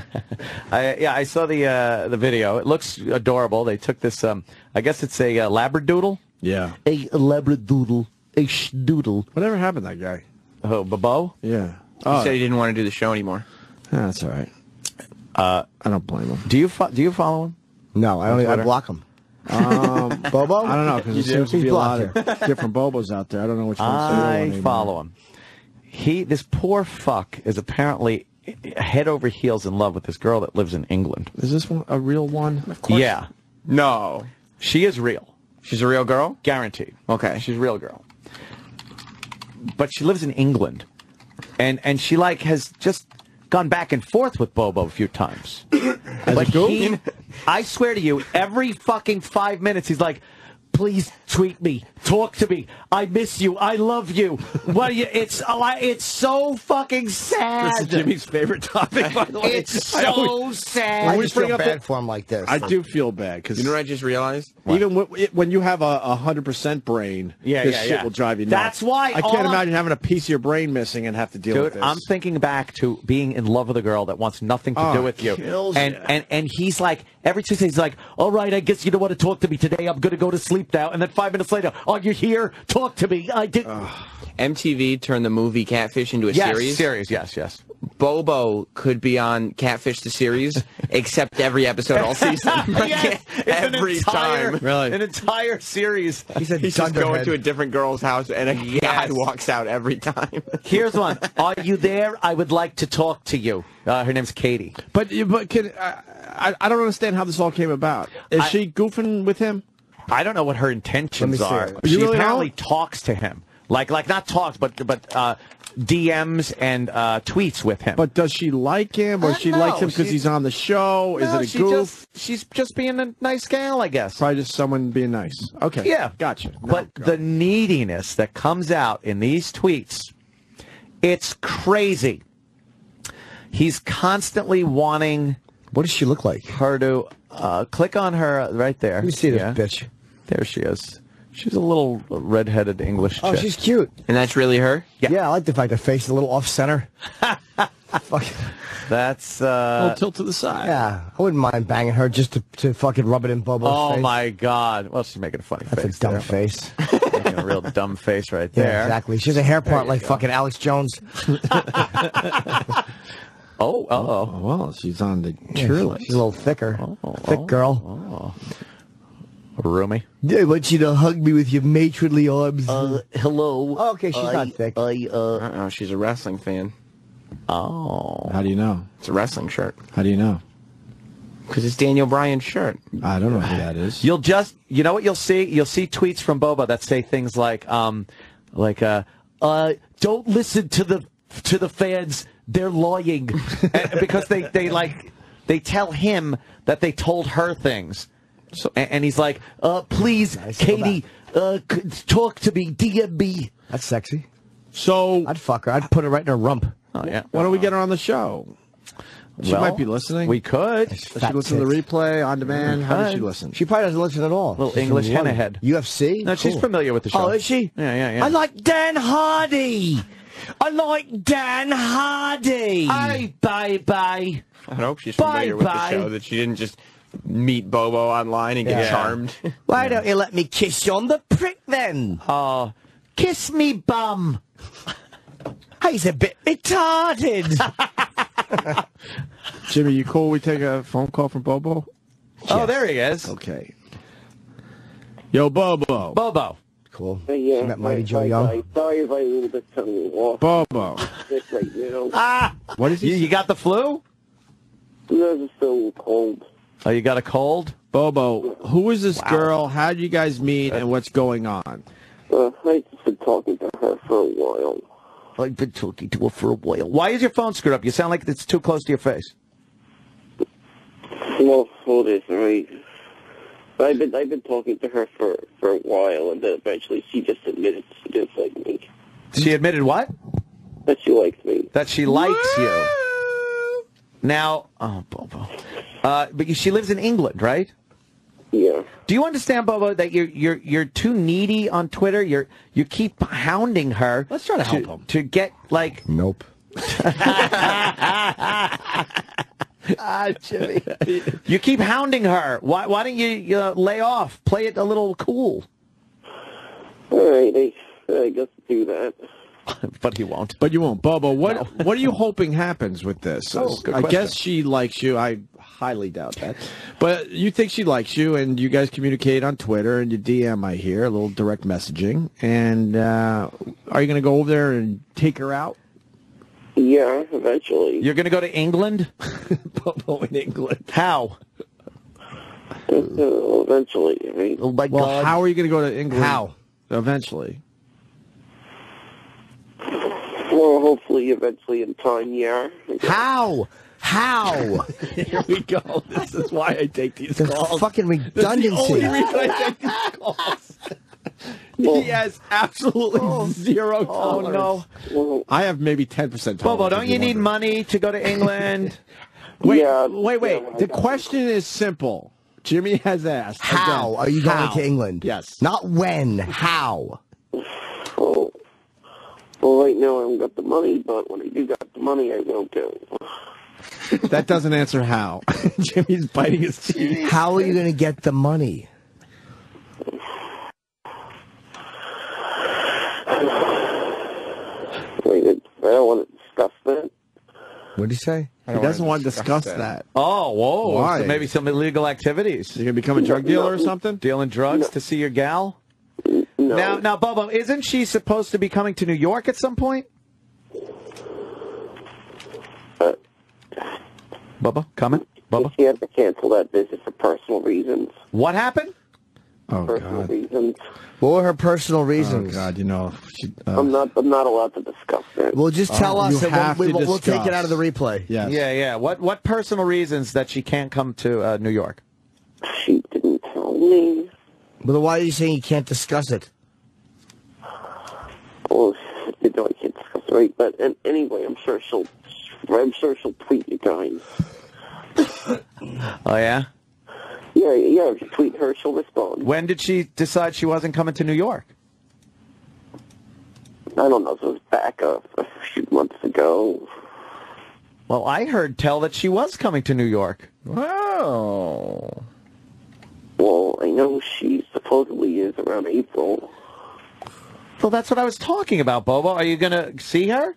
the video. It looks adorable. They took this. I guess it's a labradoodle. Yeah. A labradoodle. A schdoodle. Whatever happened to that guy? Oh, Bobo? Yeah. He said he didn't want to do the show anymore. Yeah, that's all right. I don't blame him. Do you follow him? No, I block him. Bobo? I don't know, because there seems to be a lot of different Bobos out there. I don't know which one. I follow him. This poor fuck is apparently head over heels in love with this girl that lives in England. Is this one a real one? Of course. Yeah. No. She is real. She's a real girl? Guaranteed. Okay. She's a real girl. But she lives in England. And she has just gone back and forth with Bobo a few times. But I swear to you, every fucking 5 minutes he's like, please tweet me, talk to me, I miss you, I love you. What are you? It's so fucking sad. This is Jimmy's favorite topic, by the way. It's so sad. I just feel bad for him like this. I do feel bad because you know what I just realized? Even when you have a 100% brain, this shit will drive you nuts. That's why I can't imagine having a piece of your brain missing and have to deal with this. I'm thinking back to being in love with a girl that wants nothing to do with you, and he's like, every Tuesday he's like, all right, I guess you don't want to talk to me today. I'm going to go to sleep now. And then 5 minutes later, are you here? Talk to me. I did. MTV turned the movie Catfish into a series. Yes. Bobo could be on Catfish the series, except every episode all season. Every time. Really? An entire series. He's just going to a different girl's house, and a guy walks out every time. Here's one. Are you there? I would like to talk to you. Her name's Katie. But can I don't understand how this all came about. Is she goofing with him? I don't know what her intentions are. You She really apparently don't? talks to him. Like not talks, but DMs and tweets with him. But does she like him, or she likes him because he's on the show? Is it a goof? She's just being a nice gal, I guess. Probably just someone being nice. Okay. Yeah. Gotcha. But the neediness that comes out in these tweets, it's crazy. He's constantly wanting... What does she look like? Her to... click on her right there. Let me see this bitch. There she is. She's a little red-headed English chick. Oh, she's cute. And that's really her? Yeah, I like the fact her face is a little off-center. Fuck. That's... a little tilt to the side. Yeah, I wouldn't mind banging her just to fucking rub it in Bobo's face. Oh, my God. Well, she's making a funny face. That's a dumb face. Making a real dumb face right there. Yeah, exactly. She has a hair part like fucking Alex Jones. Oh, well, she's on the cheerleader. She's a little thicker. Thick girl. Roomy. I want you to hug me with your matronly arms. Hello. Oh, okay, she's not thick. She's a wrestling fan. Oh. How do you know? It's a wrestling shirt. How do you know? Because it's Daniel Bryan's shirt. I don't know who that is. You know what you'll see? You'll see tweets from Bobo that say things like, don't listen to the fans. They're lying. Because they tell him that they told her things. So, and he's like, please, Katie, talk to me, DM me. That's sexy. So I'd fuck her. I'd put her right in her rump. Oh, yeah. Why don't we get her on the show? She might be listening. We could. Does she listen to the replay on demand? How does she listen? She probably doesn't listen at all. Little English hen ahead. UFC? No, she's familiar with the show. Oh, is she? Yeah. I like Dan Hardy. I like Dan Hardy. Hey, baby. I hope she's familiar with the show, that she didn't just meet Bobo online and get charmed. Why don't you let me kiss you on the prick then? Oh, kiss me bum. He's a bit retarded. Jimmy, you cool? We take a phone call from Bobo? Oh, there he is. Okay. Yo, Bobo. Bobo. Cool. Yeah, met Mighty Joe Young. Sorry if I a little bit tongue off. Bobo. Sick right now. What is he? You got the flu? I'm still cold. Oh, you got a cold? Bobo, who is this girl? How did you guys meet, and what's going on? I've just been talking to her for a while. I've been talking to her for a while. Why is your phone screwed up? You sound like it's too close to your face. Well, hold it, right? I've been talking to her for a while, and then eventually she just admitted she didn't like me. She admitted what? That she likes me. That she likes you. Now, Bobo. But she lives in England, right? Yeah. Do you understand, Bobo, that you're too needy on Twitter? You keep hounding her. Let's try to help him. To get like. Nope. Jimmy. You keep hounding her. Why don't you lay off? Play it a little cool. All right, I guess do that. But he won't. But you won't. Bobo, what are you hoping happens with this? Oh, good I question. guess she likes you. I highly doubt that. But you think she likes you, and you guys communicate on Twitter, and you DM, I hear, a little direct messaging. And are you going to go over there and take her out? Yeah, eventually. You're going to go to England? Bobo in England. How? Eventually, right? Oh, my Well, God. how are you going to go to England? How? Eventually. Well, hopefully, eventually in time, yeah. How? Here we go. This is why I take these The calls. fucking redundancy. This is the only reason I take these calls. He has absolutely zero tolerance. no. I have maybe 10% tolerance. Bobo, don't if you need wonder. money to go to England? Wait. Yeah. The question is simple. Jimmy has asked. How Again, are you going how? to England? Yes. Not when. How? Well, right now I haven't got the money, but when I do got the money, I will go. That doesn't answer how. Jimmy's biting his teeth. How are you going to get the money? Wait, I don't want to discuss that. What did he say? He doesn't want to discuss that. Oh, whoa. Why? So maybe some illegal activities. You're going to become a drug dealer or something? Dealing drugs to see your gal? No. Now, Bobo, isn't she supposed to be coming to New York at some point? Bubba, coming? Bubba? She had to cancel that visit for personal reasons. What happened? Oh, Personal God. reasons. What were her personal reasons? Oh, God, you know. I'm not allowed to discuss that. Well, just tell us, you and have to we'll take it discuss. out of the replay. Yes. Yeah. What personal reasons that she can't come to New York? She didn't tell me. Well, then why are you saying you can't discuss it? Well, you know, I can't discuss it, right? But anyway, I'm sure she'll tweet you guys. Oh, yeah? Yeah. If you tweet her, she'll respond. When did she decide she wasn't coming to New York? I don't know. It was back a few months ago. Well, I heard tell that she was coming to New York. Wow. Well, I know she supposedly is around April. Well, that's what I was talking about, Bobo. Are you going to see her?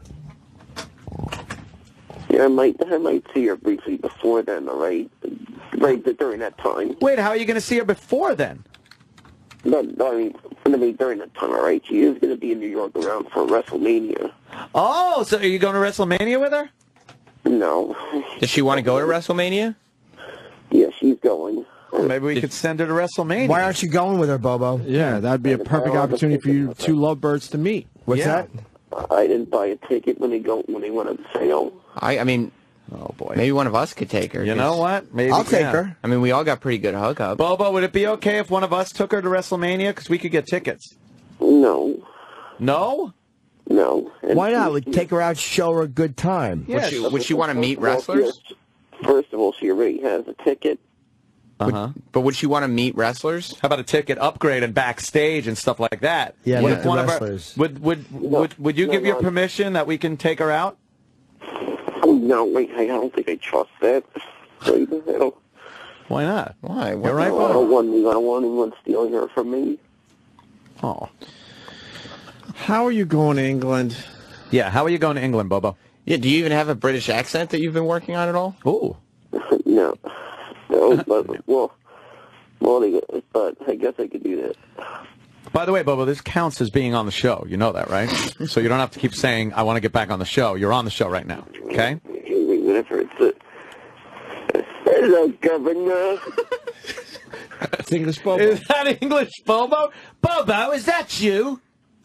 Yeah, I might see her briefly before then, all right? Right during that time. Wait, how are you going to see her before then? No, I mean, during that time, all right? She is going to be in New York around for WrestleMania. Oh, so are you going to WrestleMania with her? No. Does she want to go to WrestleMania? Yeah, she's going. Well, maybe we could send her to WrestleMania. Why aren't you going with her, Bobo? Yeah, that'd be a perfect opportunity for you two lovebirds to meet. What's that? I didn't buy a ticket when they went on sale. I mean, oh boy, maybe one of us could take her. You know what? Maybe I'll take her. I mean, we all got pretty good hookup. Bobo, would it be okay if one of us took her to WrestleMania? Because we could get tickets. No. No? No. Why not? We'd take her out, show her a good time. Would she want to meet wrestlers? First of all, she already has a ticket. But would she want to meet wrestlers? How about a ticket upgrade and backstage and stuff like that? Yeah, What meet if the one of wrestlers. would you give your permission that we can take her out? Oh, no, wait, I don't think I trust that. Wait, I don't, Why not? Why? You're right, I Bobo. don't want anyone stealing her from me. Oh. How are you going to England? Yeah, how are you going to England, Bobo? Yeah, do you even have a British accent that you've been working on at all? Ooh. No, but but I guess I could do that. By the way, Bobo, this counts as being on the show. You know that, right? So you don't have to keep saying, I want to get back on the show. You're on the show right now, okay? Whatever hello, Governor. That's English Bobo. Is that English Bobo? Bobo, is that you?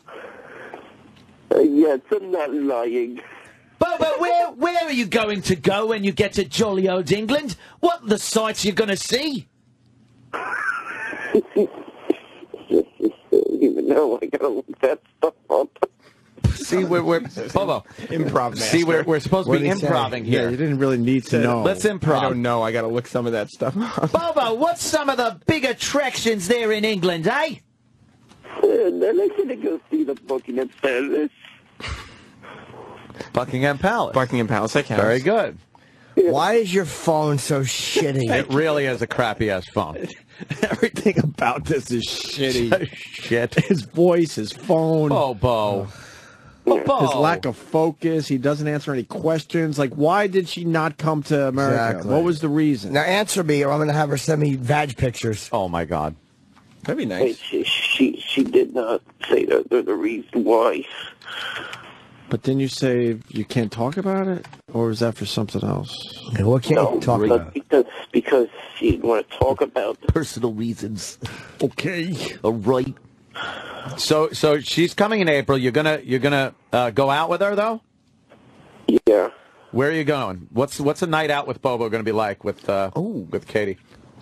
Yes, I'm not lying. Bobo, where are you going to go when you get to jolly old England? What are the sights you're going to see? Even know I gotta look that stuff up. See, we're Bobo. Improv. See, we're supposed to be improving here. Yeah, you didn't really need to know. Let's improv. I don't know. I got to look some of that stuff up. Bobo, what's some of the big attractions there in England, eh? And then I'm going to go see the Buckingham Palace. Buckingham Palace. Buckingham Palace, that counts. Very good. Why is your phone so shitty? It really is a crappy-ass phone. Everything about this is shitty. Shit. His voice, his phone. Bobo. His lack of focus. He doesn't answer any questions. Like, why did she not come to America? Exactly. What was the reason? Now answer me, or I'm going to have her send me vag pictures. Oh my God. That'd be Wait, nice. she did not say the reason why. But didn't you say you can't talk about it? Or was that for something else? Okay, what can't you talk about? Because she didn't want to talk about Personal reasons. Okay. All right. So she's coming in April. You're gonna go out with her though? Yeah. Where are you going? What's a night out with Bobo going to be like with Katie?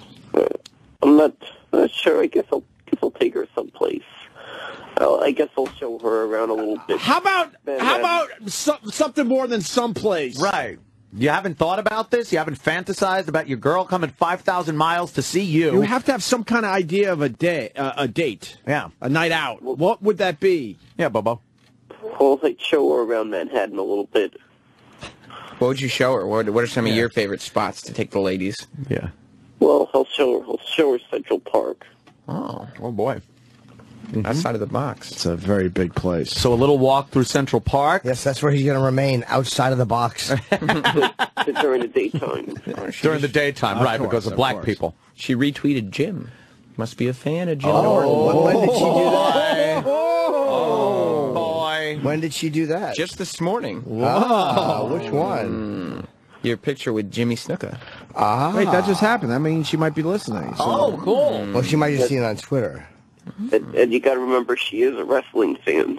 I'm not sure. I guess I'll take her someplace. I guess I'll show her around a little bit. How about something more than someplace? Right. You haven't thought about this? You haven't fantasized about your girl coming 5,000 miles to see you? You have to have some kind of idea of a date. Yeah. A night out. What would that be? Yeah, Bobo. Well, I'd show her around Manhattan a little bit. What would you show her? What are some of your favorite spots to take the ladies? Yeah. Well, I'll show her Central Park. Oh boy. Outside of the box. It's a very big place. So a little walk through Central Park? Yes, that's where he's going to remain, outside of the box. During the daytime. During the daytime, right, because of black people. She retweeted Jim. Must be a fan of Jim Oh, when did she do that? Oh, boy. When did she do that? Just this morning. Wow, which one? Your picture with Jimmy Snuka. Ah. Wait, that just happened. That means she might be listening. So. Oh, cool. Well, she might just see it on Twitter. And you got to remember, she is a wrestling fan.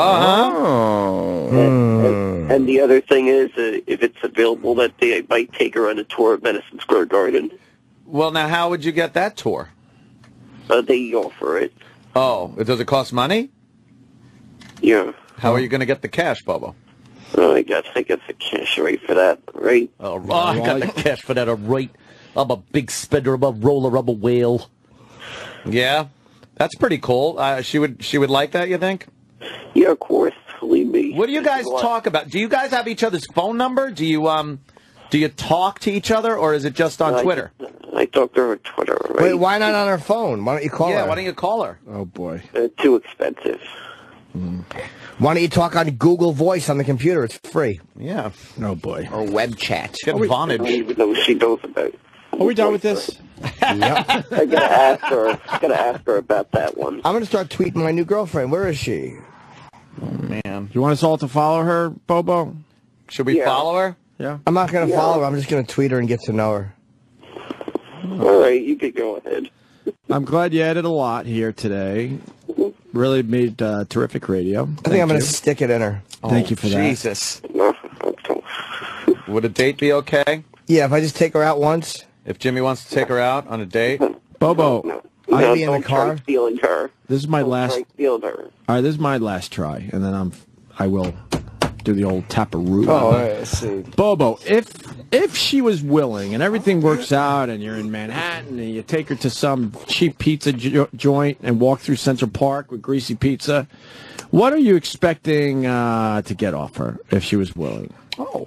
Oh. And the other thing is, if it's available that day, I might take her on a tour of Madison Square Garden. Well, now, how would you get that tour? They offer it. Oh, does it cost money? Yeah. How are you going to get the cash, Bobo? I guess the cash rate for that, right? Oh, I got the cash for that, all right. I'm a big spender. I'm a roller. I'm a whale. Yeah, that's pretty cool. She would like that, you think? Yeah, of course. Believe me. What do you guys talk about? Do you guys have each other's phone number? Do you talk to each other, or is it just on Twitter? I talk to her on Twitter. Right? Wait, why not on her phone? Why don't you call her? Yeah, why don't you call her? Oh, boy. Too expensive. Why don't you talk on Google Voice on the computer? It's free. Yeah. Oh, boy. Or web chat. Get Vonage. I don't even know what she knows about it. Are we done with this? Yep. I gotta ask her about that one. I'm going to start tweeting my new girlfriend. Where is she? Oh, man. You want us all to follow her, Bobo? Should we follow her? Yeah. I'm not going to follow her. I'm just going to tweet her and get to know her. All right, you could go ahead. I'm glad you added a lot here today. Really made terrific radio. I think I'm going to stick it in her. Thank you for that. Jesus. Would a date be okay? Yeah, if I just take her out once. If Jimmy wants to take her out on a date? Bobo, I'd be in the car. Stealing her. This is my last. Stealing her. All right, this is my last try, and then I will do the old taparoo. Oh, all right, let's see. Bobo, if she was willing and everything works out, and you're in Manhattan, and you take her to some cheap pizza joint and walk through Central Park with greasy pizza, what are you expecting to get off her if she was willing? Oh.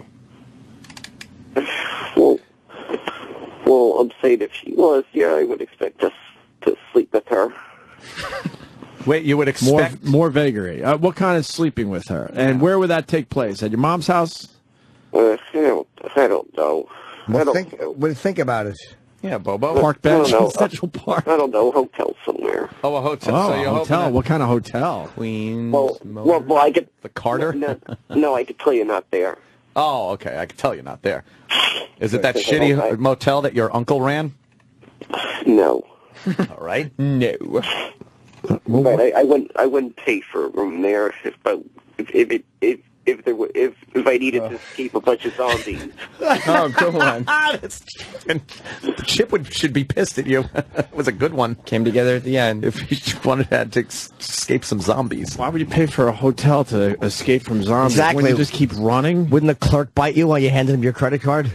Well, I'm saying if she was, yeah, I would expect us to sleep with her. Wait, you would expect more vagary? What kind of sleeping with her, and where would that take place? At your mom's house? I don't know. Think about it. Yeah, Bobo. Park bench in Central Park. I don't know. Hotel somewhere. Oh, a hotel. Oh, so you're a hotel. hoping What kind of hotel? Queens. Well, I could. The Carter? No, I could tell you not there. Oh, okay. I can tell you're not there. Is it that shitty motel that your uncle ran? No. All right. No. But I wouldn't pay for a room there if if I needed to escape a bunch of zombies. Oh, good one. Chip should be pissed at you. It was a good one. Came together at the end. If you had to escape some zombies. Why would you pay for a hotel to escape from zombies? Exactly. When you just keep running? Wouldn't the clerk bite you while you handed him your credit card?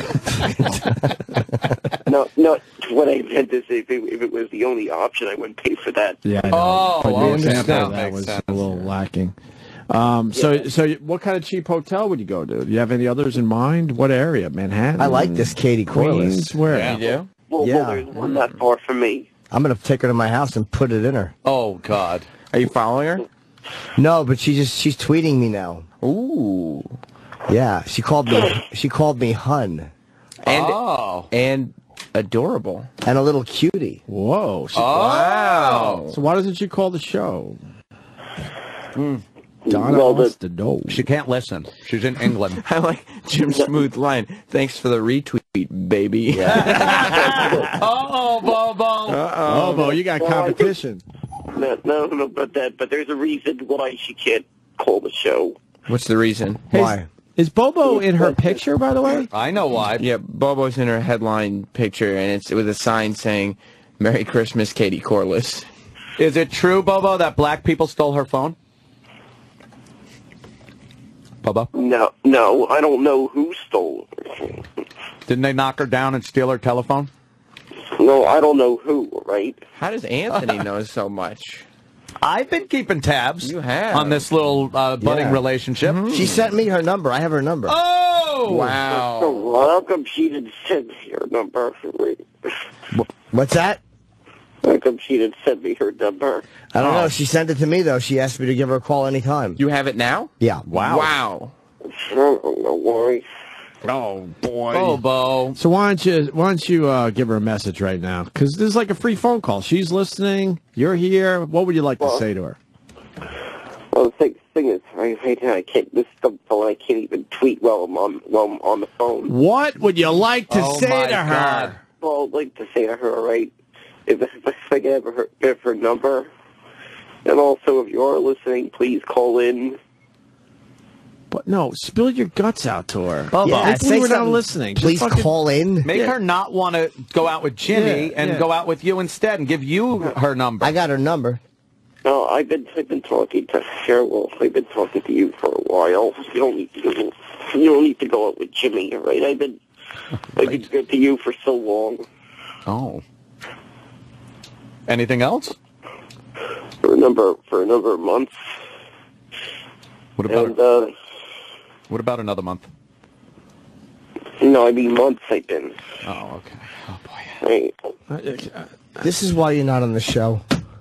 No, what I meant is if it was the only option, I wouldn't pay for that. Yeah, I know. But your example, that makes was sense. a little lacking. So what kind of cheap hotel would you go to? Do you have any others in mind? What area? Manhattan? I like this Katie Queens? Corliss. Where? You do? Well, there's one not far from me. I'm going to take her to my house and put it in her. Oh, God. Are you following her? No, but she's tweeting me now. Ooh. Yeah, she called me hun. And adorable. And a little cutie. Whoa. Wow. So why doesn't she call the show? Donna wants to know. She can't listen. She's in England. I like Jim's smooth line. Thanks for the retweet, baby. Oh, Bobo. Bobo, you got competition. No, but there's a reason why she can't call the show. What's the reason? Why? Is Bobo in her picture, by the way? I know why. Yeah, Bobo's in her headline picture, and it's with a sign saying, Merry Christmas, Katie Corliss. Is it true, Bobo, that black people stole her phone? Bobo? No, I don't know who stole her phone. Didn't they knock her down and steal her telephone? No, I don't know who, right? How does Anthony know so much? I've been keeping tabs on this little budding relationship. She sent me her number. I have her number. Oh! Wow. So how come she didn't send me her number? What's that? How come she didn't send me her number? I don't know. She sent it to me, though. She asked me to give her a call anytime. You have it now? Yeah. Wow. I don't know why. Oh, boy. Bobo. So why don't you give her a message right now? Because this is like a free phone call. She's listening. You're here. What would you like to say to her? Well, the thing is, right now I can't. This phone, I can't even tweet while I'm on the phone. What would you like to say to her? Well, I'd like to say to her, right? If I can have her number, and also if you are listening, please call in. But no, spill your guts out to her. Bobo. Yeah, say we're not something. listening. Please Just fucking call in. Make her not want to go out with Jimmy and go out with you instead, and give you her number. I got her number. No, I've been talking to Cheryl. I've been talking to you for a while. You don't need to go out with Jimmy, right? I've been good to you for so long. Oh. Anything else? For a number of months. What about what about another month? No, I mean months I've been. Oh, okay. Oh boy. Right. This is why you're not on the show.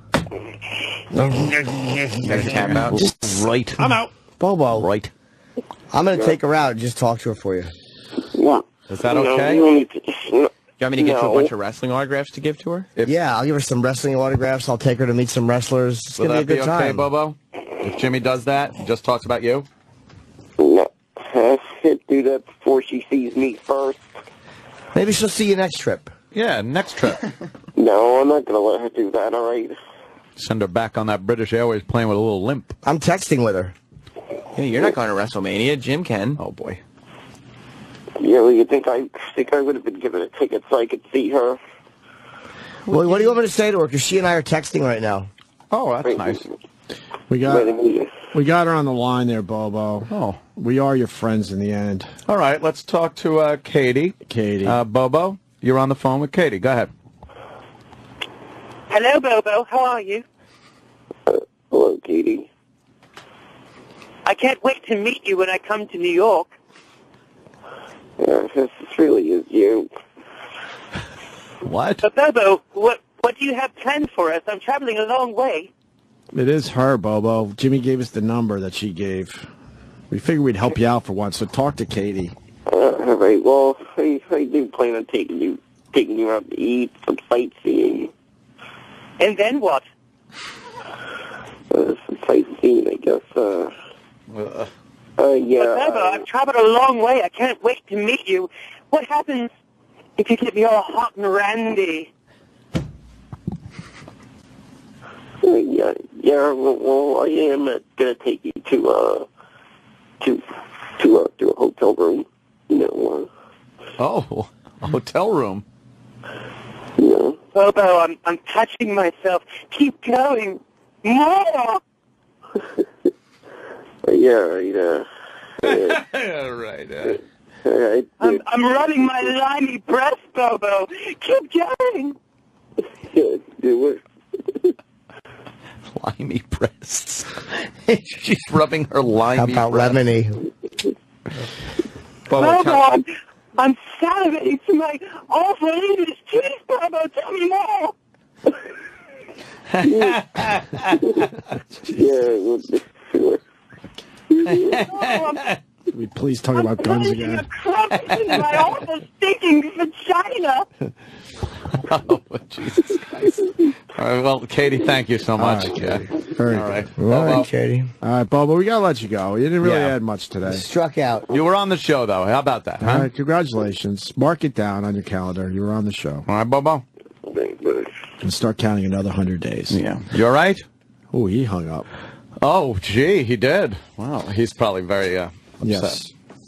Gotta tap out. Right. I'm out. Bobo. Right. I'm going to take her out and just talk to her for you. Yeah. Is that okay? You don't need to, You want me to get you a bunch of wrestling autographs to give to her? Yeah, I'll give her some wrestling autographs. I'll take her to meet some wrestlers. It's Will going to be that a good okay, time. Bobo? If Jimmy does that, he just talks about you? No. Do that before she sees me first. Maybe she'll see you next trip. Yeah, next trip. No, I'm not going to let her do that, all right? Send her back on that British Airways plane with a little limp. I'm texting with her. Yeah, you're not going to WrestleMania. Jim can. Oh, boy. Yeah, well, you think I would have been given a ticket so I could see her? Well, what do you want me to say to her? Because she and I are texting right now. Oh, that's nice. We got her on the line there, Bobo. Oh. We are your friends in the end. All right, let's talk to Katie. Katie. Bobo, you're on the phone with Katie. Go ahead. Hello, Bobo. How are you? Hello, Katie. I can't wait to meet you when I come to New York. Yeah, this really is you. What? But Bobo, what do you have planned for us? I'm traveling a long way. It is her, Bobo. Jimmy gave us the number that she gave. We figured we'd help you out for once, so talk to Katie. All right, well, I do plan on taking you out to eat, some sightseeing. And then what? Some sightseeing, I guess. Yeah. But Bobo, I've traveled a long way. I can't wait to meet you. What happens if you get me all hot and randy? Yeah. Well, I am gonna take you to to a hotel room. Oh, a hotel room. Yeah. Bobo, I'm touching myself. Keep going. More. Yeah, right. I'm rubbing my limey breast, Bobo. Keep going. Do it. Limey breasts. She's rubbing her limey How about breasts. lemony? Bobo, I'm salivating to my awful English teeth, Bobo. Tell me more. Can we please talk about guns again? A crumpet in my awful stinking vagina. Oh, Jesus Christ. All right, well, Katie, thank you so much. All right, Yeah. Very All right. good. All right, Katie. All right, Bobo, we got to let you go. You didn't really Yeah. add much today. Struck out. You were on the show, though. How about that? All Huh? right, congratulations. Mark it down on your calendar. You were on the show. All right, Bobo. And start counting another 100 days. Yeah. You all right? Oh, he hung up. Oh, gee, he did. Wow, he's probably very upset. Yes.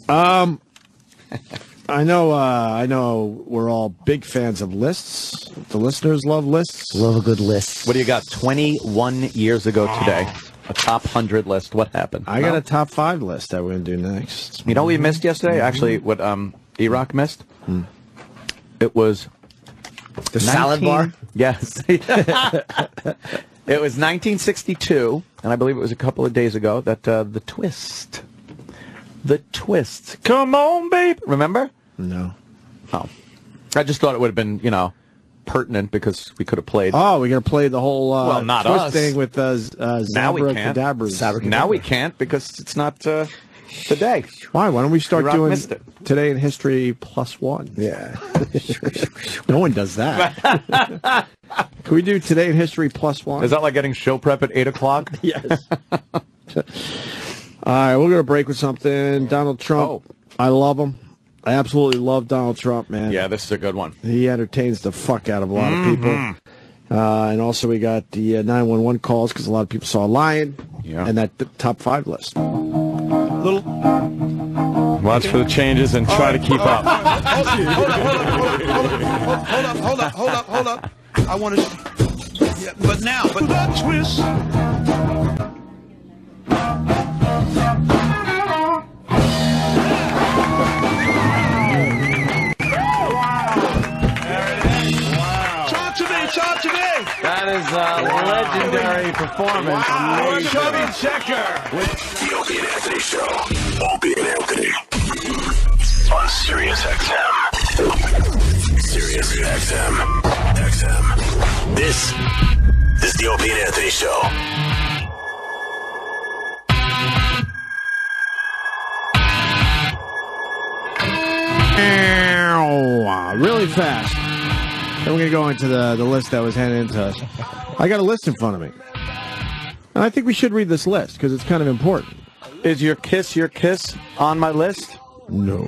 I know we're all big fans of lists. The listeners love lists. Love a good list. What do you got? 21 years ago today, a top 100 list. What happened? I got a top 5 list that we're going to do next. You know what we missed yesterday? Actually, what E-Rock missed? It was... The salad bar? Yes. It was 1962, and I believe it was a couple of days ago, that The Twist. The Twist. Come on, babe. Remember? No. Oh. I just thought it would have been, pertinent because we could have played. Oh, we're going to play the whole Well, not Twist us. thing with Now we can't. Now we can't because it's not today. Why? Why don't we start E-Rock doing missed it. Today in History +1? Yeah. No one does that. Can we do Today in History +1? Is that like getting show prep at 8 o'clock? Yes. All right, we're going to break with something. Donald Trump. I love him. I absolutely love Donald Trump, man. Yeah, this is a good one. He entertains the fuck out of a lot of people. And also we got the 911 calls because a lot of people saw a lion. Yeah. And that top 5 list. Watch for the changes and try to keep up. Hold up. I want to. Yeah, but that twist. Talk to me. That is a legendary performance. Wow. Chubby Checker. The Opie and Anthony Show. Opie and Anthony. On Sirius XM. Sirius XM. This is the Opie and Anthony Show. Really fast. Then we're going to go into the list that was handed in to us. I got a list in front of me. And I think we should read this list because it's kind of important. Is your kiss on my list? No.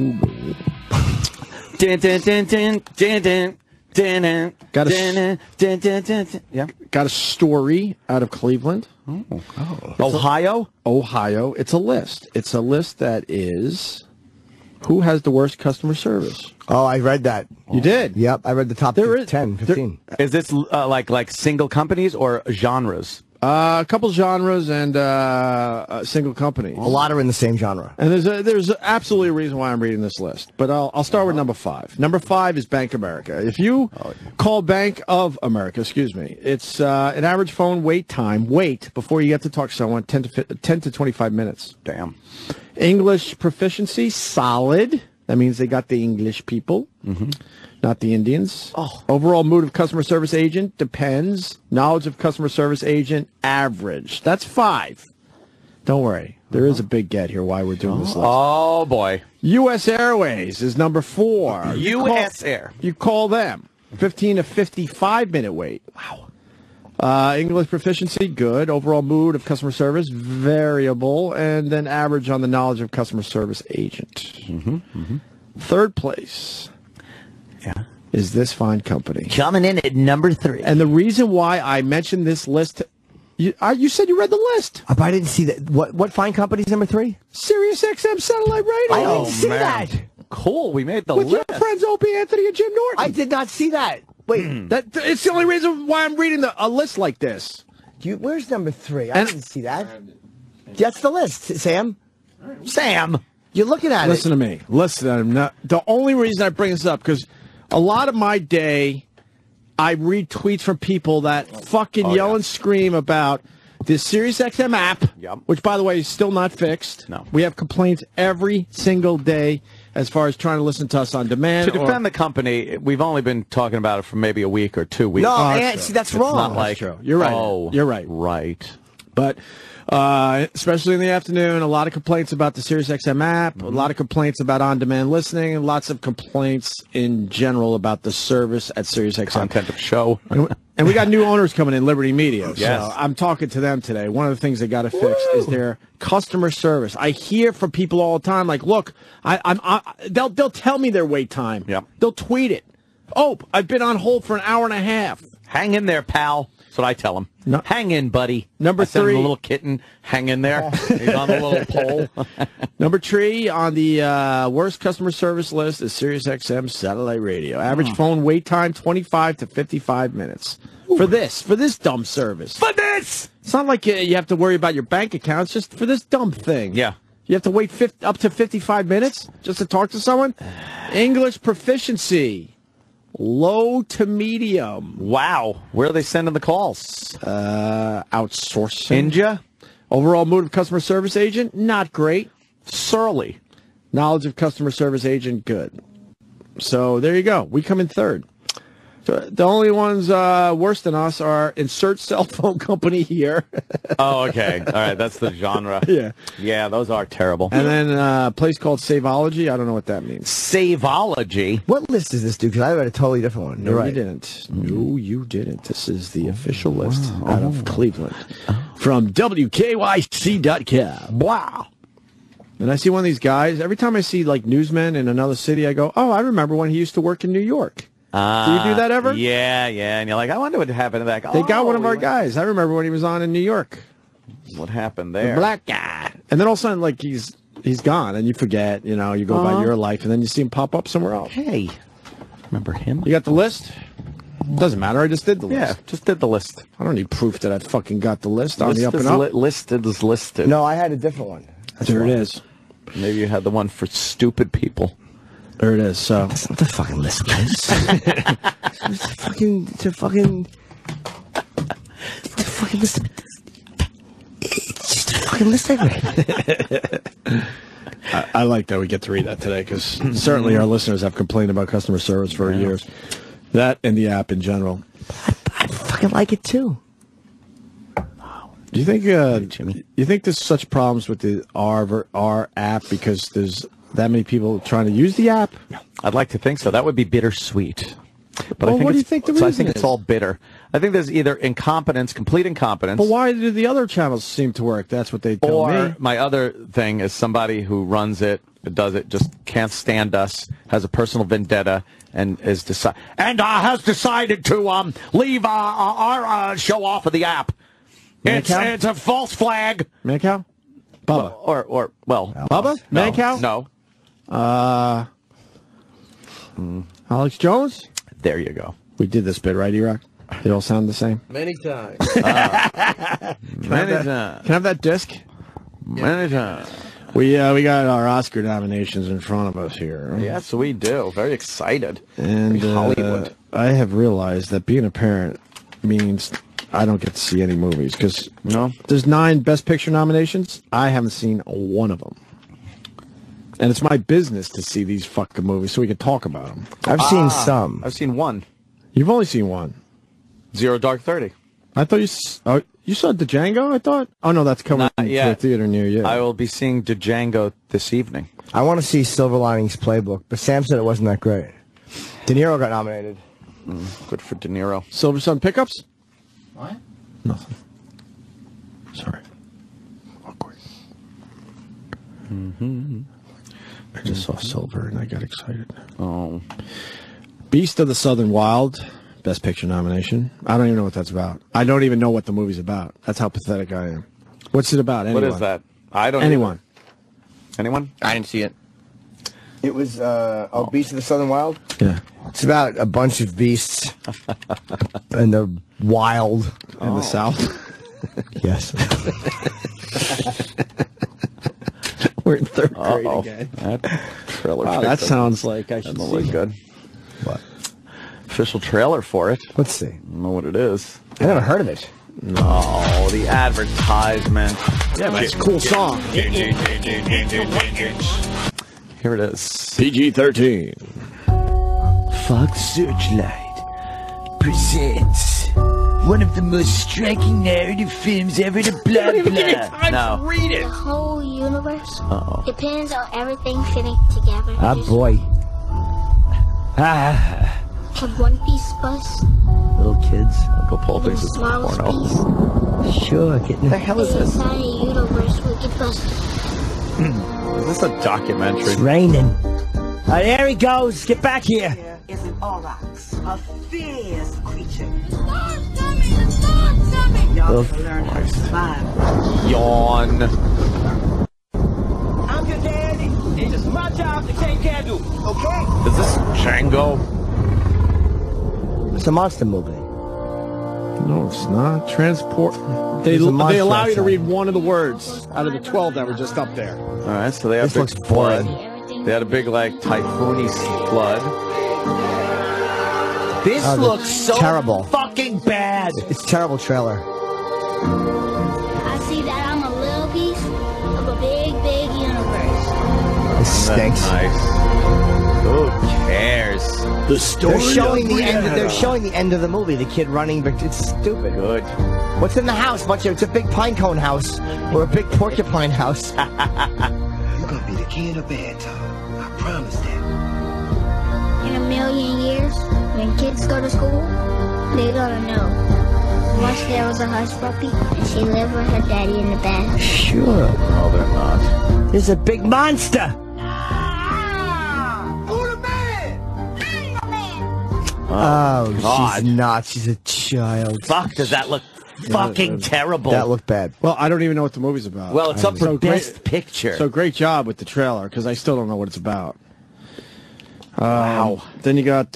Got a story out of Cleveland. Ohio? Ohio. It's a list. It's a list that is who has the worst customer service. Oh, I read that. You did? Yep, I read the top 10, 15. Is this like single companies or genres? A couple genres and single companies. A lot are in the same genre. And there's absolutely a reason why I'm reading this list. But I'll start with number 5. Number 5 is Bank America. If you call Bank of America, it's an average phone wait before you get to talk to someone, 10 to 25 minutes. Damn. English proficiency, solid. That means they got the English people, not the Indians. Overall mood of customer service agent, depends. Knowledge of customer service agent, average. That's 5. Don't worry. There is a big get here why we're doing this list. Oh, boy. U.S. Airways is number 4. U.S. Air. You call them. 15 to 55-minute wait. Wow. English proficiency, good. Overall mood of customer service, variable. And then average on the knowledge of customer service agent. Third place is this fine company. Coming in at number 3. And the reason why I mentioned this list You said you read the list. But I didn't see that. What fine company's number 3? Sirius XM Satellite Radio. I didn't see that. Cool, we made the With list. your friends Opie Anthony and Jim Norton. I did not see that. Wait, it's the only reason why I'm reading a list like this. Where's number 3? I didn't see that. That's the list, Sam. Sam, you're looking at Listen to me. Listen. The only reason I bring this up, because a lot of my day, I read tweets from people that fucking yell and scream about this Sirius XM app, which, by the way, is still not fixed. No. We have complaints every single day as far as trying to listen to us on demand. To defend the company, we've only been talking about it for maybe a week or 2 weeks. No, see, that's It's wrong. not like, true. You're right. Oh, You're right. Right. But especially in the afternoon, a lot of complaints about the Sirius XM app, a lot of complaints about on-demand listening, and lots of complaints in general about the service at Sirius XM. Content of the show. And we got new owners coming in, Liberty Media. Yes. So I'm talking to them today. One of the things they got to fix is their customer service. I hear from people all the time, like, look, they'll tell me their wait time. Yep. They'll tweet it. Oh, I've been on hold for an hour and a half. Hang in there, pal. That's what I tell them. No. Hang in, buddy. Number I send him 3. a little kitten. Hang in there. He's on the little pole. Number 3 on the worst customer service list is Sirius XM Satellite Radio. Average phone wait time 25 to 55 minutes. For this dumb service. For this! It's not like you have to worry about your bank account. It's just for this dumb thing. Yeah. You have to wait up to 55 minutes just to talk to someone? English proficiency. Low to medium. Wow. Where are they sending the calls? Outsourcing. India? Overall mood of customer service agent, not great. Surly. Knowledge of customer service agent, good. So there you go. We come in 3rd. So the only ones worse than us are insert cell phone company here. Oh, okay. All right. That's the genre. Yeah. Yeah, those are terrible. And then a place called Saveology. I don't know what that means. Saveology? What list does this do? Because I read a totally different one. No, you didn't. No, you didn't. This is the official list out of Cleveland from WKYC.com. Wow. And I see one of these guys. Every time I see like newsmen in another city, I go, oh, I remember when he used to work in New York. Do you do that ever? Yeah. And you're like, I wonder what happened to that guy. They got one of our guys. I remember when he was on in New York. What happened The there? black guy. And then all of a sudden, like, he's gone, and you forget, you go about your life, and then you see him pop up somewhere else. Hey. Remember him? You got the list? Doesn't matter. I just did the list. Yeah, just did the list. I don't need proof that I fucking got the list on the up and up. Listed is listed. No, I had a different one. There it is. Maybe you had the one for stupid people. There it is. So that's not the fucking list, guys. It's the fucking list. It's just a fucking list I read. I like that we get to read that today because certainly our listeners have complained about customer service for years. That and the app in general. I fucking like it too. Do you think there's such problems with the our app because there's that many people trying to use the app? I'd like to think so. That would be bittersweet. But Well, what do you think the I reason think is? it's all bitter. I think there's either incompetence, complete incompetence. But why do the other channels seem to work? That's what they tell me. Or my other thing is somebody who runs it, does it, just can't stand us, has a personal vendetta, and has decided to leave our show off of the app. It's a false flag. Mancow? Bubba. Bubba? Mancow? No. Alex Jones? There you go. We did this bit, right, E-Rock? They all sound the same? Many times. Can I have that disc? Many times. We got our Oscar nominations in front of us here. Yes, we do. Very excited. And Very Hollywood. I have realized that being a parent means I don't get to see any movies because there's 9 Best Picture nominations. I haven't seen one of them. And it's my business to see these fucking movies so we can talk about them. I've seen some. I've seen one. You've only seen one. Zero Dark 30. I thought you saw Django, I thought? Oh, no, that's coming to a theater near you. I will be seeing Django this evening. I want to see Silver Linings Playbook, but Sam said it wasn't that great. De Niro got nominated. Good for De Niro. Silver Sun Pickups? What? Nothing. Sorry. Awkward. I just saw Silver and I got excited. Oh. Beast of the Southern Wild. Best Picture nomination. I don't even know what that's about. I don't even know what the movie's about. That's how pathetic I am. What's it about? Anyone? What is that? I don't. Anyone? Anyone? I didn't see it. It was Beasts of the Southern Wild. Yeah. It's about a bunch of beasts and they're wild in the South. Yes. We're in third grade again. That trailer. Wow, that sounds like I should look see. good. What? Official trailer for it. Let's see. I don't know what it is. I never heard of it. No, the advertisement. Yeah, but it's a cool song. Here it is. PG-13. Fox Searchlight presents one of the most striking narrative films ever to blah blah. No. Read it. The whole universe Uh-oh. depends on everything fitting together. Ah, boy. Have One Piece bus. Little kids. Uncle Paul thinks it's a porno. Sure, getting The hell is this? Inside a universe we get busted. Is this a documentary? It's raining. There he goes. Get back here. Is an aurochs, a fierce creature. Oh, Y'all can learn how to survive. Yawn. I'm your daddy. It's just my job to take care of you. Okay? Is this Django? It's a monster movie. No, it's not. Transport. They There's a monster allow you to outside. read one of the words out of the 12 that were just up there. All right, so they have This big looks boring. flood. They had a big, like, typhoony flood. This Oh, looks so terrible. fucking bad. It's a terrible trailer. I see that I'm a little piece of a big, big universe. This stinks. Nice. Who cares? The story. They're showing the end. They're showing the end of the movie. The kid running, but it's stupid. Good. What's in the house? It's a big pine cone house or a big porcupine house. You're gonna be the king of bad time. I promise that. In a million years, when kids go to school, they're gonna know. Once there was a hush puppy, and she lived with her daddy in the bath. Sure. No, they're not. There's a big monster. Oh, God. she's not. She's a child. Fuck, does that look fucking terrible? That looked bad. Well, I don't even know what the movie's about. Well, it's up for Best Picture. So great job with the trailer, because I still don't know what it's about. Wow. Then you got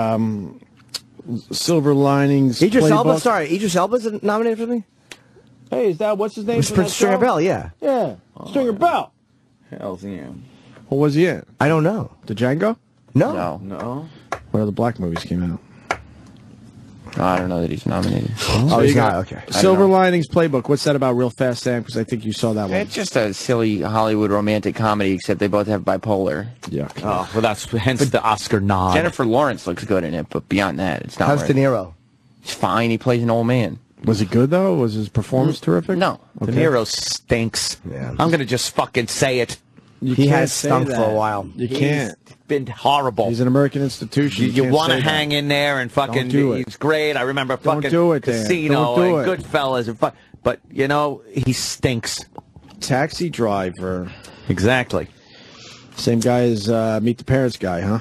Silver Linings. Idris Elba. Playbook. Sorry, Idris Elba's nominated for me. Hey, is that what's his name? It's from Prince that Stringer show? Bell. Yeah. Yeah, Stringer Bell. Hell's yeah. What was he in? I don't know. The Django? No. No. What other black movies came out? I don't know that he's nominated. Oh, he's not. Okay. Silver Linings Playbook. What's that about real fast, Sam? Because I think you saw that one. It's just a silly Hollywood romantic comedy, except they both have bipolar. Yeah. Oh, well, that's hence the Oscar nod. Jennifer Lawrence looks good in it, but beyond that, it's not. How's right. De Niro? He's fine. He plays an old man. Was it good, though? Was his performance terrific? No. De Niro stinks. Yeah. I'm going to just fucking say it. You He can't has say stunk that. for a while. You can't. He's been horrible. He's an American institution. You can't want to say that. hang in there and fucking. Don't do it. He's great. I remember Don't fucking do it, Dan. Casino Don't do and it. Goodfellas and but you know he stinks. Taxi Driver. Exactly. Same guy as Meet the Parents guy, huh?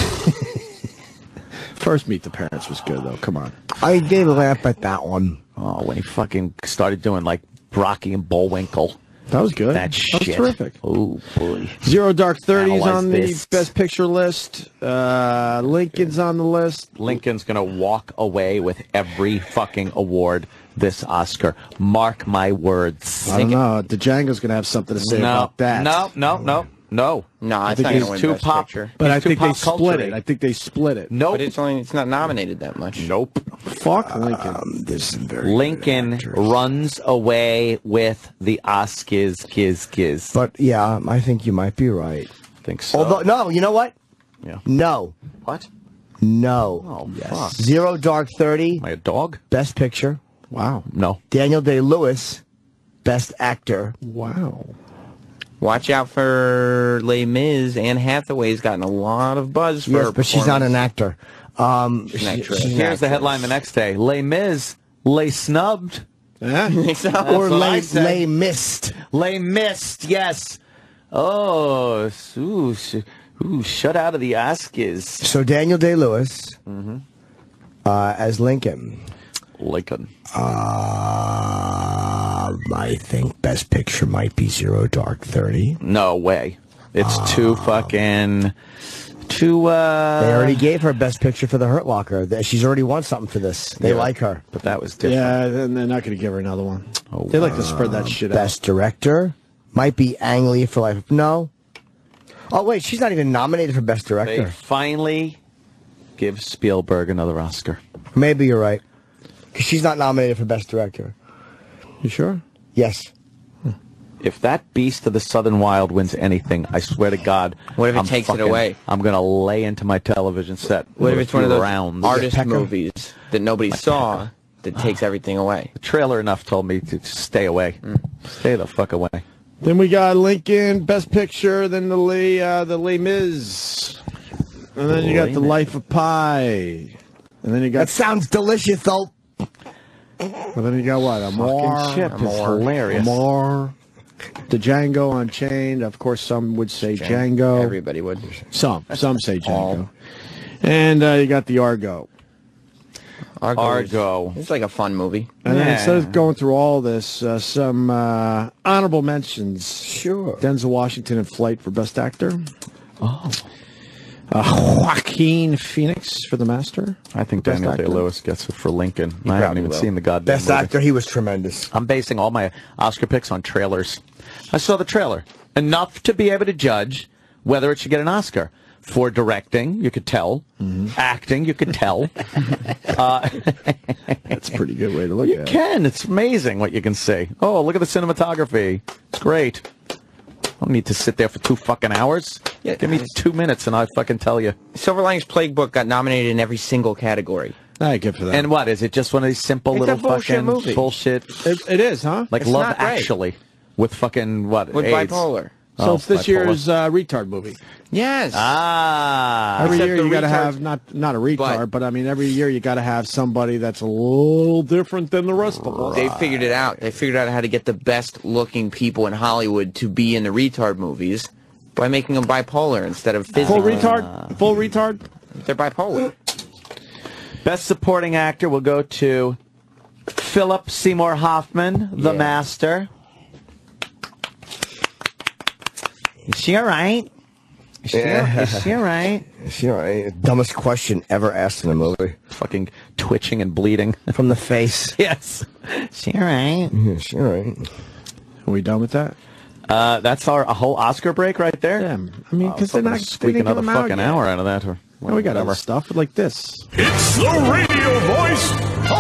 First Meet the Parents was good, though. Come on. I gave a laugh at that one. Oh, when he fucking started doing like Rocky and Bullwinkle. That was good. That shit. was terrific. Oh boy. Zero Dark 30's Analyze on this. the Best Picture list. Lincoln's on the list. Lincoln's gonna walk away with every fucking award this Oscar. Mark my words. I don't know. The Django's going to have something to say about that. No. No, I think think he's it's win too Best pop. Picture. But I He's too think they pop split culture-y. it. I think they split it. Nope. But it's not nominated that much. Nope. Fuck Lincoln. There's some very Lincoln runs away with the Oscars. Giz. But yeah, I think you might be right. I think so. Although, no, you know what? Yeah. No. What? No. Oh, fuck. Zero Dark 30, Am I a dog? Best Picture. Wow. No. Daniel Day-Lewis, Best Actor. Wow. Watch out for Les Mis. Anne Hathaway's gotten a lot of buzz for her Yes, but she's not an actor. She's an actress. Here's the headline the next day. Les Mis, Les snubbed. Yeah. Or Les Missed. Les missed, yes. Oh, shut out of the Oscars. So Daniel Day-Lewis, as Lincoln? Lincoln. I think Best Picture might be Zero Dark 30. No way. It's too fucking... They already gave her Best Picture for The Hurt Locker. She's already won something for this. They like her. But that was different. Yeah, then they're not going to give her another one. They like to spread that shit out. Best Director might be Ang Lee for Life. No. Oh, wait, she's not even nominated for Best Director. They finally give Spielberg another Oscar. Maybe you're right. Because she's not nominated for Best Director. You sure? Yes. If that Beast of the Southern Wild wins anything, I swear to God, what if it takes it away? I'm going to lay into my television set. What if it's one of those rounds. artist movies that nobody saw that takes everything away? The trailer enough told me to stay away. Stay the fuck away. Then we got Lincoln, Best Picture, then the Les Mis. And then you got The Life of Pi. And then you got... That sounds delicious, though. Well, then you got what? Amor. Chip is hilarious. Amor. The Django Unchained. Of course, some would say Django. Everybody would. Some say Django. And you got the Argo. Argo. It's like a fun movie. And then instead of going through all this, some honorable mentions. Sure. Denzel Washington in Flight for Best Actor. Oh. Joaquin Phoenix for The Master. I think Daniel Day-Lewis gets it for Lincoln. I haven't even seen the goddamn Best movie. Actor, he was tremendous. I'm basing all my Oscar picks on trailers. I saw the trailer. Enough to be able to judge whether it should get an Oscar. For directing, you could tell. Acting, you could tell. That's a pretty good way to look at it. You can. It's amazing what you can see. Oh, look at the cinematography. It's great. I don't need to sit there for 2 fucking hours. Yeah, give me 2 minutes and I fucking tell you. Silver Linings Playbook got nominated in every single category. I give for that. And what? Is it just one of these simple It's little a bullshit fucking movie. bullshit? It is, huh? Like It's Love not great. Actually. With fucking what? With AIDS. bipolar. So it's this bipolar. year's retard movie. Yes. Every Except year the you got to retards- have not a retard, but I mean every year you got to have somebody that's a little different than the rest of us. They figured it out. They figured out how to get the best looking people in Hollywood to be in the retard movies by making them bipolar instead of physical. Full retard? Full retard? They're bipolar. Best supporting actor will go to Philip Seymour Hoffman, The Master. Is she all right? Is she all right? Is she all right? Dumbest question ever asked in a movie. Fucking twitching and bleeding. From the face. Yes. Is she all right? Yeah, she all right. Are we done with that? That's a whole Oscar break right there? Yeah, I mean, because they're not squeak another fucking hour out of that. Or no, we got whatever. other stuff like this. It's the radio voice.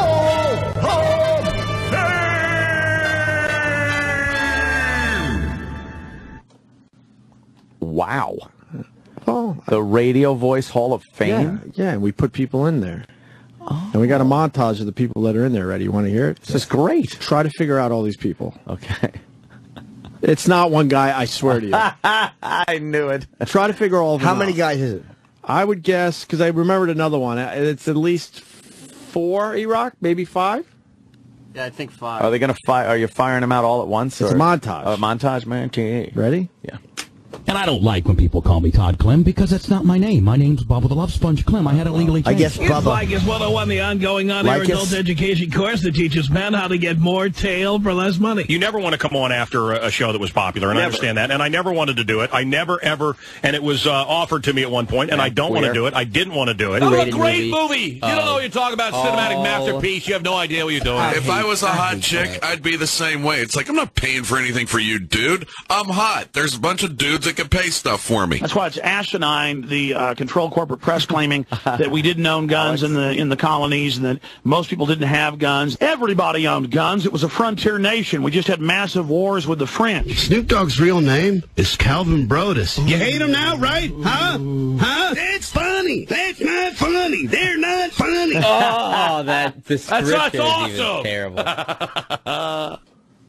Wow. Oh, The Radio Voice Hall of Fame? yeah, and we put people in there. And we got a montage of the people that are in there. Ready? You want to hear it? This is great. Try to figure out all these people. Okay. It's not one guy, I swear to you. I knew it. Try to figure all of them How many out. guys is it? I would guess, because I remembered another one. It's at least 4, E-Rock, maybe 5? Yeah, I think 5. Are they going to fire? Are you firing them out all at once? It's or? a montage. A montage, man. Ready? Yeah. And I don't like when people call me Todd Clem because that's not my name. My name's Bubba the Love Sponge Clem. I had it legally changed. I guess It's Bubba. like it's 101, the ongoing on-air Like adult education course that teaches men how to get more tail for less money. You never want to come on after a show that was popular, and I understand that. And I never wanted to do it. I never, ever, and it was offered to me at one point, and I don't want to do it. I didn't want to do it. That was a great movie. You don't know what you're talking about. Cinematic Oh. masterpiece. You have no idea what you're doing. If I was a hot chick, I'd be the same way. It's like, I'm not paying for anything for you, dude. I'm hot. There's a bunch of dudes that can pay stuff for me. That's why it's asinine, the controlled corporate press claiming that we didn't own guns in the colonies and that most people didn't have guns. Everybody owned guns. It was a frontier nation. We just had massive wars with the French. Snoop Dogg's real name is Calvin Brodus. You hate him now, right? Huh? Huh? That's funny. That's not funny. They're not funny. Oh, that description That's is awesome. even terrible.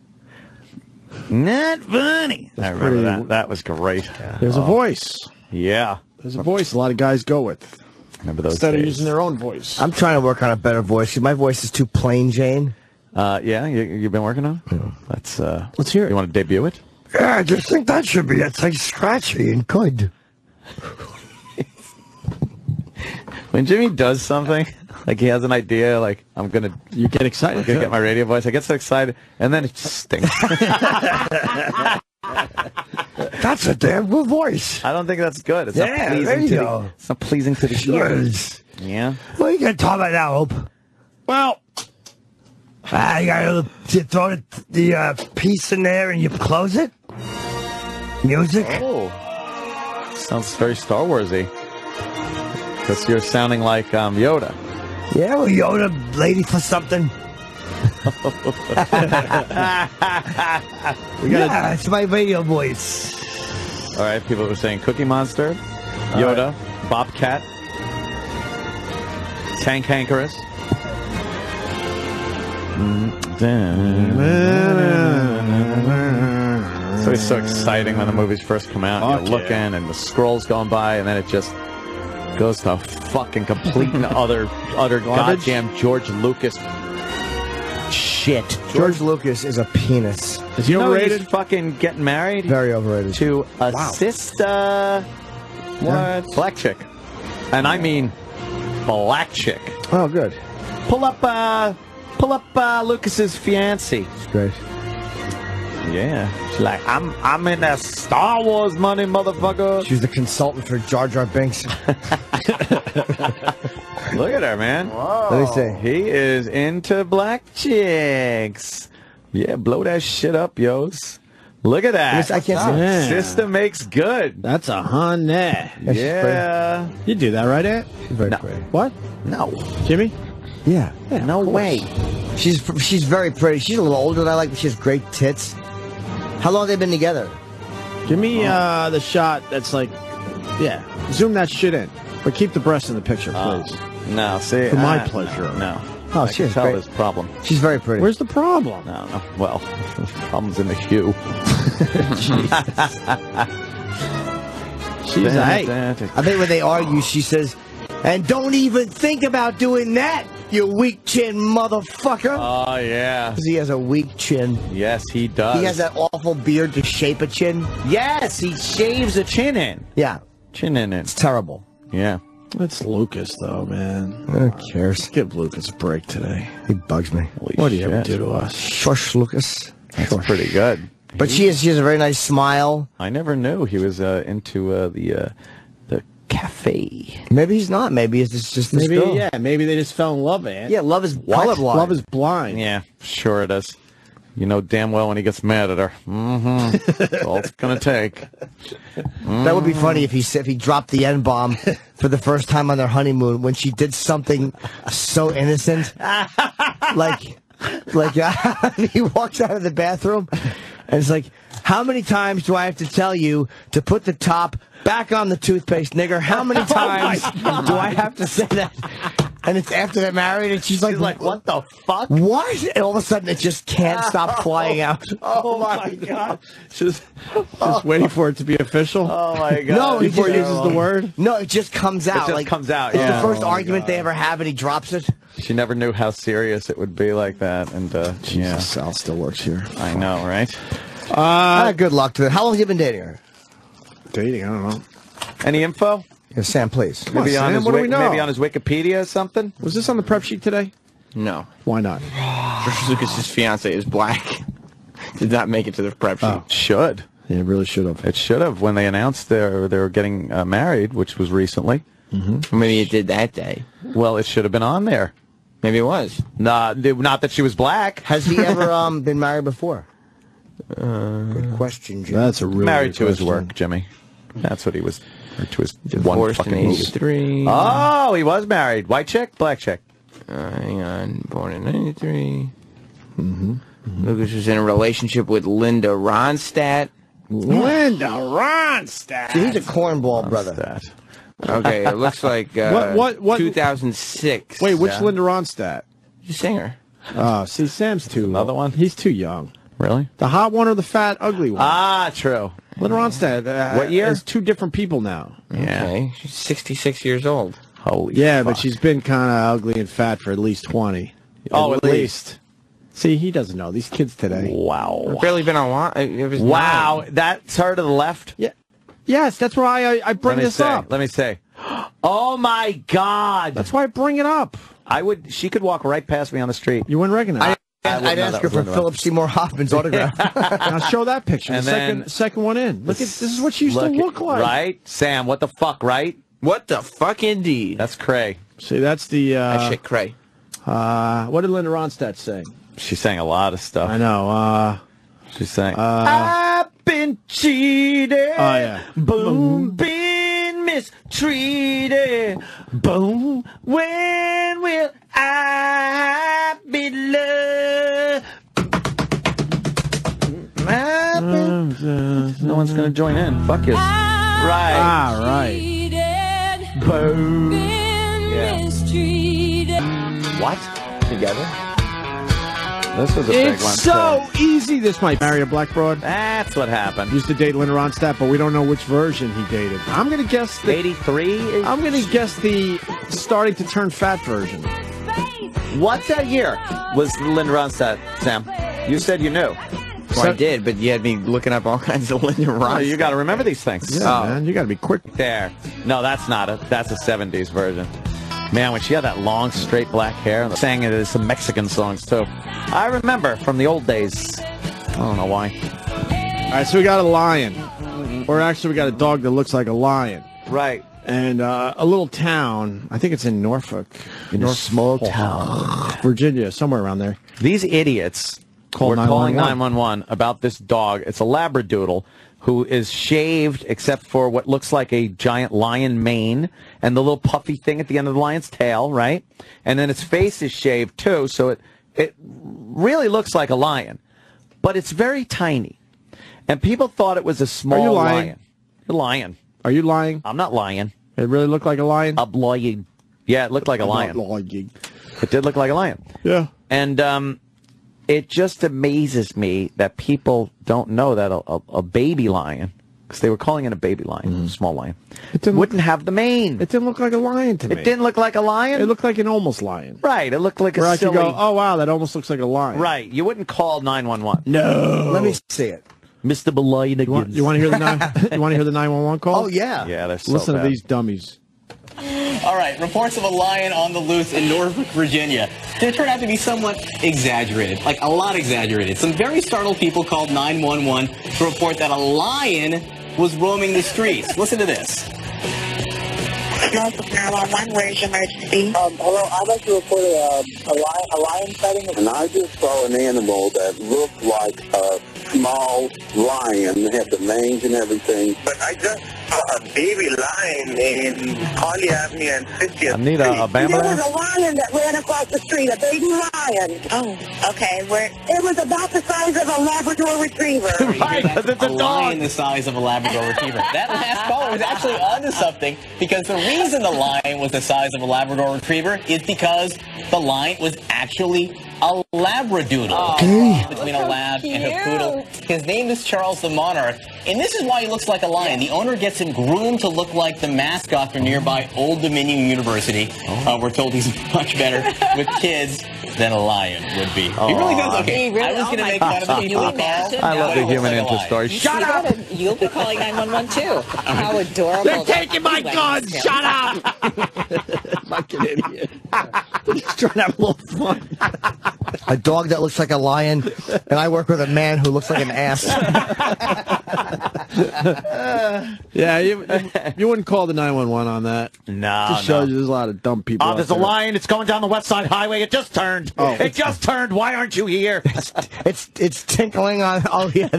Not funny. I remember pretty- that. That was great. There's a voice. Yeah. There's a voice a lot of guys go with. Remember those Instead of days. using their own voice. I'm trying to work on a better voice. My voice is too plain Jane. Yeah, you've been working on it? That's, Let's hear it. You want to debut it? Yeah, I just think that should be. It's like scratchy and good. When Jimmy does something, Like he has an idea, like You get excited. I'm gonna get my radio voice. I get so excited, and then it just stinks. That's a damn good voice. I don't think that's good. It's not Yeah, pleasing there you to go. it's not pleasing to the Sure ears. is. Yeah. What are you going to talk about now, Hope? Well, you got to throw the piece in there and you close it? Music? Oh. Sounds very Star Warsy. Because you're sounding like Yoda. Yeah, well, Yoda, lady for something. Yeah, it's my radio voice. All right, people were saying Cookie Monster, Yoda, Bobcat, Tank Hankerus. It's always so exciting when the movies first come out. And you're looking and the scroll's going by, and then it just goes to fucking complete and utter goddamn George Lucas shit. George Lucas is a penis. Is he overrated? He's fucking getting married. Very overrated. To a sister. What? Black chick. And I mean black chick. Oh, good. Pull up Lucas's fiancée. It's great. Yeah. She's like, I'm in that Star Wars money, motherfucker. She's the consultant for Jar Jar Binks. Look at her, man. Whoa. Let me see. He is into black chicks. Yeah, blow that shit up, yos. Look at that. I can't see it. Sister makes good. That's a honey. Yeah. You do that, right, Aunt? She's very pretty. What? No. Jimmy? Yeah. No way. She's very pretty. She's a little older than I like, but she has great tits. How long have they been together? Give me the shot that's like, yeah, zoom that shit in. But keep the breast in the picture, please. No, see. For my pleasure. No. Oh, I can tell this problem. She's very pretty. Where's the problem? No. Well, the problem's in the hue. She's I think when they argue, she says, and don't even think about doing that, you weak chin motherfucker. Oh, yeah. Because he has a weak chin. Yes, he does. He has that awful beard to shape a chin. Yes, he shaves a chin in. Yeah. Chin in it. It's terrible. Yeah. It's Lucas, though, man. Who cares? Give Lucas a break today. He bugs me. What do you ever do to us? Shush, Lucas. That's pretty good. But she has a very nice smile. I never knew he was into the cafe. Maybe he's not. Maybe it's just this girl. Yeah, maybe they just fell in love, man. Yeah, love is colorblind. Love is blind. Yeah, sure it is. You know damn well when he gets mad at her. Mm-hmm. That's all it's going to take. That would be funny if he dropped the N-bomb for the first time on their honeymoon when she did something so innocent. like he walks out of the bathroom and it's like, how many times do I have to tell you to put the top back on the toothpaste, nigger? How many times do I have to say that? And it's after they're married, and she's like, what the fuck? What? And all of a sudden, it just can't stop flying out. Oh, my God. Just waiting for it to be official? Oh, my God. No, before he uses the word? No, it just comes out. It just comes out, It's yeah. the first argument they ever have, and he drops it. She never knew how serious it would be like that. And Jesus, Sal still works here. I know, right? Good luck to it. How long have you been dating her? Dating, I don't know. Any info? Yeah, Sam, please. Maybe Sam, on his what do we know? Maybe on his Wikipedia or something? Was this on the prep sheet today? No. Why not? George Lucas's fiance is black. Did not make it to the prep sheet. Oh, should. Yeah, it really should have. It should have when they announced they were getting married, which was recently. Mm-hmm. Maybe it did that day. Well, it should have been on there. Maybe it was. Not that she was black. Has he ever been married before? Good question, Jimmy. That's a really married good to his question. work, Jimmy. That's what he was. Married to his one Divorced fucking in movie. 83. Oh, he was married. White chick, black chick. Hang on. Born in 93. Mm-hmm. Lucas was in a relationship with Linda Ronstadt. Linda Ronstadt. See, he's a cornball, brother. Okay, it looks like What? 2006. Wait, which Linda Ronstadt? The singer. Oh, see, Sam's too. Another one? He's too young. Really? The hot one or the fat, ugly one? Ah, true. Linda Ronstadt. What year? Is two different people now. Yeah. Okay, she's 66 years old. Holy Yeah, fuck. but she's been kind of ugly and fat for at least 20. Oh, at least. See, he doesn't know. These kids today. Wow. Barely been on. It was Wow. 9. That's her to the left? Yeah. Yes, that's why I bring this up. Let me say. Oh, my God. That's why I bring it up. She could walk right past me on the street. You wouldn't recognize. I'd ask her for Philip Seymour Hoffman's autograph. Now show that picture. And the then second one in. Look at this is what she used to look like. Right, Sam? What the fuck? Right? What the fuck, indeed? That's cray. See, that's the. That shit cray. What did Linda Ronstadt sing? She sang a lot of stuff. I know. She sang. I've been cheated. Oh yeah. Boom, been mistreated. Boom, when will I be loved? No one's gonna join in. Fuck you. Right. Ah, right. Boom. Yeah. What? Together? This was a big one. It's so easy. This might marry a black broad. That's what happened. Used to date Linda Ronstadt, but we don't know which version he dated. I'm going to guess the 83. I'm going to guess the starting to turn fat version. What that year was Linda Ronstadt, Sam? You said you knew. Well, I did, but you had me looking up all kinds of Linda Ronstadt. Oh, you got to remember these things. Yeah, man, you got to be quick. There. No, that's not it. That's a 70s version. Man, when she had that long, straight black hair, and sang it as some Mexican songs, too. I remember from the old days. I don't know why. All right, so we got a lion. Or actually, we got a dog that looks like a lion. Right. And a little town, I think it's in Norfolk. In a small town. Virginia, somewhere around there. These idiots were calling 911 about this dog. It's a Labradoodle who is shaved except for what looks like a giant lion mane and the little puffy thing at the end of the lion's tail, right? And then its face is shaved too, so it really looks like a lion. But it's very tiny. And people thought it was a small lion. You're lying. Are you lying? I'm not lying. It really looked like a lion? I'm lying. Yeah, it looked like a lion. Not lying. It did look like a lion. Yeah. And it just amazes me that people don't know that a baby lion, because they were calling it a baby lion, a small lion, wouldn't have the mane. It didn't look like a lion to me. It didn't look like a lion? It looked like an almost lion. Right. It looked like Where a I silly... could go, oh, wow, that almost looks like a lion. Right. You wouldn't call 911. No. Let me see it. Mr. Belian. You want to hear the you want to hear the 911 call? Oh, yeah. Yeah, they're so Listen bad. to these dummies. All right, reports of a lion on the loose in Norfolk, Virginia. They turned out to be somewhat exaggerated, like a lot exaggerated. Some very startled people called 911 to report that a lion was roaming the streets. Listen to this. Norfolk 911, where's your emergency? Hello, I'd like to report a lion sighting. And I just saw an animal that looked like a small lion. It had the mange and everything. But I just saw a baby lion in Holly Avenue and 50th I need a Street. There was a lion that ran across the street, a baby lion. Oh, okay. Where? It was about the size of a Labrador Retriever. Right, because it's a dog. Lion the size of a Labrador Retriever. That last caller was actually onto something, because the reason the lion was the size of a Labrador Retriever is because the lion was actually a Labradoodle. Okay. Between a lab and a poodle. His name is Charles the Monarch, and this is why he looks like a lion. The owner gets him groomed to look like the mascot for nearby Old Dominion University. We're told he's much better with kids than a lion would be. He really does. Okay, I was going to make fun of the people who call. I love the human interest story. Shut up! You'll be calling 911 too. How adorable. They're taking my guns! Shut up! Fucking idiot. Just trying to have a little fun. A dog that looks like a lion, and I work with a man who looks like an ass. Yeah, you wouldn't call the 911 on that. No, Just shows you there's a lot of dumb people. Oh, out there's a there. lion. It's going down the West Side Highway. It just turned. Oh. It just turned. Why aren't you here? It's tinkling on. Oh yeah,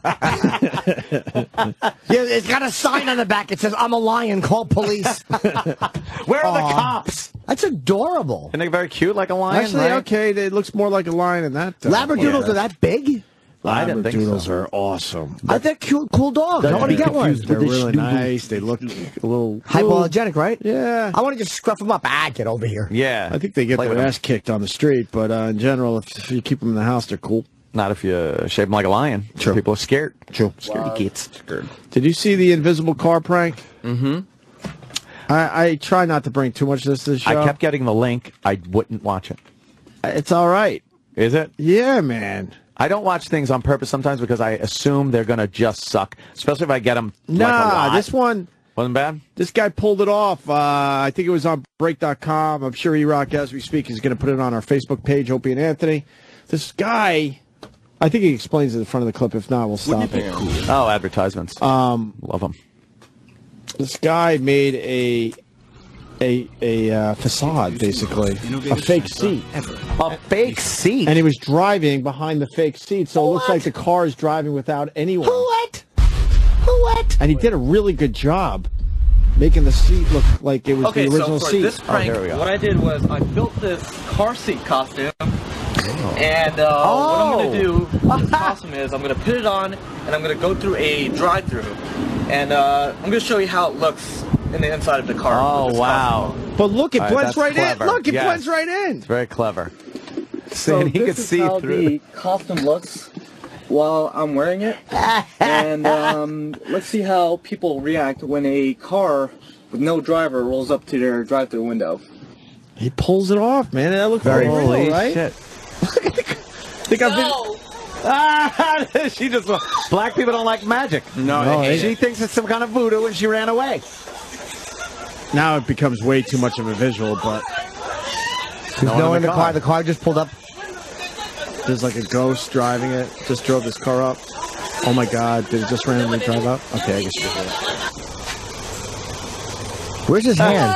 yeah. It's got a sign on the back. It says, "I'm a lion. Call police." Where are the cops? That's adorable. And they're very cute, like a lion. Actually, right? okay, it looks more like a lion than that. Labradoodles are that big? I didn't think Labradoodles so. are awesome. They're cute, cool dogs. I want to get one. They're really nice. They look a little Hypoallergenic, right? Yeah. I want to just scruff them up. Get over here. Yeah. I think they get Play their with 'em. ass kicked on the street, but in general, if you keep them in the house, they're cool. Not if you shave them like a lion. True. People are scared. True. Scaredy kids. Scared. Did you see the invisible car prank? Mm-hmm. I try not to bring too much to this show. I kept getting the link. I wouldn't watch it. It's all right. Is it? Yeah, man. I don't watch things on purpose sometimes because I assume they're going to just suck, especially if I get them like a lot. This one, Wasn't bad? This guy pulled it off. I think it was on Break.com. I'm sure E-Rock, as we speak, is going to put it on our Facebook page, Opie and Anthony. This guy, I think he explains it in front of the clip. If not, we'll stop it. Oh, advertisements. Love them. This guy made a facade, basically. A fake seat. A fake seat? And he was driving behind the fake seat, so it looks like the car is driving without anyone. What? And he did a really good job making the seat look like it was the original so for seat. this prank, what I did was I built this car seat costume. And what I'm going to do with this costume is I'm going to put it on and I'm going to go through a drive-through. And I'm going to show you how it looks in the inside of the car. Oh, wow. But look, it All right, blends that's right clever. in. Look, it Yes. blends right in. It's very clever. So he this could is see how through. the costume looks while I'm wearing it. And let's see how people react when a car with no driver rolls up to their drive-through window. He pulls it off, man. That looks very real, right? Shit. Think I've been... She just black people don't like magic. No, they she hate thinks it's some kind of voodoo, and she ran away. Now it becomes way too much of a visual, but There's no one in the car. The car just pulled up. there's like a ghost driving it. Just drove this car up. Oh my God! Did it just randomly drive up? Okay, I guess you did. Where's his hand?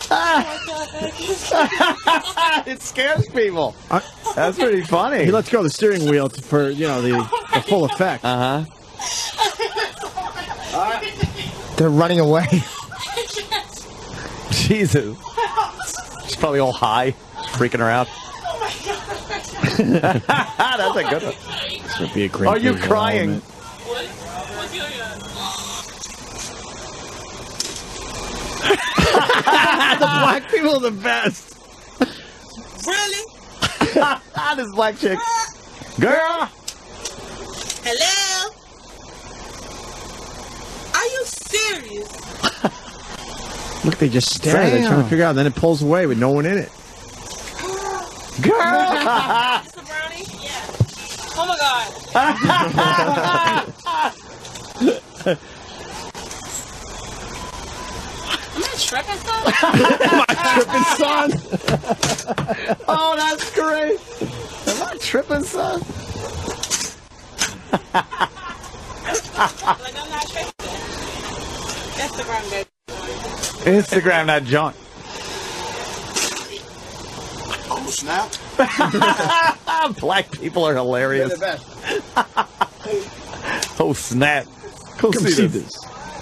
It scares people. That's pretty funny. He lets go of the steering wheel for the full effect. They're running away. Jesus. She's probably all high, freaking her out. That's a good one. This would be a great. Are you visual crying? element. The black people are the best. Really? This black chick. Girl! Hello? Are you serious? Look, they just stare. They're trying to figure out. Then it pulls away with no one in it. Girl! It's a brownie? Yeah. Oh my God. Am I tripping, son? Am I tripping, son? Oh, that's great. Am I tripping, son? Like, I'm not tripping. Instagram, baby. Instagram that junk. Oh, snap. Black people are hilarious. They're the Oh, snap. Come see this.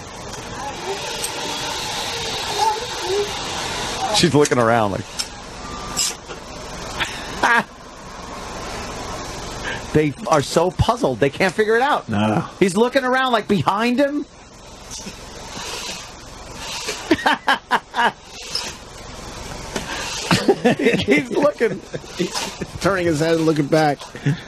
She's looking around like. They are so puzzled. They can't figure it out. No. He's looking around like behind him. He's looking. He's turning his head and looking back.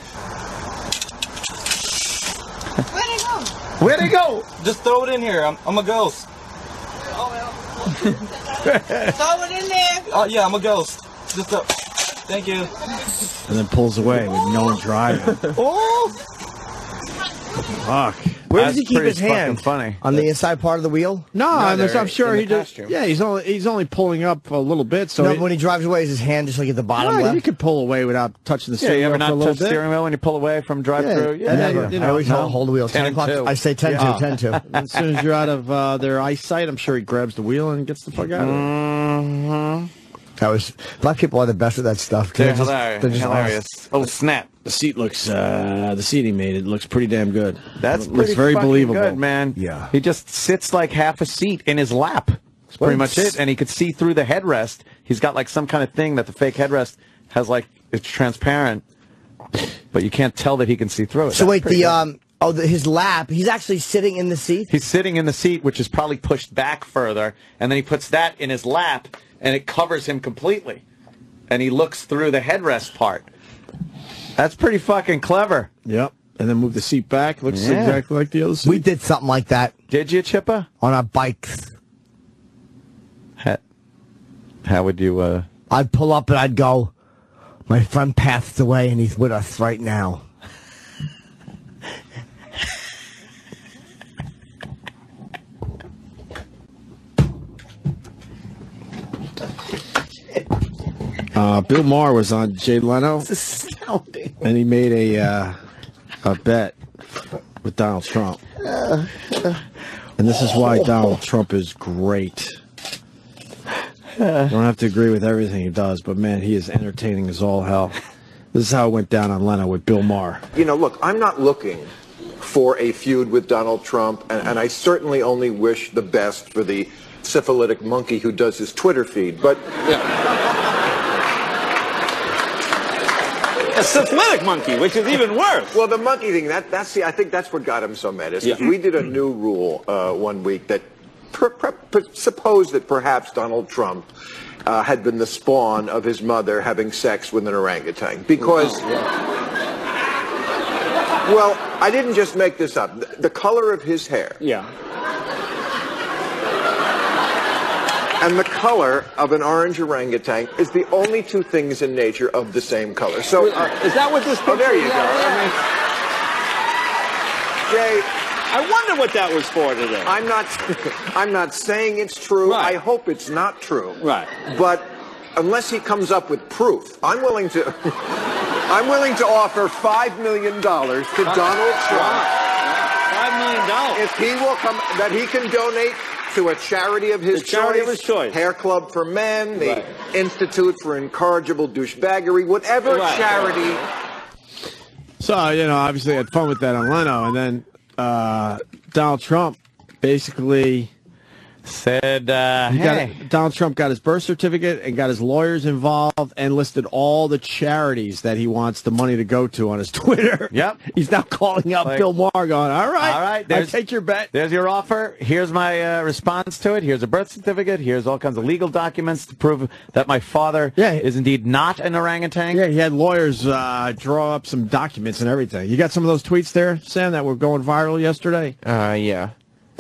Where'd it go? Where'd it go? Just throw it in here. I'm a ghost. Throw it in there. Oh, yeah, I'm a ghost. Just thank you. And then pulls away with no one driving. Oh! Fuck. Where does he keep his hand? Funny. On the inside part of the wheel? No, I'm sure he just. Yeah, he's only pulling up a little bit. So no, when he drives away, is his hand just like at the bottom right, left? you could pull away without touching the Yeah, steering you ever wheel for a not little touch bit. steering wheel when you pull away from drive-through? Yeah, Never. you know, I always hold the wheel. 10 and o'clock. 2. I say 10 to, 10 to. As soon as you're out of their eyesight, I'm sure he grabs the wheel and gets the fuck out of it. Black people are the best at that stuff. They're just hilarious. Oh, snap. The seat looks, the seat he made, it looks pretty damn good. That's looks pretty very fucking believable. good, man. Yeah. He just sits like half a seat in his lap. That's pretty much it. And he could see through the headrest. He's got like some kind of thing that the fake headrest has, like, it's transparent, but you can't tell that he can see through it. So That's wait, pretty good. his lap, he's actually sitting in the seat? He's sitting in the seat, which is probably pushed back further, and then he puts that in his lap, and it covers him completely. And he looks through the headrest part. That's pretty fucking clever. Yep. And then move the seat back. Looks exactly like the other seat. We did something like that. Did you, Chippa? On our bikes. How would you, I'd pull up and I'd go, my friend passed away and he's with us right now. Bill Maher was on Jay Leno. It's astounding. And he made a bet with Donald Trump. And this is why Donald Trump is great. You don't have to agree with everything he does, but man, he is entertaining as all hell. This is how it went down on Leno with Bill Maher. You know, look, I'm not looking for a feud with Donald Trump, and I certainly only wish the best for the syphilitic monkey who does his Twitter feed, but... A syphilitic monkey, which is even worse. Well, the monkey thing, I think that's what got him so mad. Is we did a new rule one week that supposed that perhaps Donald Trump had been the spawn of his mother having sex with an orangutan. Because, well, I didn't just make this up. The color of his hair. Yeah. And the color of an orange orangutan is the only two things in nature of the same color. So, is that what this picture? Oh, there you go. Jay, I wonder what that was for today. I'm not saying it's true. Right. I hope it's not true. Right. But unless he comes up with proof, I'm willing to offer $5 million to Donald Trump. $5 million. If he will come, that he can donate to a charity of his choice. Hair Club for Men, the Institute for Incorrigible Douchebaggery, whatever charity. So, obviously I had fun with that on Leno, and then Donald Trump basically said, Donald Trump got his birth certificate and got his lawyers involved and listed all the charities that he wants the money to go to on his Twitter. Yep. He's now calling out Bill Maher going, all right, I take your bet. There's your offer. Here's my response to it. Here's a birth certificate. Here's all kinds of legal documents to prove that my father is indeed not an orangutan. Yeah, he had lawyers draw up some documents and everything. You got some of those tweets there, Sam, that were going viral yesterday? Yeah.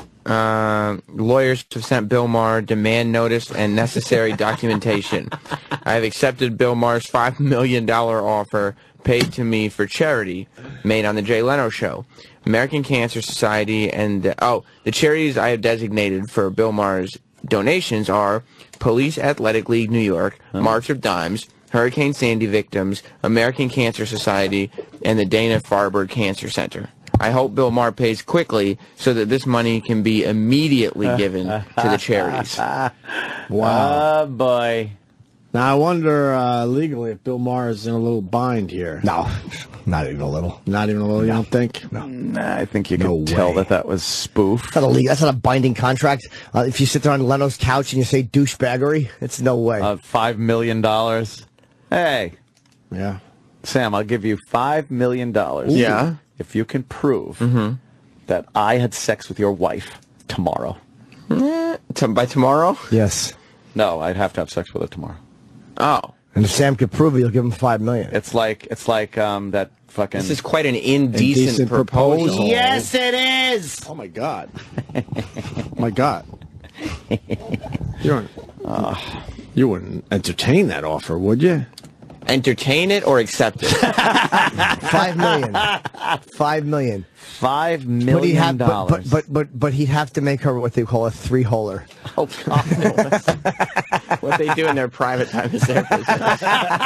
Lawyers have sent Bill Maher demand notice and necessary documentation. I have accepted Bill Maher's $5 million offer paid to me for charity made on the Jay Leno Show. American Cancer Society and the charities I have designated for Bill Maher's donations are Police Athletic League New York, March of Dimes, Hurricane Sandy victims, American Cancer Society, and the Dana-Farber Cancer Center. I hope Bill Maher pays quickly so that this money can be immediately given to the charities. Wow. Oh, boy. Now, I wonder legally if Bill Maher is in a little bind here. No, not even a little. Not even a little, you don't think? No. I think you can tell that was spoof. That's not a binding contract. If you sit there on Leno's couch and you say douchebaggery, it's no way. $5 million. Hey. Yeah. Sam, I'll give you $5 million. Yeah. If you can prove that I had sex with your wife tomorrow. By tomorrow? Yes. No, I'd have to have sex with her tomorrow. Oh. And if Sam could prove it, you'll give him $5 million. It's like that fucking... This is quite an indecent proposal. Yes, it is. Oh, my God. My God. You wouldn't entertain that offer, would you? Entertain it or accept it? $5 million. $5 million. $5 million. But he'd have to make her what they call a three-holer. Oh, God. What they do in their private time is their business.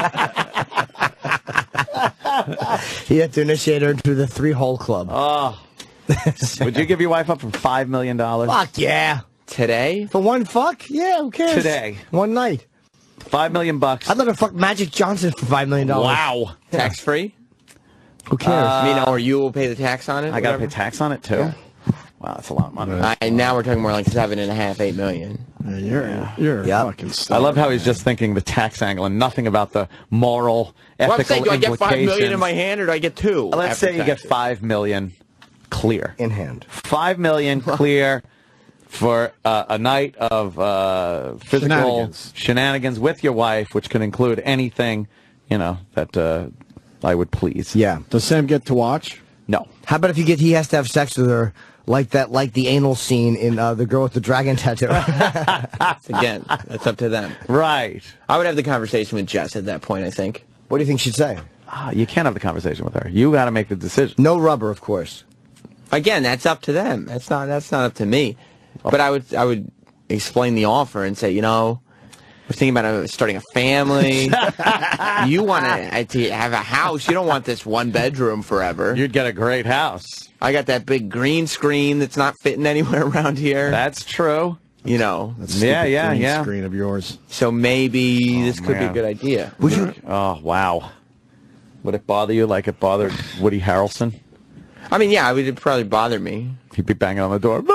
He had to initiate her into the three-hole club. Oh. Would you give your wife up for $5 million? Fuck yeah. Today? For one fuck? Yeah, who cares? Today. One night. $5 million. I'd let her fuck Magic Johnson for $5 million. Wow. Tax free? Who cares? Or you will pay the tax on it? I got to pay tax on it, too? Yeah. Wow, that's a lot of money. Now we're talking more like $7.5, $8 million. You're fucking stuck. I love how he's just thinking the tax angle and nothing about the moral, ethical I'm saying, do I get implications. $5 million in my hand or do I get $2? Let's say you get $5 million clear. In hand. $5 million clear for a night of physical shenanigans with your wife, which can include anything, that I would please. Yeah. Does Sam get to watch? No. How about if he has to have sex with her like the anal scene in The Girl with the Dragon Tattoo? Again, that's up to them. Right. I would have the conversation with Jess at that point, I think. What do you think she'd say? You can't have the conversation with her. You got to make the decision. No rubber, of course. Again, that's up to them. That's not up to me. But I would explain the offer and say, let's thinking about starting a family. You want to have a house. You don't want this one bedroom forever. You'd get a great house. I got that big green screen that's not fitting anywhere around here. That's true. You know. That stupid green screen of yours. So maybe this could be a good idea. Would you? Oh, wow. Would it bother you like it bothered Woody Harrelson? I mean, yeah, it would probably bother me. He'd be banging on the door.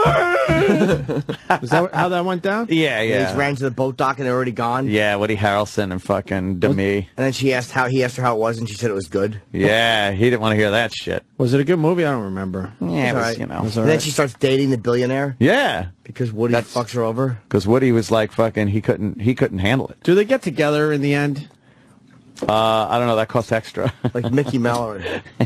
Was that how that went down? Yeah. He just ran to the boat dock and they're already gone. Yeah, Woody Harrelson and fucking Demi. And then he asked her how it was, and she said it was good. Yeah, he didn't want to hear that shit. Was it a good movie? I don't remember. Yeah, it was, right. you know. It was And all then right. she starts dating the billionaire. Yeah, because Woody fucks her over. Because Woody was like fucking. He couldn't handle it. Do they get together in the end? I don't know. That costs extra. Like Mickey Mallory.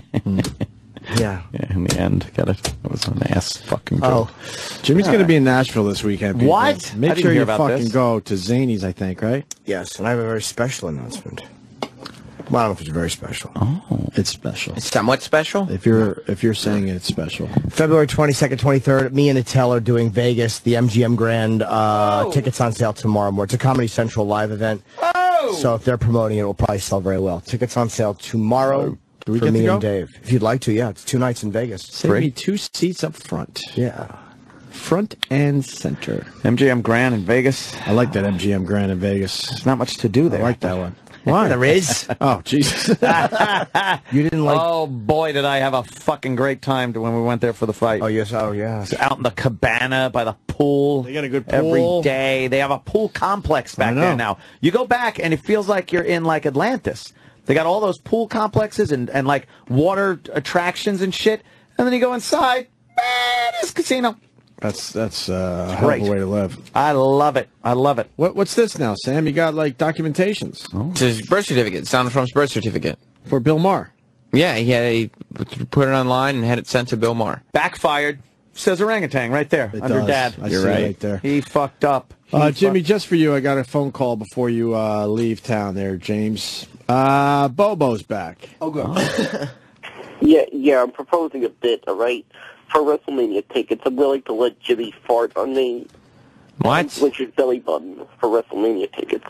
Yeah. Yeah, in the end, got it. It was an ass fucking joke. Jimmy's going to be in Nashville this weekend. people. What? I Make didn't sure hear you about fucking this. go to Zany's, I think, right? Yes, and I have a very special announcement. Well, I don't know if it's very special. Oh, it's special. It's somewhat special. If you're saying it's special. February 22nd, 23rd, me and Attell are doing Vegas, the MGM Grand. Tickets on sale tomorrow morning. It's a Comedy Central live event. So if they're promoting it, it'll probably sell very well. Tickets on sale tomorrow Do we for get to me go? and Dave. If you'd like to, yeah. It's 2 nights in Vegas. Save me 2 seats up front. Yeah. Front and center. MGM Grand in Vegas. I like that MGM Grand in Vegas. There's not much to do there. I like that one. Why? There is. Oh, Jesus. You didn't like... Oh, boy, did I have a fucking great time when we went there for the fight. Oh, yes. Oh, yeah. Out in the cabana by the pool. They got a good pool. Every day. They have a pool complex back there now. You go back, and it feels like you're in, like, Atlantis. They got all those pool complexes and like, water attractions and shit. And then you go inside, man, it's a casino. That's a hell of a way to live. I love it. I love it. What's this now, Sam? You got, like, documentations. It's his birth certificate. It's Donald Trump's birth certificate. For Bill Maher. Yeah, he put it online and had it sent to Bill Maher. Backfired. Says orangutan right there It under does. Dad. I see it right there. He fucked up. Jimmy, just for you, I got a phone call before you leave town there, James. Bobo's back. Oh, good. Yeah, I'm proposing a bit, all right? For WrestleMania tickets, I'm willing to let Jimmy fart on me. What? Richard's belly button for WrestleMania tickets.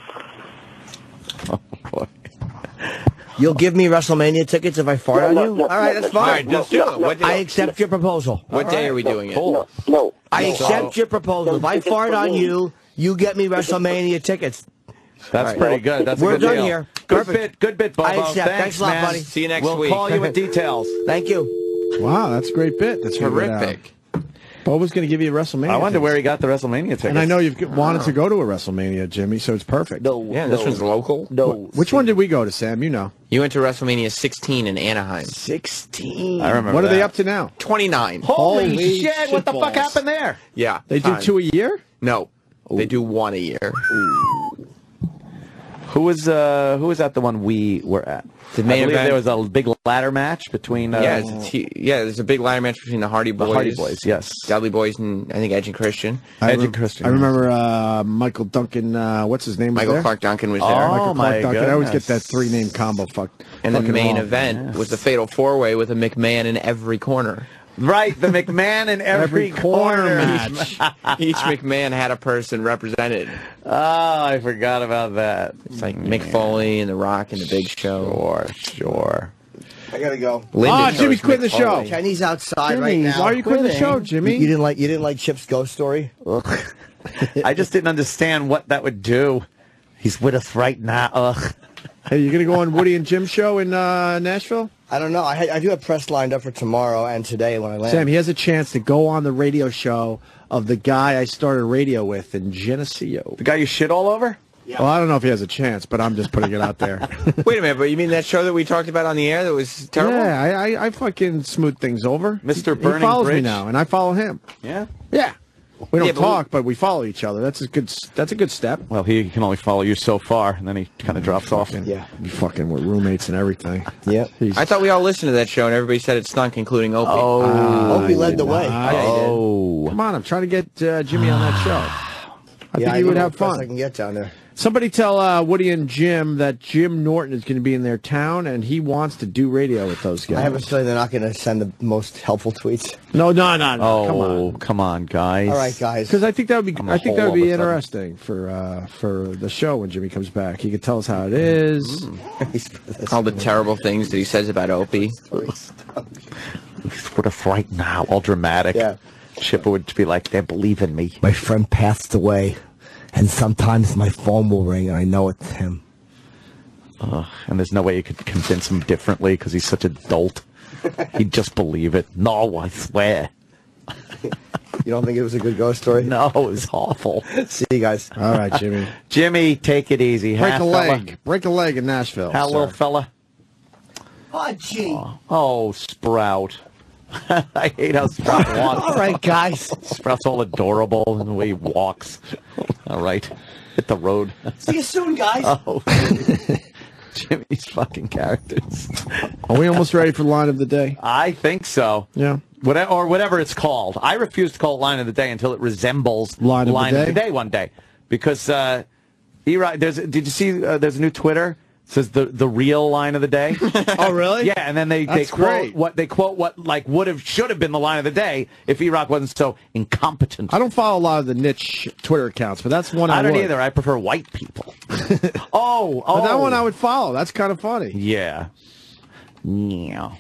Oh, boy. You'll give me WrestleMania tickets if I fart on you? All right, that's fine. All right, let's do it. What day- I accept your proposal. What day are we doing it? No. I accept your proposal. If I fart on you, you get me WrestleMania tickets. That's pretty good. That's We're a good done deal. here. Good Perfect. bit, Bobo. I accept. Thanks a lot, man. buddy. See you next we'll week. We'll call you with details. Thank you. Wow, that's a great bit. That's Terrific. Bobo's going to give you a WrestleMania. I wonder tickets. where he got the WrestleMania tickets. And I know you've wanted to go to a WrestleMania, Jimmy, so it's perfect. Yeah, this one's local. No. Which one did we go to, Sam? You know. You went to WrestleMania 16 in Anaheim. 16. I remember What are that. they up to now? 29. Holy shit, what the fuck shitballs. happened there? Yeah. They do 2 a year? No. They do 1 a year. Who was at the one we were at? The main I believe event- there was a big ladder match between there's a big ladder match between the Hardy Boys. the Hardy Boys, yes. Dudley Boys and I think Edge and Christian. Edge and Christian. I remember Michael Duncan, what's his name? Michael was there? Clark Duncan was there. Michael my Clark Duncan. I always get goodness. that 3-name combo fucked. And the fucking main wrong. event was the Fatal 4-Way with a McMahon in every corner. Right, the McMahon in every corner match. Each McMahon had a person represented. Oh, I forgot about that. It's like Mick Foley and The Rock and The Big Show. Sure. I gotta go. Jimmy's quitting the show. Kenny's outside Jimmy, right now. why are you quitting the show, Jimmy? You didn't like Chip's ghost story? I just didn't understand what that would do. He's with us right now. Ugh. Hey, you going to go on Woody and Jim's show in Nashville? I don't know. I do have press lined up for tomorrow and today when I land. Sam, he has a chance to go on the radio show of the guy I started radio with in Geneseo. The guy you shit all over? Well, I don't know if he has a chance, but I'm just putting it out there. Wait a minute, but you mean that show that we talked about on the air that was terrible? Yeah, I fucking smooth things over. Mr. He Burning follows me Bridge? now, and I follow him. Yeah? Yeah. We don't Yeah, but talk, but we follow each other. That's a good step. Well, he can only follow you so far, and then he kind of drops off. Yeah. We fucking were roommates and everything. Yep. I thought we all listened to that show and everybody said it stunk, including Opie. Opie led the way. Come on, I'm trying to get Jimmy on that show. I think he would have fun. I can get down there. Somebody tell Woody and Jim that Jim Norton is going to be in their town, and he wants to do radio with those guys. I have a feeling they're not going to send the most helpful tweets. No. Oh, come on, guys. All right, guys. Because I think that would be interesting for the show when Jimmy comes back. He could tell us how it is. All the terrible things that he says about Opie. Sort of right now, all dramatic. Yeah. Chipper would be like, they believe in me. My friend passed away, and sometimes my phone will ring, and I know it's him. And there's no way you could convince him differently because he's such a dolt. He'd just believe it. No, I swear. You don't think it was a good ghost story? No, it was awful. See you guys. All right, Jimmy. Jimmy, take it easy. Break a leg. Break a leg in Nashville. How, little fella? Oh, gee. Oh, Sprout. I hate how Sprout walks. All right, guys. Sprout's all adorable in the way he walks. All right. Hit the road. See you soon, guys. Oh. Jimmy's fucking characters. Are we almost ready for line of the day? I think so. Yeah. Or whatever it's called. I refuse to call it line of the day until it resembles line of the day one day. Because E-Rock, did you see there's a new Twitter? It says the real line of the day. Oh, really? Yeah, and then they quote what should have been the line of the day if E-Rock wasn't so incompetent. I don't follow a lot of the niche Twitter accounts, but that's one I don't would. either. I prefer white people. But that one I would follow. That's kind of funny. Yeah. Yeah.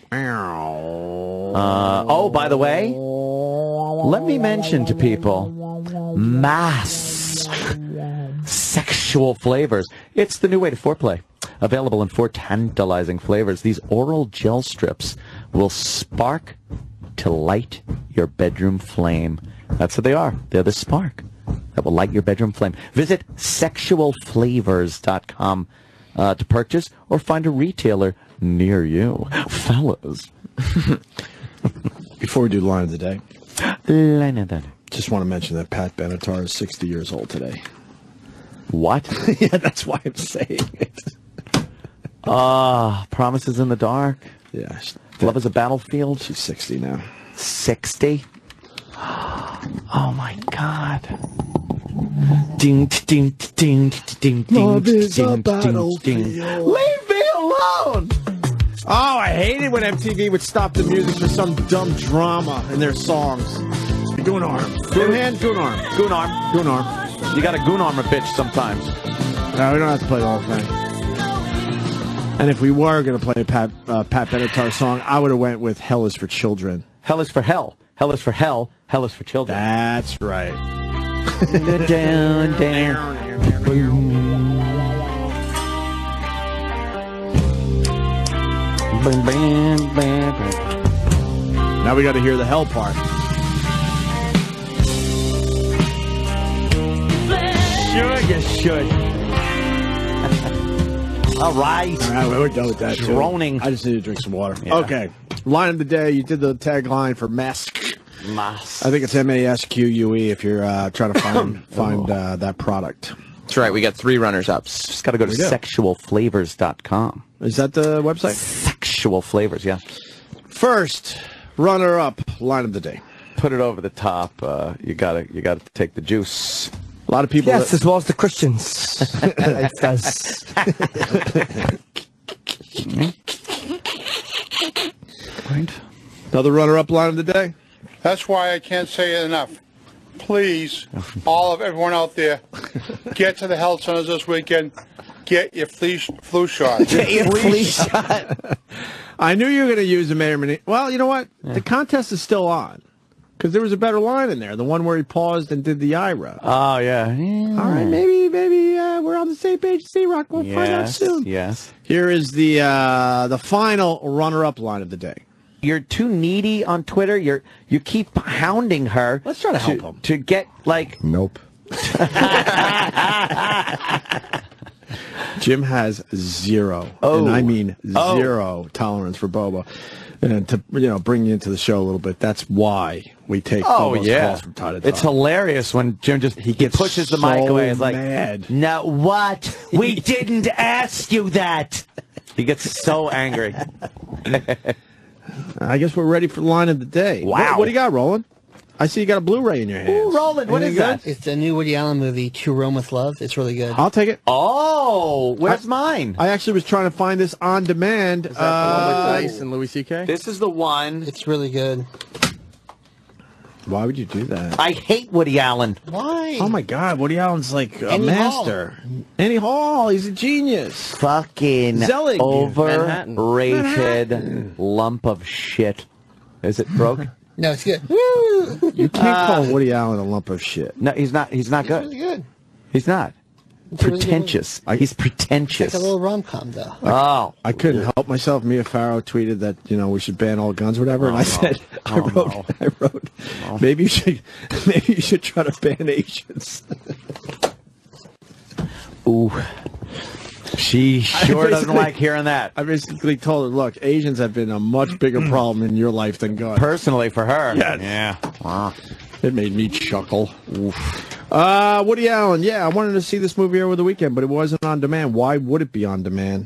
Oh, by the way, let me mention to people, mask sexual flavors. It's the new way to foreplay. Available in 4 tantalizing flavors. These oral gel strips will spark to light your bedroom flame. That's what they are. They're the spark that will light your bedroom flame. Visit sexualflavors.com to purchase or find a retailer near you. Fellas. Before we do line of the day. Line of the day. Just want to mention that Pat Benatar is 60 years old today. What? Yeah, that's why I'm saying it. Promises in the Dark. Yeah. Love is a Battlefield. She's 60 now. 60? Oh, my God. Ding, ding, ding, ding, ding, Love is a ding, battlefield. ding. Leave me alone! Oh, I hated when MTV would stop the music for some dumb drama in their songs. Goon arm. Goon hand, goon arm. Goon arm. Goon arm. You got to goon arm a bitch sometimes. No, we don't have to play the whole thing. And if we were going to play a Pat Benatar song, I would have went with Hell is for Children. Hell is for hell. Hell is for hell. Hell is for children. That's right. Down, down. Now we got to hear the hell part. Sure, you should. All right. All right, we're done with that. Droning. I just need to drink some water. Yeah. Okay. Line of the day. You did the tagline for mask. Mask. I think it's MASQUE if you're trying to find that product. That's right. We got 3 runners-ups. Just got to go to sexualflavors.com. Is that the website? Sexual Flavors, yeah. First runner-up line of the day. Put it over the top. You gotta take the juice. A lot of people. Yes, as well as the Christians. It does. Another runner-up line of the day. That's why I can't say it enough. Please, all of everyone out there, get to the health centers this weekend. Get your flu shot. Get your flu shot. I knew you were going to use a Mayor Manini. Well, you know what? Yeah. The contest is still on. Because there was a better line in there. The one where he paused and did the IRA. Oh, yeah. All right, maybe we're on the same page. C-Rock, we'll find out soon. Yes. Here is the final runner-up line of the day. You're too needy on Twitter. You keep hounding her. Let's try to help him. To get, like... Nope. Jim has zero, and I mean zero tolerance for Bobo. And to bring you into the show a little bit, that's why we take Bobo's calls from time to time. It's hilarious when Jim he pushes the mic away. It's like, mad. No, what? We didn't ask you that. He gets so angry. I guess we're ready for the line of the day. Wow. What do you got, Roland? I see you got a Blu-ray in your hand. Ooh, Roland, what is that? It's the new Woody Allen movie, To Rome with Love. It's really good. I'll take it. Oh, where's mine? I actually was trying to find this on demand. Is that the one with Dice and Louis C.K.? This is the one. It's really good. Why would you do that? I hate Woody Allen. Why? Oh my God, Woody Allen's like a Annie master. Annie Hall, he's a genius. Fucking Zelig. overrated lump of shit. Is it broke? No, it's good. You can't call Woody Allen a lump of shit. No, he's not. He's not good. Really good. He's not. It's really Pretentious. He's pretentious. It's like a little rom-com, though. Oh, I couldn't help myself. Mia Farrow tweeted that we should ban all guns, or whatever, and I said, I wrote, maybe you should try to ban Asians. Ooh, she sure doesn't like hearing that. I basically told her, look, Asians have been a much bigger problem in your life than guns. Personally, for her. Yes. Yeah. Wow. It made me chuckle. Woody Allen, I wanted to see this movie over the weekend, but it wasn't on demand. Why would it be on demand?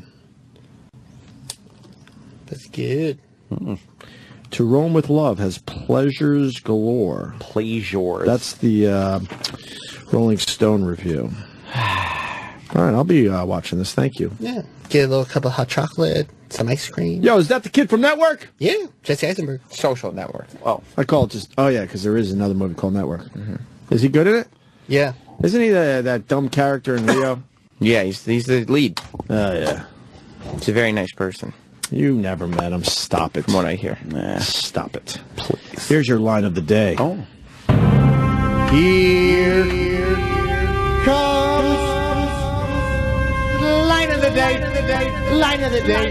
That's good. To Rome with Love has pleasures galore. Pleasures. That's the Rolling Stone review. All right, I'll be watching this. Thank you. Yeah. Get a little cup of hot chocolate, some ice cream. Yo, is that the kid from Network? Yeah, Jesse Eisenberg. Social Network. Oh, I call it just. Oh yeah, because there is another movie called Network. Mm-hmm. Is he good in it? Yeah. Isn't he that dumb character in Rio? Yeah, he's the lead. Oh yeah. He's a very nice person. You never met him. Stop it. From what I hear. Nah, stop it. Please. Here's your line of the day. Oh. Here comes the line of the day. Line of the day.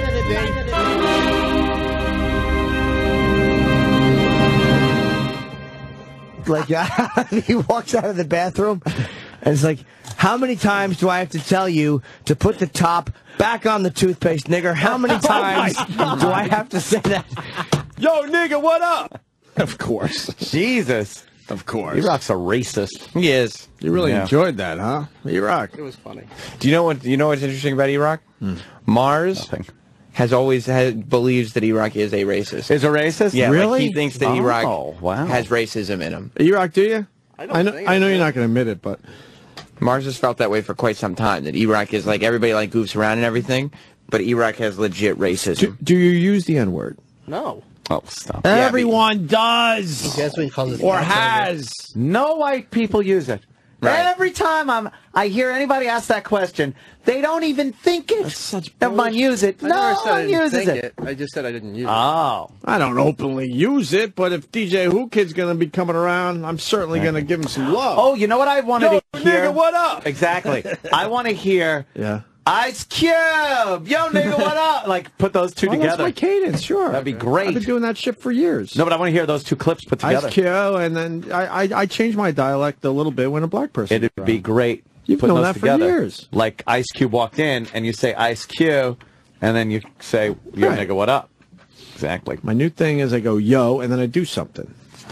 Like, he walks out of the bathroom, and it's like, how many times do I have to tell you to put the top back on the toothpaste, nigger? How many times do I have to say that? Yo, nigga, what up? Of course. Jesus. Of course. E-Rock's a racist. He is. You really enjoyed that, huh? E-Rock. It was funny. Do you know what's interesting about E-Rock? Mars has always believes that E-Rock is a racist. Is a racist? Yeah, really? Like he thinks that E-Rock wow. has racism in him. E-Rock, do you? I know you're not going to admit it, but Mars has felt that way for quite some time. That E-Rock is like everybody like goofs around and everything, but E-Rock has legit racism. Do you use the N-word? No. Oh, stop. Everyone does. That's what he calls it. Or has. No white people use it. Right. Every time I hear anybody ask that question, they don't even think it. That's such Never mind, use it. No one uses it. I just said I didn't use it. Oh. I don't openly use it, but if DJ Who Kid's going to be coming around, I'm certainly going to give him some love. Oh, you know what I wanted to hear? Nigga, what up? Exactly. I want to hear Ice Cube. Yo, nigga, what up? Like, put those two together. That's my cadence, sure. That'd be great. I've been doing that shit for years. No, but I want to hear those two clips put together. Ice Cube, and then I changed my dialect a little bit when a black person. It'd be great. You've putting known those that together. for years. Like Ice Cube walked in, and you say Ice Cube, and then you say, yo, nigga, what up? Exactly. My new thing is I go, yo, and then I do something.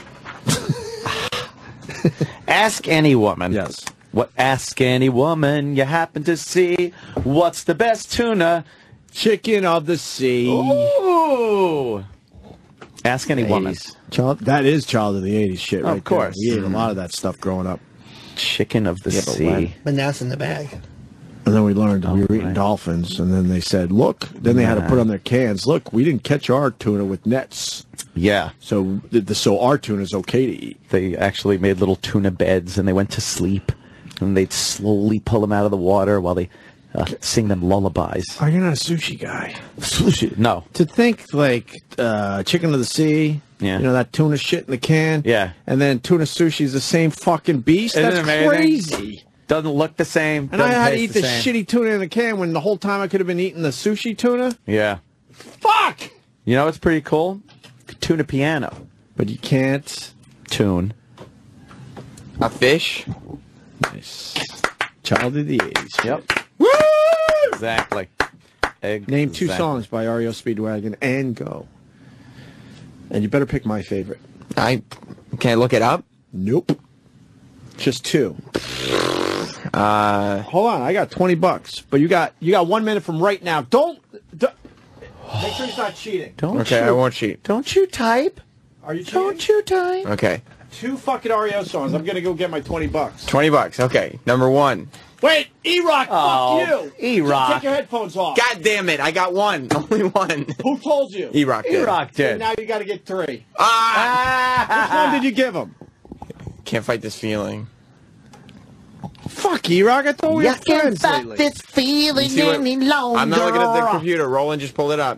Ask any woman. Yes. Ask any woman you happen to see. What's the best tuna? Chicken of the sea. Ooh. Ask any woman. That is child of the 80s shit right Of course. there. We ate a lot of that stuff growing up. Chicken of the sea. But now it's in the bag. And then we learned we were eating dolphins, and then they said, look, then they had to put on their cans, look, we didn't catch our tuna with nets. Yeah. So our tuna's okay to eat. They actually made little tuna beds, and they went to sleep, and they'd slowly pull them out of the water while they sing them lullabies. Oh, you're not a sushi guy. Sushi? No. To think, like, chicken of the sea, that tuna shit in the can, and then tuna sushi is the same fucking beast? Isn't That's it amazing? crazy. Doesn't look the same. And I had to taste eat the the same. shitty tuna in the can when the whole time I could have been eating the sushi tuna? Yeah. Fuck! You know what's pretty cool? Tuna piano. But you can't tune a fish. Nice. Child of the 80s. Yep. Woo! Exactly. Name 2 songs by REO Speedwagon and go. And you better pick my favorite. Can I look it up? Nope. Just 2. Hold on, I got $20, but you got 1 minute from right now. Don't make sure he's not cheating. Don't okay, you, I won't cheat. Don't you type? Are you cheating? Don't you type? Okay. 2 fucking REO songs. I'm gonna go get my $20. $20. Okay. Number 1. Wait, E-Rock, fuck you. E-Rock. Take your headphones off. God damn it! I got one. Only one. Who told you? E-Rock did. E-Rock did. So now you got to get 3. Which Ah! one did you give him? Can't fight this feeling. Fuck E-Rock. I thought we were friends lately. This feeling You see what- any longer. I'm not looking at the computer. Roland just pulled it up.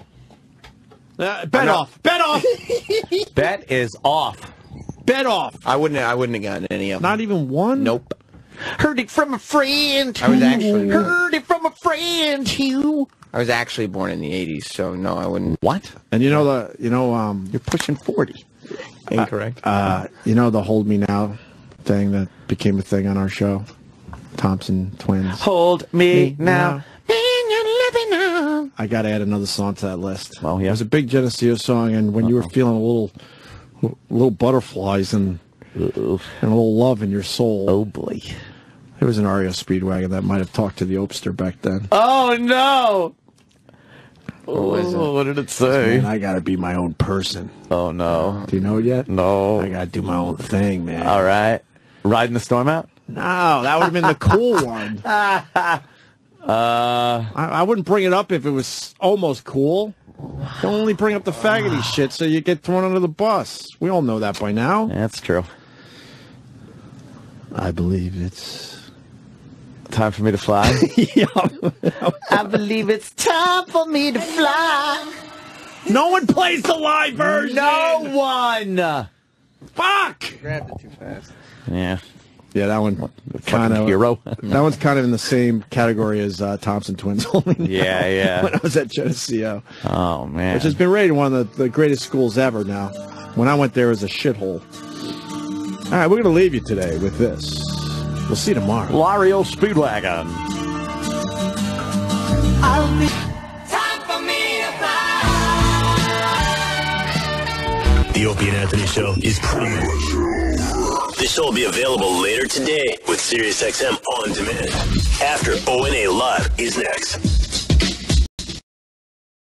Bet off. Bet off. Bet is off. Bet off. I wouldn't have gotten any of them. Not even one? Nope. Heard it from a friend. I was actually Heard it from a friend. Hugh. I was actually born in the 80s, so no, I wouldn't. What? And you're pushing 40. Incorrect. You know the Hold Me Now thing that became a thing on our show? Thompson Twins. Hold me now. I got to add another song to that list. Well, yeah. It was a big Geneseo song, and when you were feeling a little butterflies and a little love in your soul. Oh, boy. There was an REO Speedwagon that might have talked to the Opster back then. Oh, no. What was it? What did it say? Man, I got to be my own person. Oh, no. Do you know it yet? No. I got to do my own thing, man. All right. Riding the storm out? No, that would have been the cool one. I wouldn't bring it up if it was almost cool. Don't only bring up the faggoty shit so you get thrown under the bus. We all know that by now. That's true. I believe it's time for me to fly. I believe it's time for me to fly. No one plays the live version. No one. Fuck. Grabbed it too fast. Yeah. Yeah, that one kind of hero. That one's kind of in the same category as Thompson Twins. Yeah. When I was at Geneseo. Oh man. Which has been rated one of the greatest schools ever. Now, when I went there, it was a shithole. All right, we're gonna leave you today with this. We'll see you tomorrow. REO Speedwagon. Time for me to fly. The Opie and Anthony Show is pretty much. The show will be available later today with SiriusXM On Demand. After ONA Live is next.